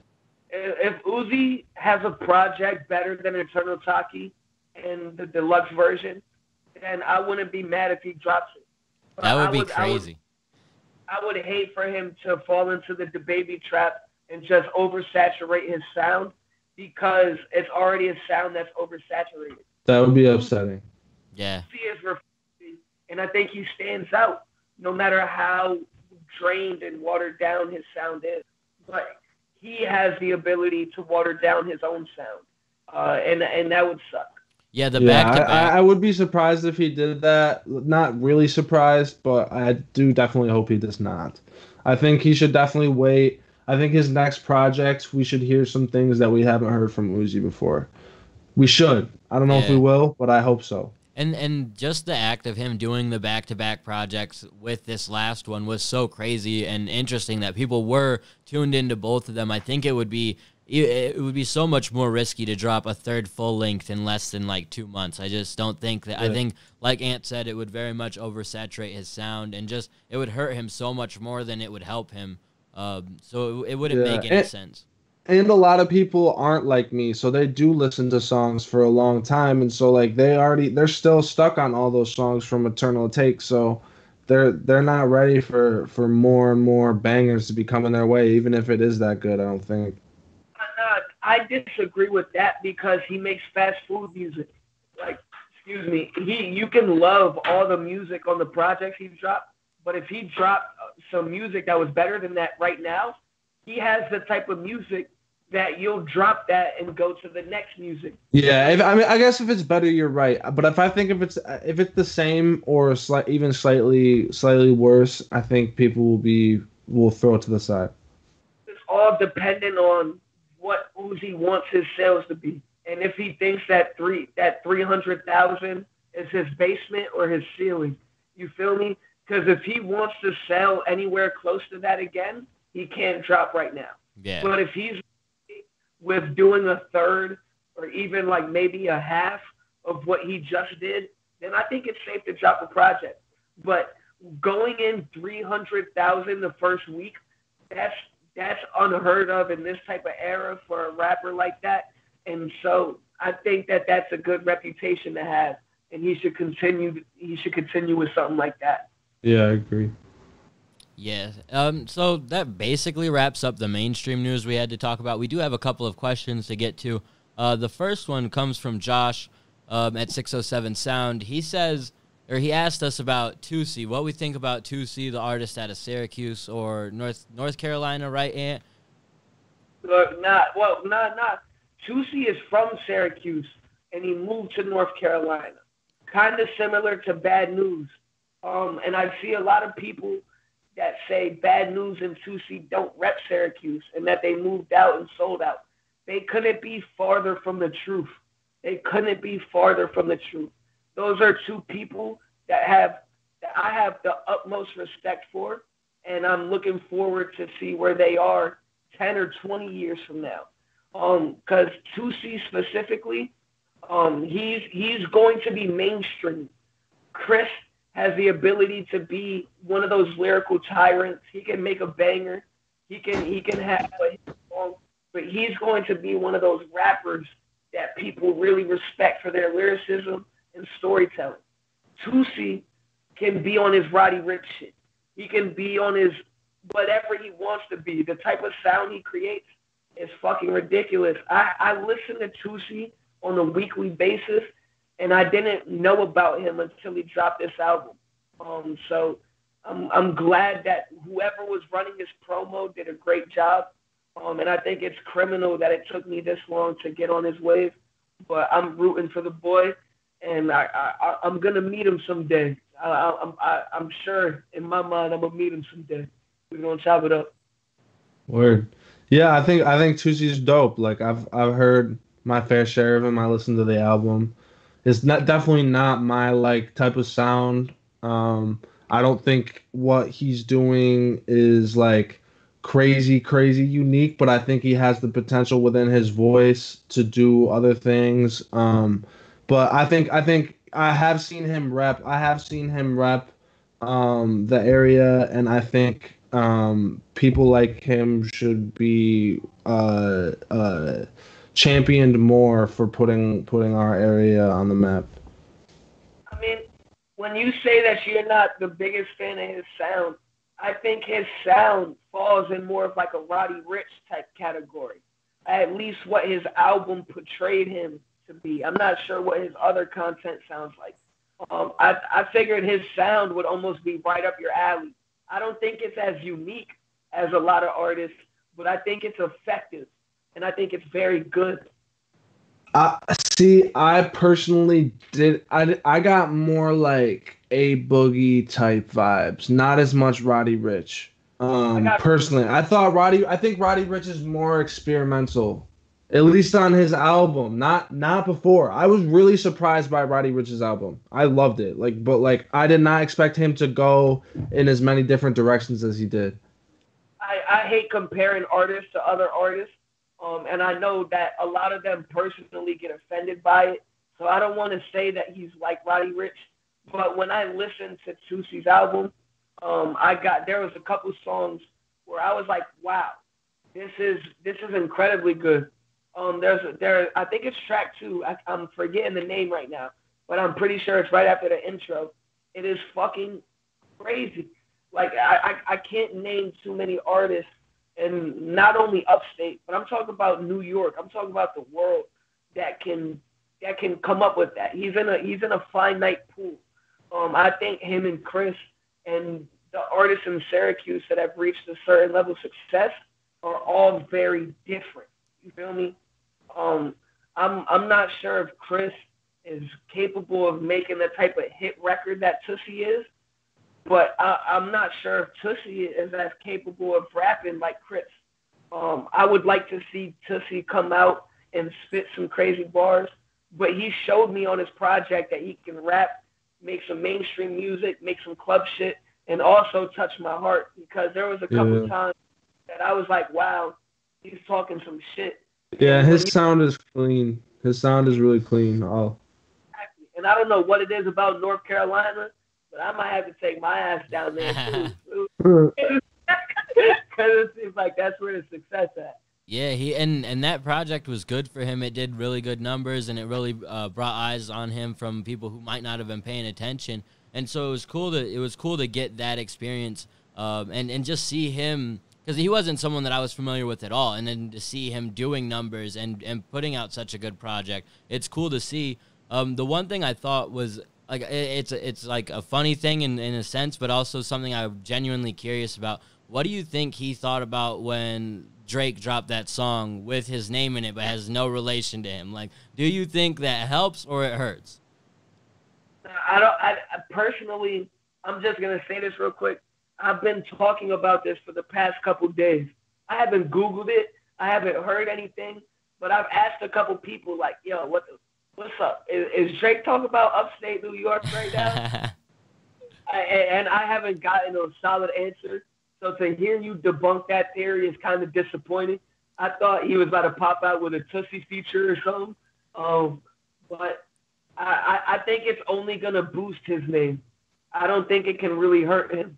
C: If Uzi has a project better than Eternal Taki and the deluxe version, then I wouldn't be mad if he drops it. But
B: That would
C: I
B: be
C: I would,
B: crazy.
C: I would hate for him to fall into the Dababy trap and just oversaturate his sound, because it's already a sound that's oversaturated.
D: That would be upsetting.
B: Yeah.
C: He is refreshing, and I think he stands out no matter how drained and watered down his sound is. But he has the ability to water down his own sound, uh, and and that would suck.
B: Yeah, the
D: Yeah,
B: back to
D: I,
B: back.
D: I would be surprised if he did that. Not really surprised, but I do definitely hope he does not. I think he should definitely wait. I think his next project, we should hear some things that we haven't heard from Uzi before. We should. I don't know if
B: Yeah.
D: we will, but I hope so.
B: And and just the act of him doing the back-to-back projects with this last one was so crazy and interesting that people were tuned into both of them. I think it would be it would be so much more risky to drop a third full length in less than like two months. I just don't think that. I
D: Yeah.
B: think, like Ant said, it would very much oversaturate his sound, and just it would hurt him so much more than it would help him. Um, so it, it wouldn't
D: Yeah,
B: make any
D: and-
B: sense.
D: And a lot of people aren't like me, so they do listen to songs for a long time, and so like they already they're still stuck on all those songs from Eternal Take, so they're they're not ready for for more and more bangers to be coming their way, even if it is that good. I don't think.
C: Uh, I disagree with that because he makes fast food music. Like, excuse me, he you can love all the music on the projects he's dropped, but if he dropped some music that was better than that right now, he has the type of music that you'll drop that and go to the next music.
D: Yeah, if, I mean, I guess if it's better, you're right. But if I think if it's if it's the same or slight, even slightly slightly worse, I think people will be will throw it to the side.
C: It's all dependent on what Uzi wants his sales to be, and if he thinks that three that three hundred thousand is his basement or his ceiling. You feel me? Because if he wants to sell anywhere close to that again, he can't drop right now.
B: Yeah.
C: But if he's with doing a third or even like maybe a half of what he just did, then I think it's safe to drop a project. But going in three hundred thousand the first week, that's that's unheard of in this type of era for a rapper like that. And so I think that that's a good reputation to have, and he should continue. He should continue with something like that.
D: Yeah, I agree.
B: Yeah. Um. So that basically wraps up the mainstream news we had to talk about. We do have a couple of questions to get to. Uh, the first one comes from Josh um, at six oh seven Sound. He says, or he asked us about Tusi, what we think about Tusi, the artist out of Syracuse or North North Carolina, right, Ant?
C: Look, not well, not not. Tusi is from Syracuse, and he moved to North Carolina. Kind of similar to Bad News. Um, and I see a lot of people that say Bad News and Tusi don't rep Syracuse and that they moved out and sold out. They couldn't be farther from the truth. They couldn't be farther from the truth. Those are two people that have that I have the utmost respect for, and I'm looking forward to see where they are ten or twenty years from now. Um, because Tusi specifically, um, he's he's going to be mainstream. Chris has the ability to be one of those lyrical tyrants. He can make a banger. He can he can have a hit song, but he's going to be one of those rappers that people really respect for their lyricism and storytelling. Tusi can be on his Roddy Ricch shit. He can be on his whatever he wants to be. The type of sound he creates is fucking ridiculous. I, I listen to Tusi on a weekly basis, and I didn't know about him until he dropped this album. Um, so I'm I'm glad that whoever was running his promo did a great job. Um, and I think it's criminal that it took me this long to get on his wave. But I'm rooting for the boy, and I, I I'm gonna meet him someday. I, I, I'm I, I'm sure in my mind I'm gonna meet him someday. We're gonna chop it up.
D: Word. Yeah, I think I think Tusi's dope. Like I've I've heard my fair share of him. I listened to the album. It's not definitely not my like type of sound. Um, I don't think what he's doing is like crazy, crazy unique, but I think he has the potential within his voice to do other things. Um, but I think I think I have seen him rep. I have seen him rep um, the area, and I think um, people like him should be uh, uh, championed more for putting putting our area on the map.
C: I mean, when you say that you're not the biggest fan of his sound, I think his sound falls in more of like a Roddy Ricch type category. At least what his album portrayed him to be. I'm not sure what his other content sounds like. Um, I, I figured his sound would almost be right up your alley. I don't think it's as unique as a lot of artists, but I think it's effective, and I think it's very good.
D: Uh, see, I personally did. I, I got more like A Boogie type vibes, not as much Roddy Ricch. Um, I personally, I thought Roddy. I think Roddy Ricch is more experimental, at least on his album. Not not before. I was really surprised by Roddy Ricch's album. I loved it. Like, but like, I did not expect him to go in as many different directions as he did.
C: I, I hate comparing artists to other artists. Um, and I know that a lot of them personally get offended by it. So I don't want to say that he's like Roddy Ricch. But when I listened to Tusi's album, um, I got there was a couple songs where I was like, wow, this is this is incredibly good. Um, there's a, there I think it's track two. I, I'm forgetting the name right now, but I'm pretty sure it's right after the intro. It is fucking crazy. Like I, I, I can't name too many artists. And not only Upstate, but I'm talking about New York. I'm talking about the world that can that can come up with that. He's in a he's in a finite pool. Um, I think him and Chris and the artists in Syracuse that have reached a certain level of success are all very different. You feel me? Um, I'm I'm not sure if Chris is capable of making the type of hit record that Tusi is. But I, I'm not sure if Tusi is as capable of rapping like Chris. Um, I would like to see Tusi come out and spit some crazy bars. but he showed me on his project that he can rap, make some mainstream music, make some club shit, and also touch my heart, because there was a couple
D: Yeah.
C: times that I was like, wow, he's talking some shit.
D: Yeah,
C: And when
D: his
C: you-
D: sound is clean. His sound is really clean. Oh.
C: And I don't know what it is about North Carolina, but I might have to take my ass down there too. Because it seems like that's where the success at.
B: Yeah, he and and that project was good for him. It did really good numbers, and it really uh, brought eyes on him from people who might not have been paying attention. And so it was cool to it was cool to get that experience, um, and and just see him, because he wasn't someone that I was familiar with at all. And then to see him doing numbers and and putting out such a good project, it's cool to see. Um, the one thing I thought was like it, it's it's like a funny thing in in a sense, but also something I'm genuinely curious about. What do you think he thought about when Drake dropped that song with his name in it but has no relation to him? Like, do you think that helps or it hurts?
C: I don't. I, I personally, I'm just gonna say this real quick. I've been talking about this for the past couple days. I haven't Googled it. I haven't heard anything, but I've asked a couple people, like, "Yo, what? The, what's up? Is, is Drake talking about upstate New York right now?" I, and I haven't gotten a solid answer. So to hear you debunk that theory is kind of disappointing. I thought he was about to pop out with a Tootsie feature or something. Um, but I, I, I think it's only going to boost his name. I don't think it can really hurt him.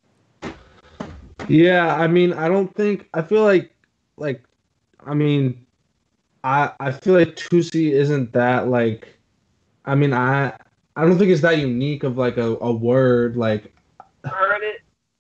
D: Yeah, I mean, I don't think I feel like like I mean, I I feel like Tootsie isn't that like I mean, I I don't think it's that unique of like a, a word like
C: Heard it?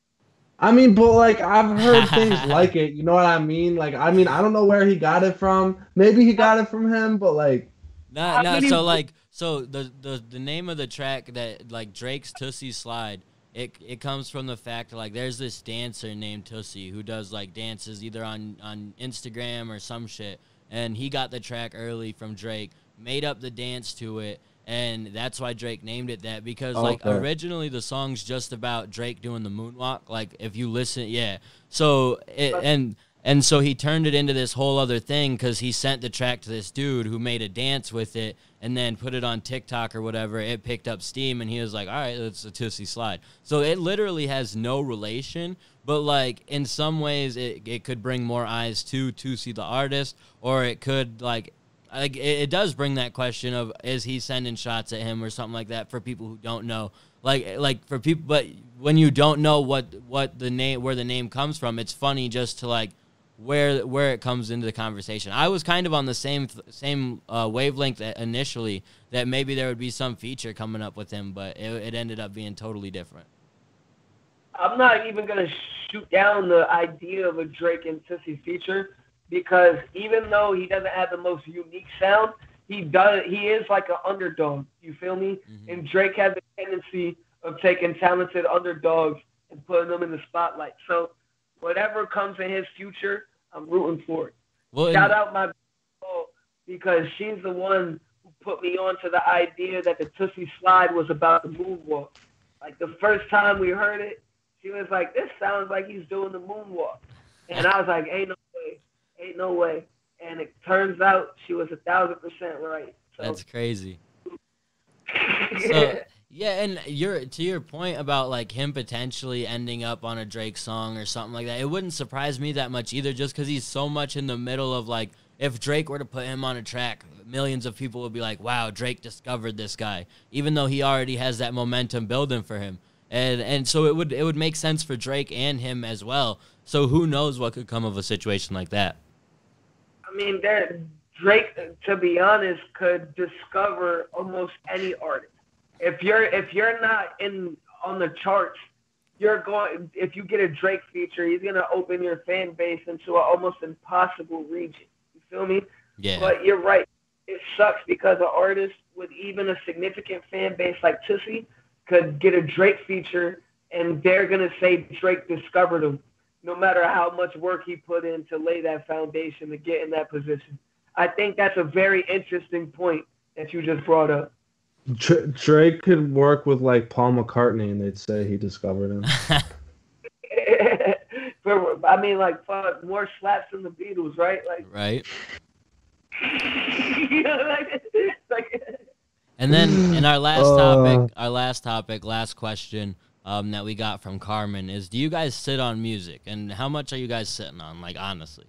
D: I mean, but like I've heard things like it, you know what I mean? Like I mean, I don't know where he got it from. Maybe he got it from him, but like
B: No, no. So like, so the, the the name of the track that like Drake's Tootsie Slide, it it comes from the fact like there's this dancer named Tootsie who does like dances either on on Instagram or some shit, and he got the track early from Drake, made up the dance to it, and that's why Drake named it that, because like
D: Okay.
B: originally the song's just about Drake doing the moonwalk. Like if you listen, yeah. So it, and. And so he turned it into this whole other thing because he sent the track to this dude who made a dance with it and then put it on TikTok or whatever. It picked up steam, and he was like, all right, it's a Tootsie Slide. So it literally has no relation, but, like, in some ways it, it could bring more eyes to Tootsie the artist, or it could, like, like it, it does bring that question of, is he sending shots at him or something like that for people who don't know. Like, like for people, but when you don't know what, what the name, where the name comes from, it's funny just to, like, where where it comes into the conversation. I was kind of on the same same uh, wavelength initially, that maybe there would be some feature coming up with him, but it, it ended up being totally different.
C: I'm not even going to shoot down the idea of a Drake and Tootsie feature, because even though he doesn't have the most unique sound, he does. He is like an underdog. You feel me? Mm-hmm. And Drake has a tendency of taking talented underdogs and putting them in the spotlight. So whatever comes in his future, I'm rooting for it. Well, shout out my girl, because she's the one who put me on to the idea that the Tootsie Slide was about the moonwalk. Like the first time we heard it, she was like, this sounds like he's doing the moonwalk. And I was like, ain't no way, ain't no way. And it turns out she was a thousand percent right. So.
B: That's crazy. So, yeah, and you're to your point about like him potentially ending up on a Drake song or something like that, it wouldn't surprise me that much either, just because he's so much in the middle of like, if Drake were to put him on a track, millions of people would be like, wow, Drake discovered this guy, even though he already has that momentum building for him. And and so it would it would make sense for Drake and him as well. So who knows what could come of a situation like that.
C: I mean, there, Drake, to be honest, could discover almost any artist. If you're if you're not in on the charts, you're going. If you get a Drake feature, he's gonna open your fan base into an almost impossible region. You feel me?
B: Yeah.
C: But you're right. It sucks because an artist with even a significant fan base like Tootsie could get a Drake feature, and they're gonna say Drake discovered him, no matter how much work he put in to lay that foundation to get in that position. I think that's a very interesting point that you just brought up.
D: Drake could work with like Paul McCartney, and they'd say he discovered him.
C: I mean, like, fuck, more slaps than the Beatles, right? Like,
B: right.
C: You know, like, like,
B: And then in our last
D: Uh.
B: topic, our last topic, last question um, that we got from Carmen is: do you guys sit on music, and how much are you guys sitting on? Like honestly.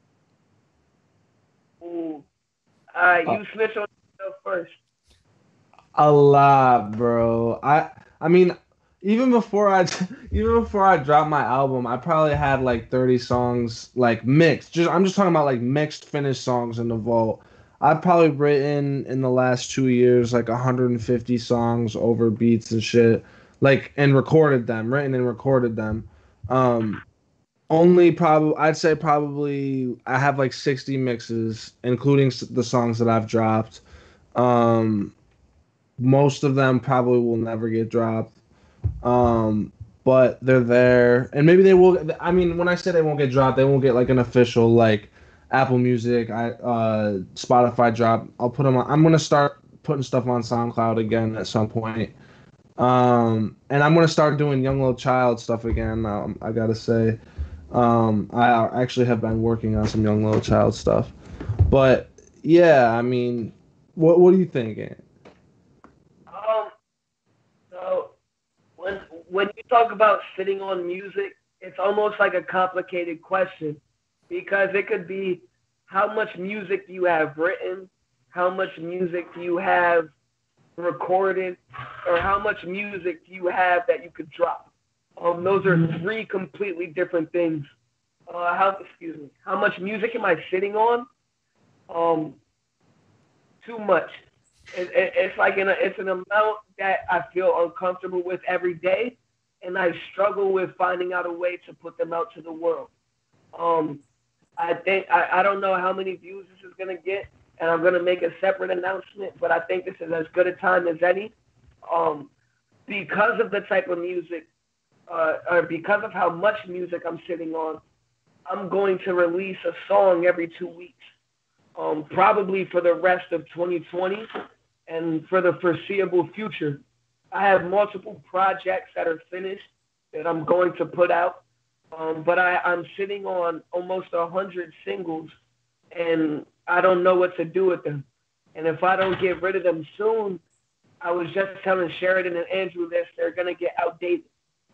C: ooh. All right, you switch on yourself first.
D: A lot, bro. I I mean, even before I even before I dropped my album, I probably had like thirty songs like mixed. Just I'm just talking about like mixed finished songs in the vault. I've probably written in the last two years like one hundred fifty songs over beats and shit, like and recorded them, written and recorded them. Um, only probably I'd say probably I have like sixty mixes, including s- the songs that I've dropped. Um, most of them probably will never get dropped. Um, but they're there, and maybe they will. I mean, when I say they won't get dropped, they won't get like an official like Apple Music, I uh, Spotify drop. I'll put them on. I'm gonna start putting stuff on SoundCloud again at some point. Um, and I'm gonna start doing Young Little Child stuff again. Um, I gotta say, um, I actually have been working on some Young Little Child stuff. But yeah, I mean, what what do you think, Ant?
C: Um, so when when you talk about sitting on music, it's almost like a complicated question because it could be how much music do you have written, how much music do you have recorded, or how much music do you have that you could drop. Um, those are three completely different things. Uh, how excuse me, how much music am I sitting on? Um, too much. It, it, it's like an, it's an amount that I feel uncomfortable with every day, and I struggle with finding out a way to put them out to the world. Um, I think I, I don't know how many views this is gonna get, and I'm gonna make a separate announcement. But I think this is as good a time as any, um, because of the type of music, uh, or because of how much music I'm sitting on. I'm going to release a song every two weeks, um, probably for the rest of twenty twenty and for the foreseeable future. I have multiple projects that are finished that I'm going to put out. Um, but I, I'm sitting on almost one hundred singles, and I don't know what to do with them. And if I don't get rid of them soon, I was just telling Sheridan and Andrew this, they're going to get outdated.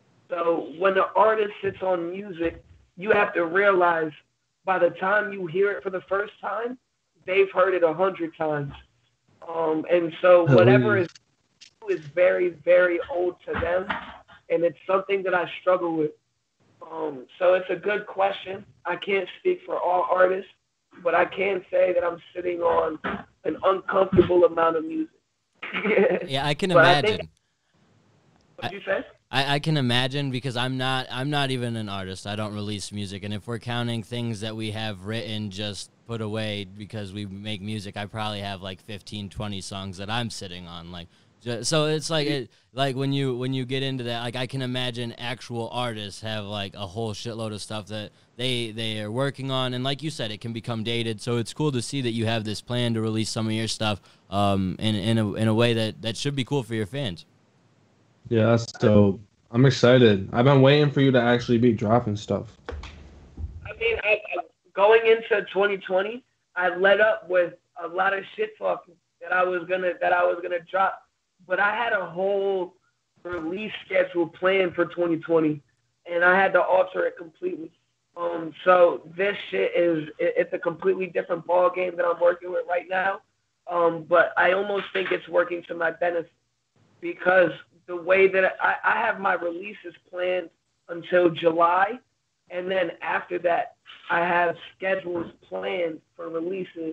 C: So when an artist sits on music, you have to realize by the time you hear it for the first time, they've heard it a hundred times. Um, and so whatever is is very, very old to them, and it's something that I struggle with. Um, so it's a good question. I can't speak for all artists, but I can say that I'm sitting on an uncomfortable amount of music.
B: Yeah, I can
C: But I
B: imagine.
C: think- What'd you say?
B: I, I can imagine because I'm not I'm not even an artist. I don't release music, and if we're counting things that we have written just put away because we make music, I probably have like fifteen, twenty songs that I'm sitting on. Like, ju- so it's like it, like when you when you get into that, like I can imagine actual artists have like a whole shitload of stuff that they they are working on, and like you said, it can become dated. So it's cool to see that you have this plan to release some of your stuff um in in a in a way that that should be cool for your fans.
D: Yeah, that's dope. I'm excited. I've been waiting for you to actually be dropping stuff.
C: I mean, I, I, going into twenty twenty, I led up with a lot of shit talking that I was gonna that I was gonna drop, but I had a whole release schedule planned for twenty twenty, and I had to alter it completely. Um, so this shit is it, it's a completely different ball game that I'm working with right now. Um, but I almost think it's working to my benefit because the way that I, I have my releases planned until July, and then after that, I have schedules planned for releases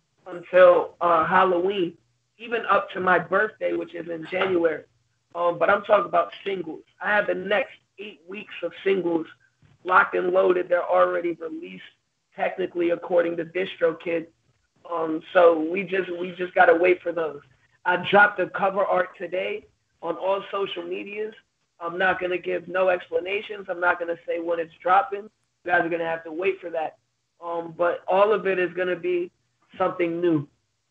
C: until uh, Halloween, even up to my birthday, which is in January. Um, but I'm talking about singles. I have the next eight weeks of singles locked and loaded. They're already released, technically, according to DistroKid. Um, so we just we just gotta wait for those. I dropped the cover art today on all social medias. I'm not going to give no explanations. I'm not going to say when it's dropping. You guys are going to have to wait for that. Um, but all of it is going to be something new.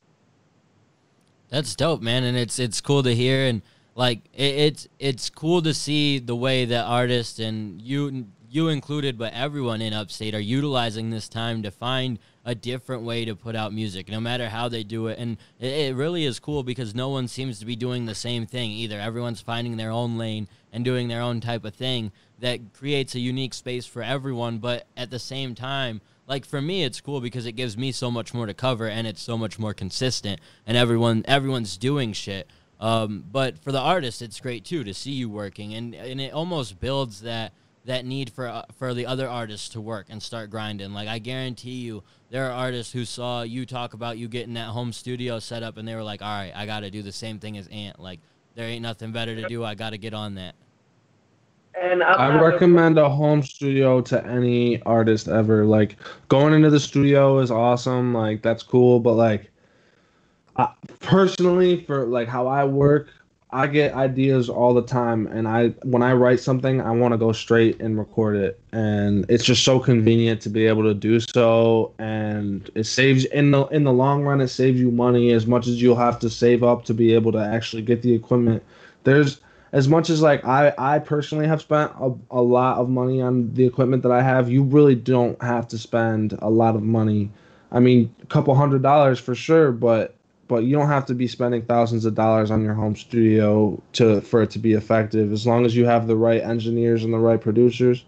B: That's dope, man, and it's it's cool to hear, and like it, it's it's cool to see the way that artists and you you included, but everyone in Upstate are utilizing this time to find a different way to put out music, no matter how they do it. And it, it really is cool because no one seems to be doing the same thing either. Everyone's finding their own lane and doing their own type of thing that creates a unique space for everyone. But at the same time, like for me, it's cool because it gives me so much more to cover and it's so much more consistent and everyone everyone's doing shit. Um, but for the artist, it's great too to see you working, and, and it almost builds that that need for uh, for the other artists to work and start grinding. Like I guarantee you, there are artists who saw you talk about you getting that home studio set up, and they were like, "All right, I got to do the same thing as Ant. Like there ain't nothing better to do. I got to get on that."
C: And I'm
D: I
C: not
D: recommend a home studio to any artist ever. Like going into the studio is awesome. Like that's cool, but like I, personally, for like how I work, I get ideas all the time, and I when I write something, I want to go straight and record it, and it's just so convenient to be able to do so, and it saves in the in the long run, it saves you money as much as you'll have to save up to be able to actually get the equipment. There's as much as like I I personally have spent a, a lot of money on the equipment that I have, you really don't have to spend a lot of money. I mean, a couple hundred dollars for sure, but but you don't have to be spending thousands of dollars on your home studio to for it to be effective, as long as you have the right engineers and the right producers.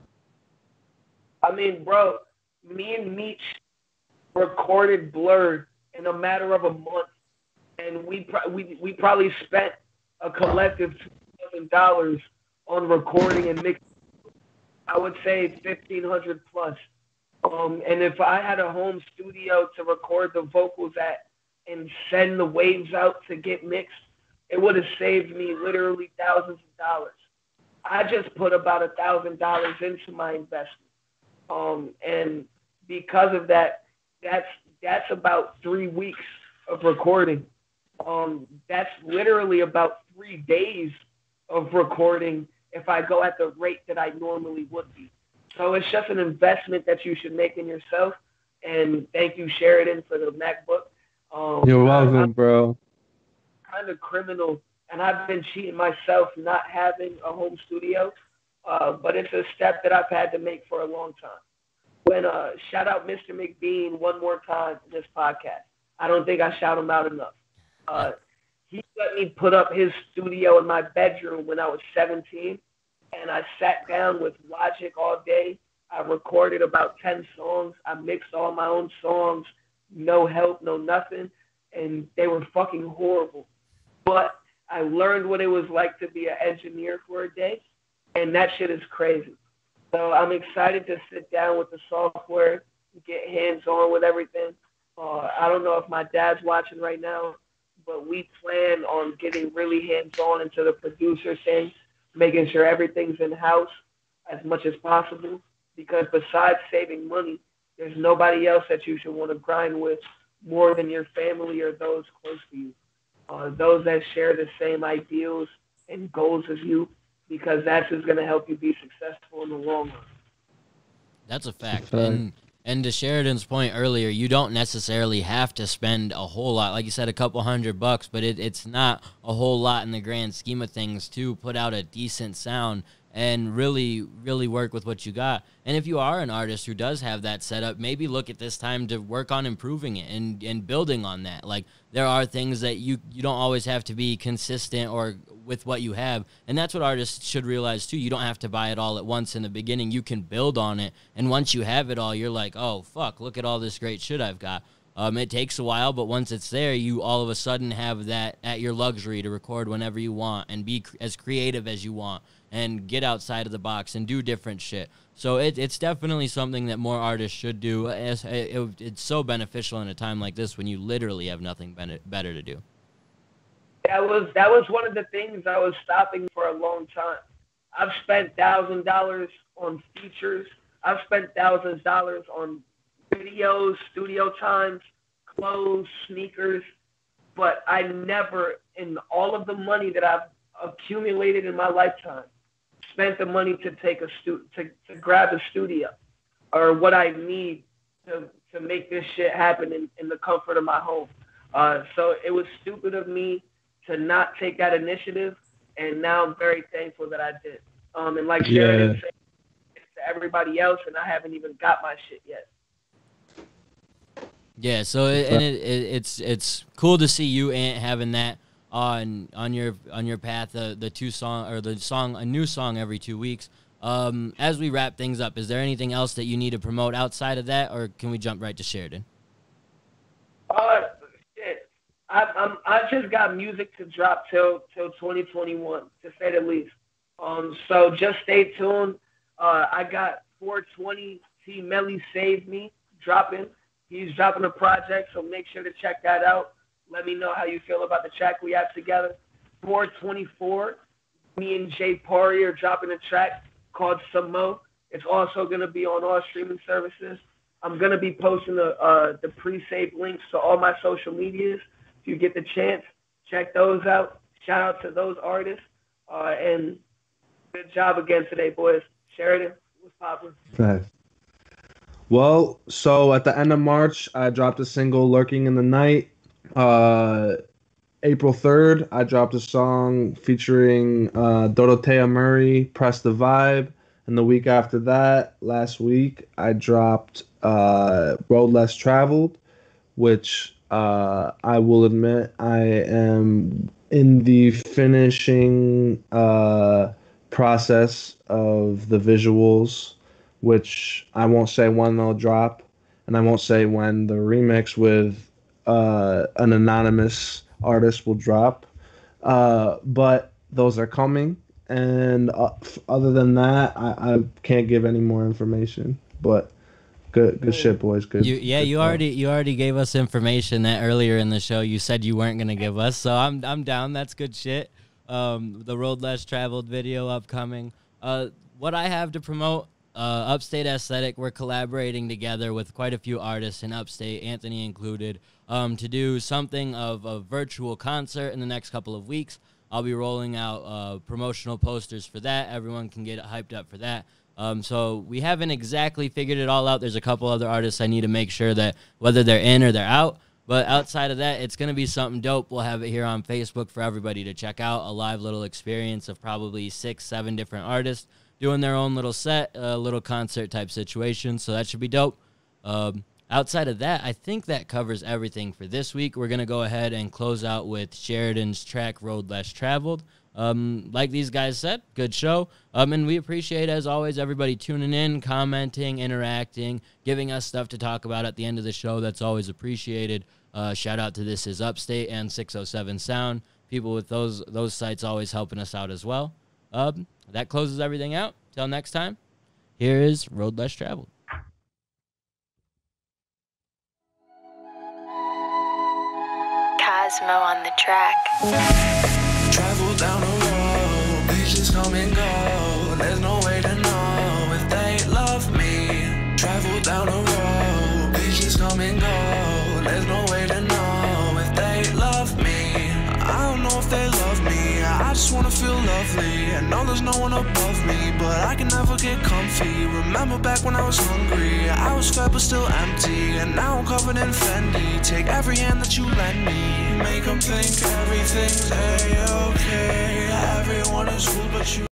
C: I mean, bro, me and Meech recorded Blurred in a matter of a month, and we pro- we we probably spent a collective two thousand dollars on recording and mixing. I would say fifteen hundred plus. Um, and if I had a home studio to record the vocals at and send the waves out to get mixed, it would have saved me literally thousands of dollars. I just put about a thousand dollars into my investment, um, and because of that, that's that's about three weeks of recording. Um, that's literally about three days of recording if I go at the rate that I normally would be. So it's just an investment that you should make in yourself. And thank you, Sheridan, for the MacBook. Um,
D: You're welcome,
C: I'm
D: bro.
C: kind of criminal, and I've been cheating myself not having a home studio, uh, but it's a step that I've had to make for a long time. When uh, shout out Mister McBean one more time in this podcast. I don't think I shout him out enough. Uh, he let me put up his studio in my bedroom when I was seventeen, and I sat down with Logic all day. I recorded about ten songs. I mixed all my own songs, no help, no nothing, and they were fucking horrible. But I learned what it was like to be an engineer for a day, and that shit is crazy. So I'm excited to sit down with the software, get hands-on with everything. Uh, I don't know if my dad's watching right now, but we plan on getting really hands-on into the producer thing, making sure everything's in-house as much as possible, because besides saving money, there's nobody else that you should want to grind with more than your family or those close to you, uh, those that share the same ideals and goals as you, because that's what's going to help you be successful in the long run.
B: That's a fact. And and to Sheridan's point earlier, you don't necessarily have to spend a whole lot. Like you said, a couple hundred bucks, but it, it's not a whole lot in the grand scheme of things to put out a decent sound and really, really work with what you got. And if you are an artist who does have that set up, maybe look at this time to work on improving it and, and building on that. Like, there are things that you, you don't always have to be consistent or with what you have. And that's what artists should realize, too. You don't have to buy it all at once in the beginning. You can build on it. And once you have it all, you're like, oh, fuck, look at all this great shit I've got. Um, it takes a while, but once it's there, you all of a sudden have that at your luxury to record whenever you want and be cr- as creative as you want and get outside of the box and do different shit. So it, it's definitely something that more artists should do. It's, it, it's so beneficial in a time like this when you literally have nothing ben- better to do.
C: That was that was one of the things I was stopping for a long time. I've spent thousand dollars on features. I've spent thousands of dollars on videos, studio times, clothes, sneakers, but I never, in all of the money that I've accumulated in my lifetime, spent the money to take a stu- to, to grab a studio or what I need to to make this shit happen in, in the comfort of my home. Uh, so it was stupid of me to not take that initiative, and now I'm very thankful that I did. Um, and like Sheridan
D: Yeah.
C: said, it's to everybody else, and I haven't even got my shit yet.
B: Yeah, so it, and it, it, it's it's cool to see you, Ant, having that on on your on your path. The the two song or the song a new song every two weeks. Um, as we wrap things up, is there anything else that you need to promote outside of that, or can we jump right to Sheridan?
C: Uh, shit. I I'm I just got music to drop till till twenty twenty-one, to say the least. Um, so just stay tuned. Uh, I got four twenty T Melly Save Me dropping. He's dropping a project, so make sure to check that out. Let me know how you feel about the track we have together. four twenty-four, me and Jay Pari are dropping a track called Samo. It's also going to be on all streaming services. I'm going to be posting the uh, the pre-saved links to all my social medias. If you get the chance, check those out. Shout out to those artists. Uh, and good job again today, boys. Sheridan, what's poppin'?
D: Nice. Well, so at the end of March, I dropped a single, Lurking in the Night. Uh, April third, I dropped a song featuring uh, Dorothea Murray, Press the Vibe. And the week after that, last week, I dropped uh, Road Less Traveled, which uh, I will admit I am in the finishing uh, process of the visuals, which I won't say when they'll drop, and I won't say when the remix with uh, an anonymous artist will drop. Uh, but those are coming, and uh, other than that, I, I can't give any more information. But good, good shit, boys. Good.
B: You, yeah,
D: good
B: you
D: talk.
B: already you already gave us information that earlier in the show you said you weren't gonna give us, so I'm I'm down. That's good shit. Um, the Road Less Traveled video upcoming. Uh, what I have to promote. Uh, Upstate Aesthetic, we're collaborating together with quite a few artists in Upstate, Anthony included, um, to do something of a virtual concert in the next couple of weeks. I'll be rolling out uh, promotional posters for that. Everyone can get hyped up for that. Um, so we haven't exactly figured it all out. There's a couple other artists I need to make sure that whether they're in or they're out. But outside of that, it's going to be something dope. We'll have it here on Facebook for everybody to check out, a live little experience of probably six, seven different artists doing their own little set, a uh, little concert type situation, so that should be dope. Um, outside of that, I think that covers everything for this week. We're going to go ahead and close out with Sheridan's track, Road Less Traveled. Um, like these guys said, good show. Um, and we appreciate, as always, everybody tuning in, commenting, interacting, giving us stuff to talk about at the end of the show. That's always appreciated. Uh, shout out to This Is Upstate and six oh seven Sound. People with those those sites always helping us out as well. Um, that closes everything out. Till next time, here is Road Less Traveled.
H: Cosmo on the track.
G: Travel down the road, bitches come and go. There's no way to know if they love me. Travel down the road, bitches come and go. There's no way to know if they love me. I don't know if they love me, I just wanna feel lovely. I know there's no one above me, but I can never get comfy. Remember back when I was hungry, I was fed but still empty. And now I'm covered in Fendi. Take every hand that you lend me, make them think everything's A-okay. Everyone is rude but you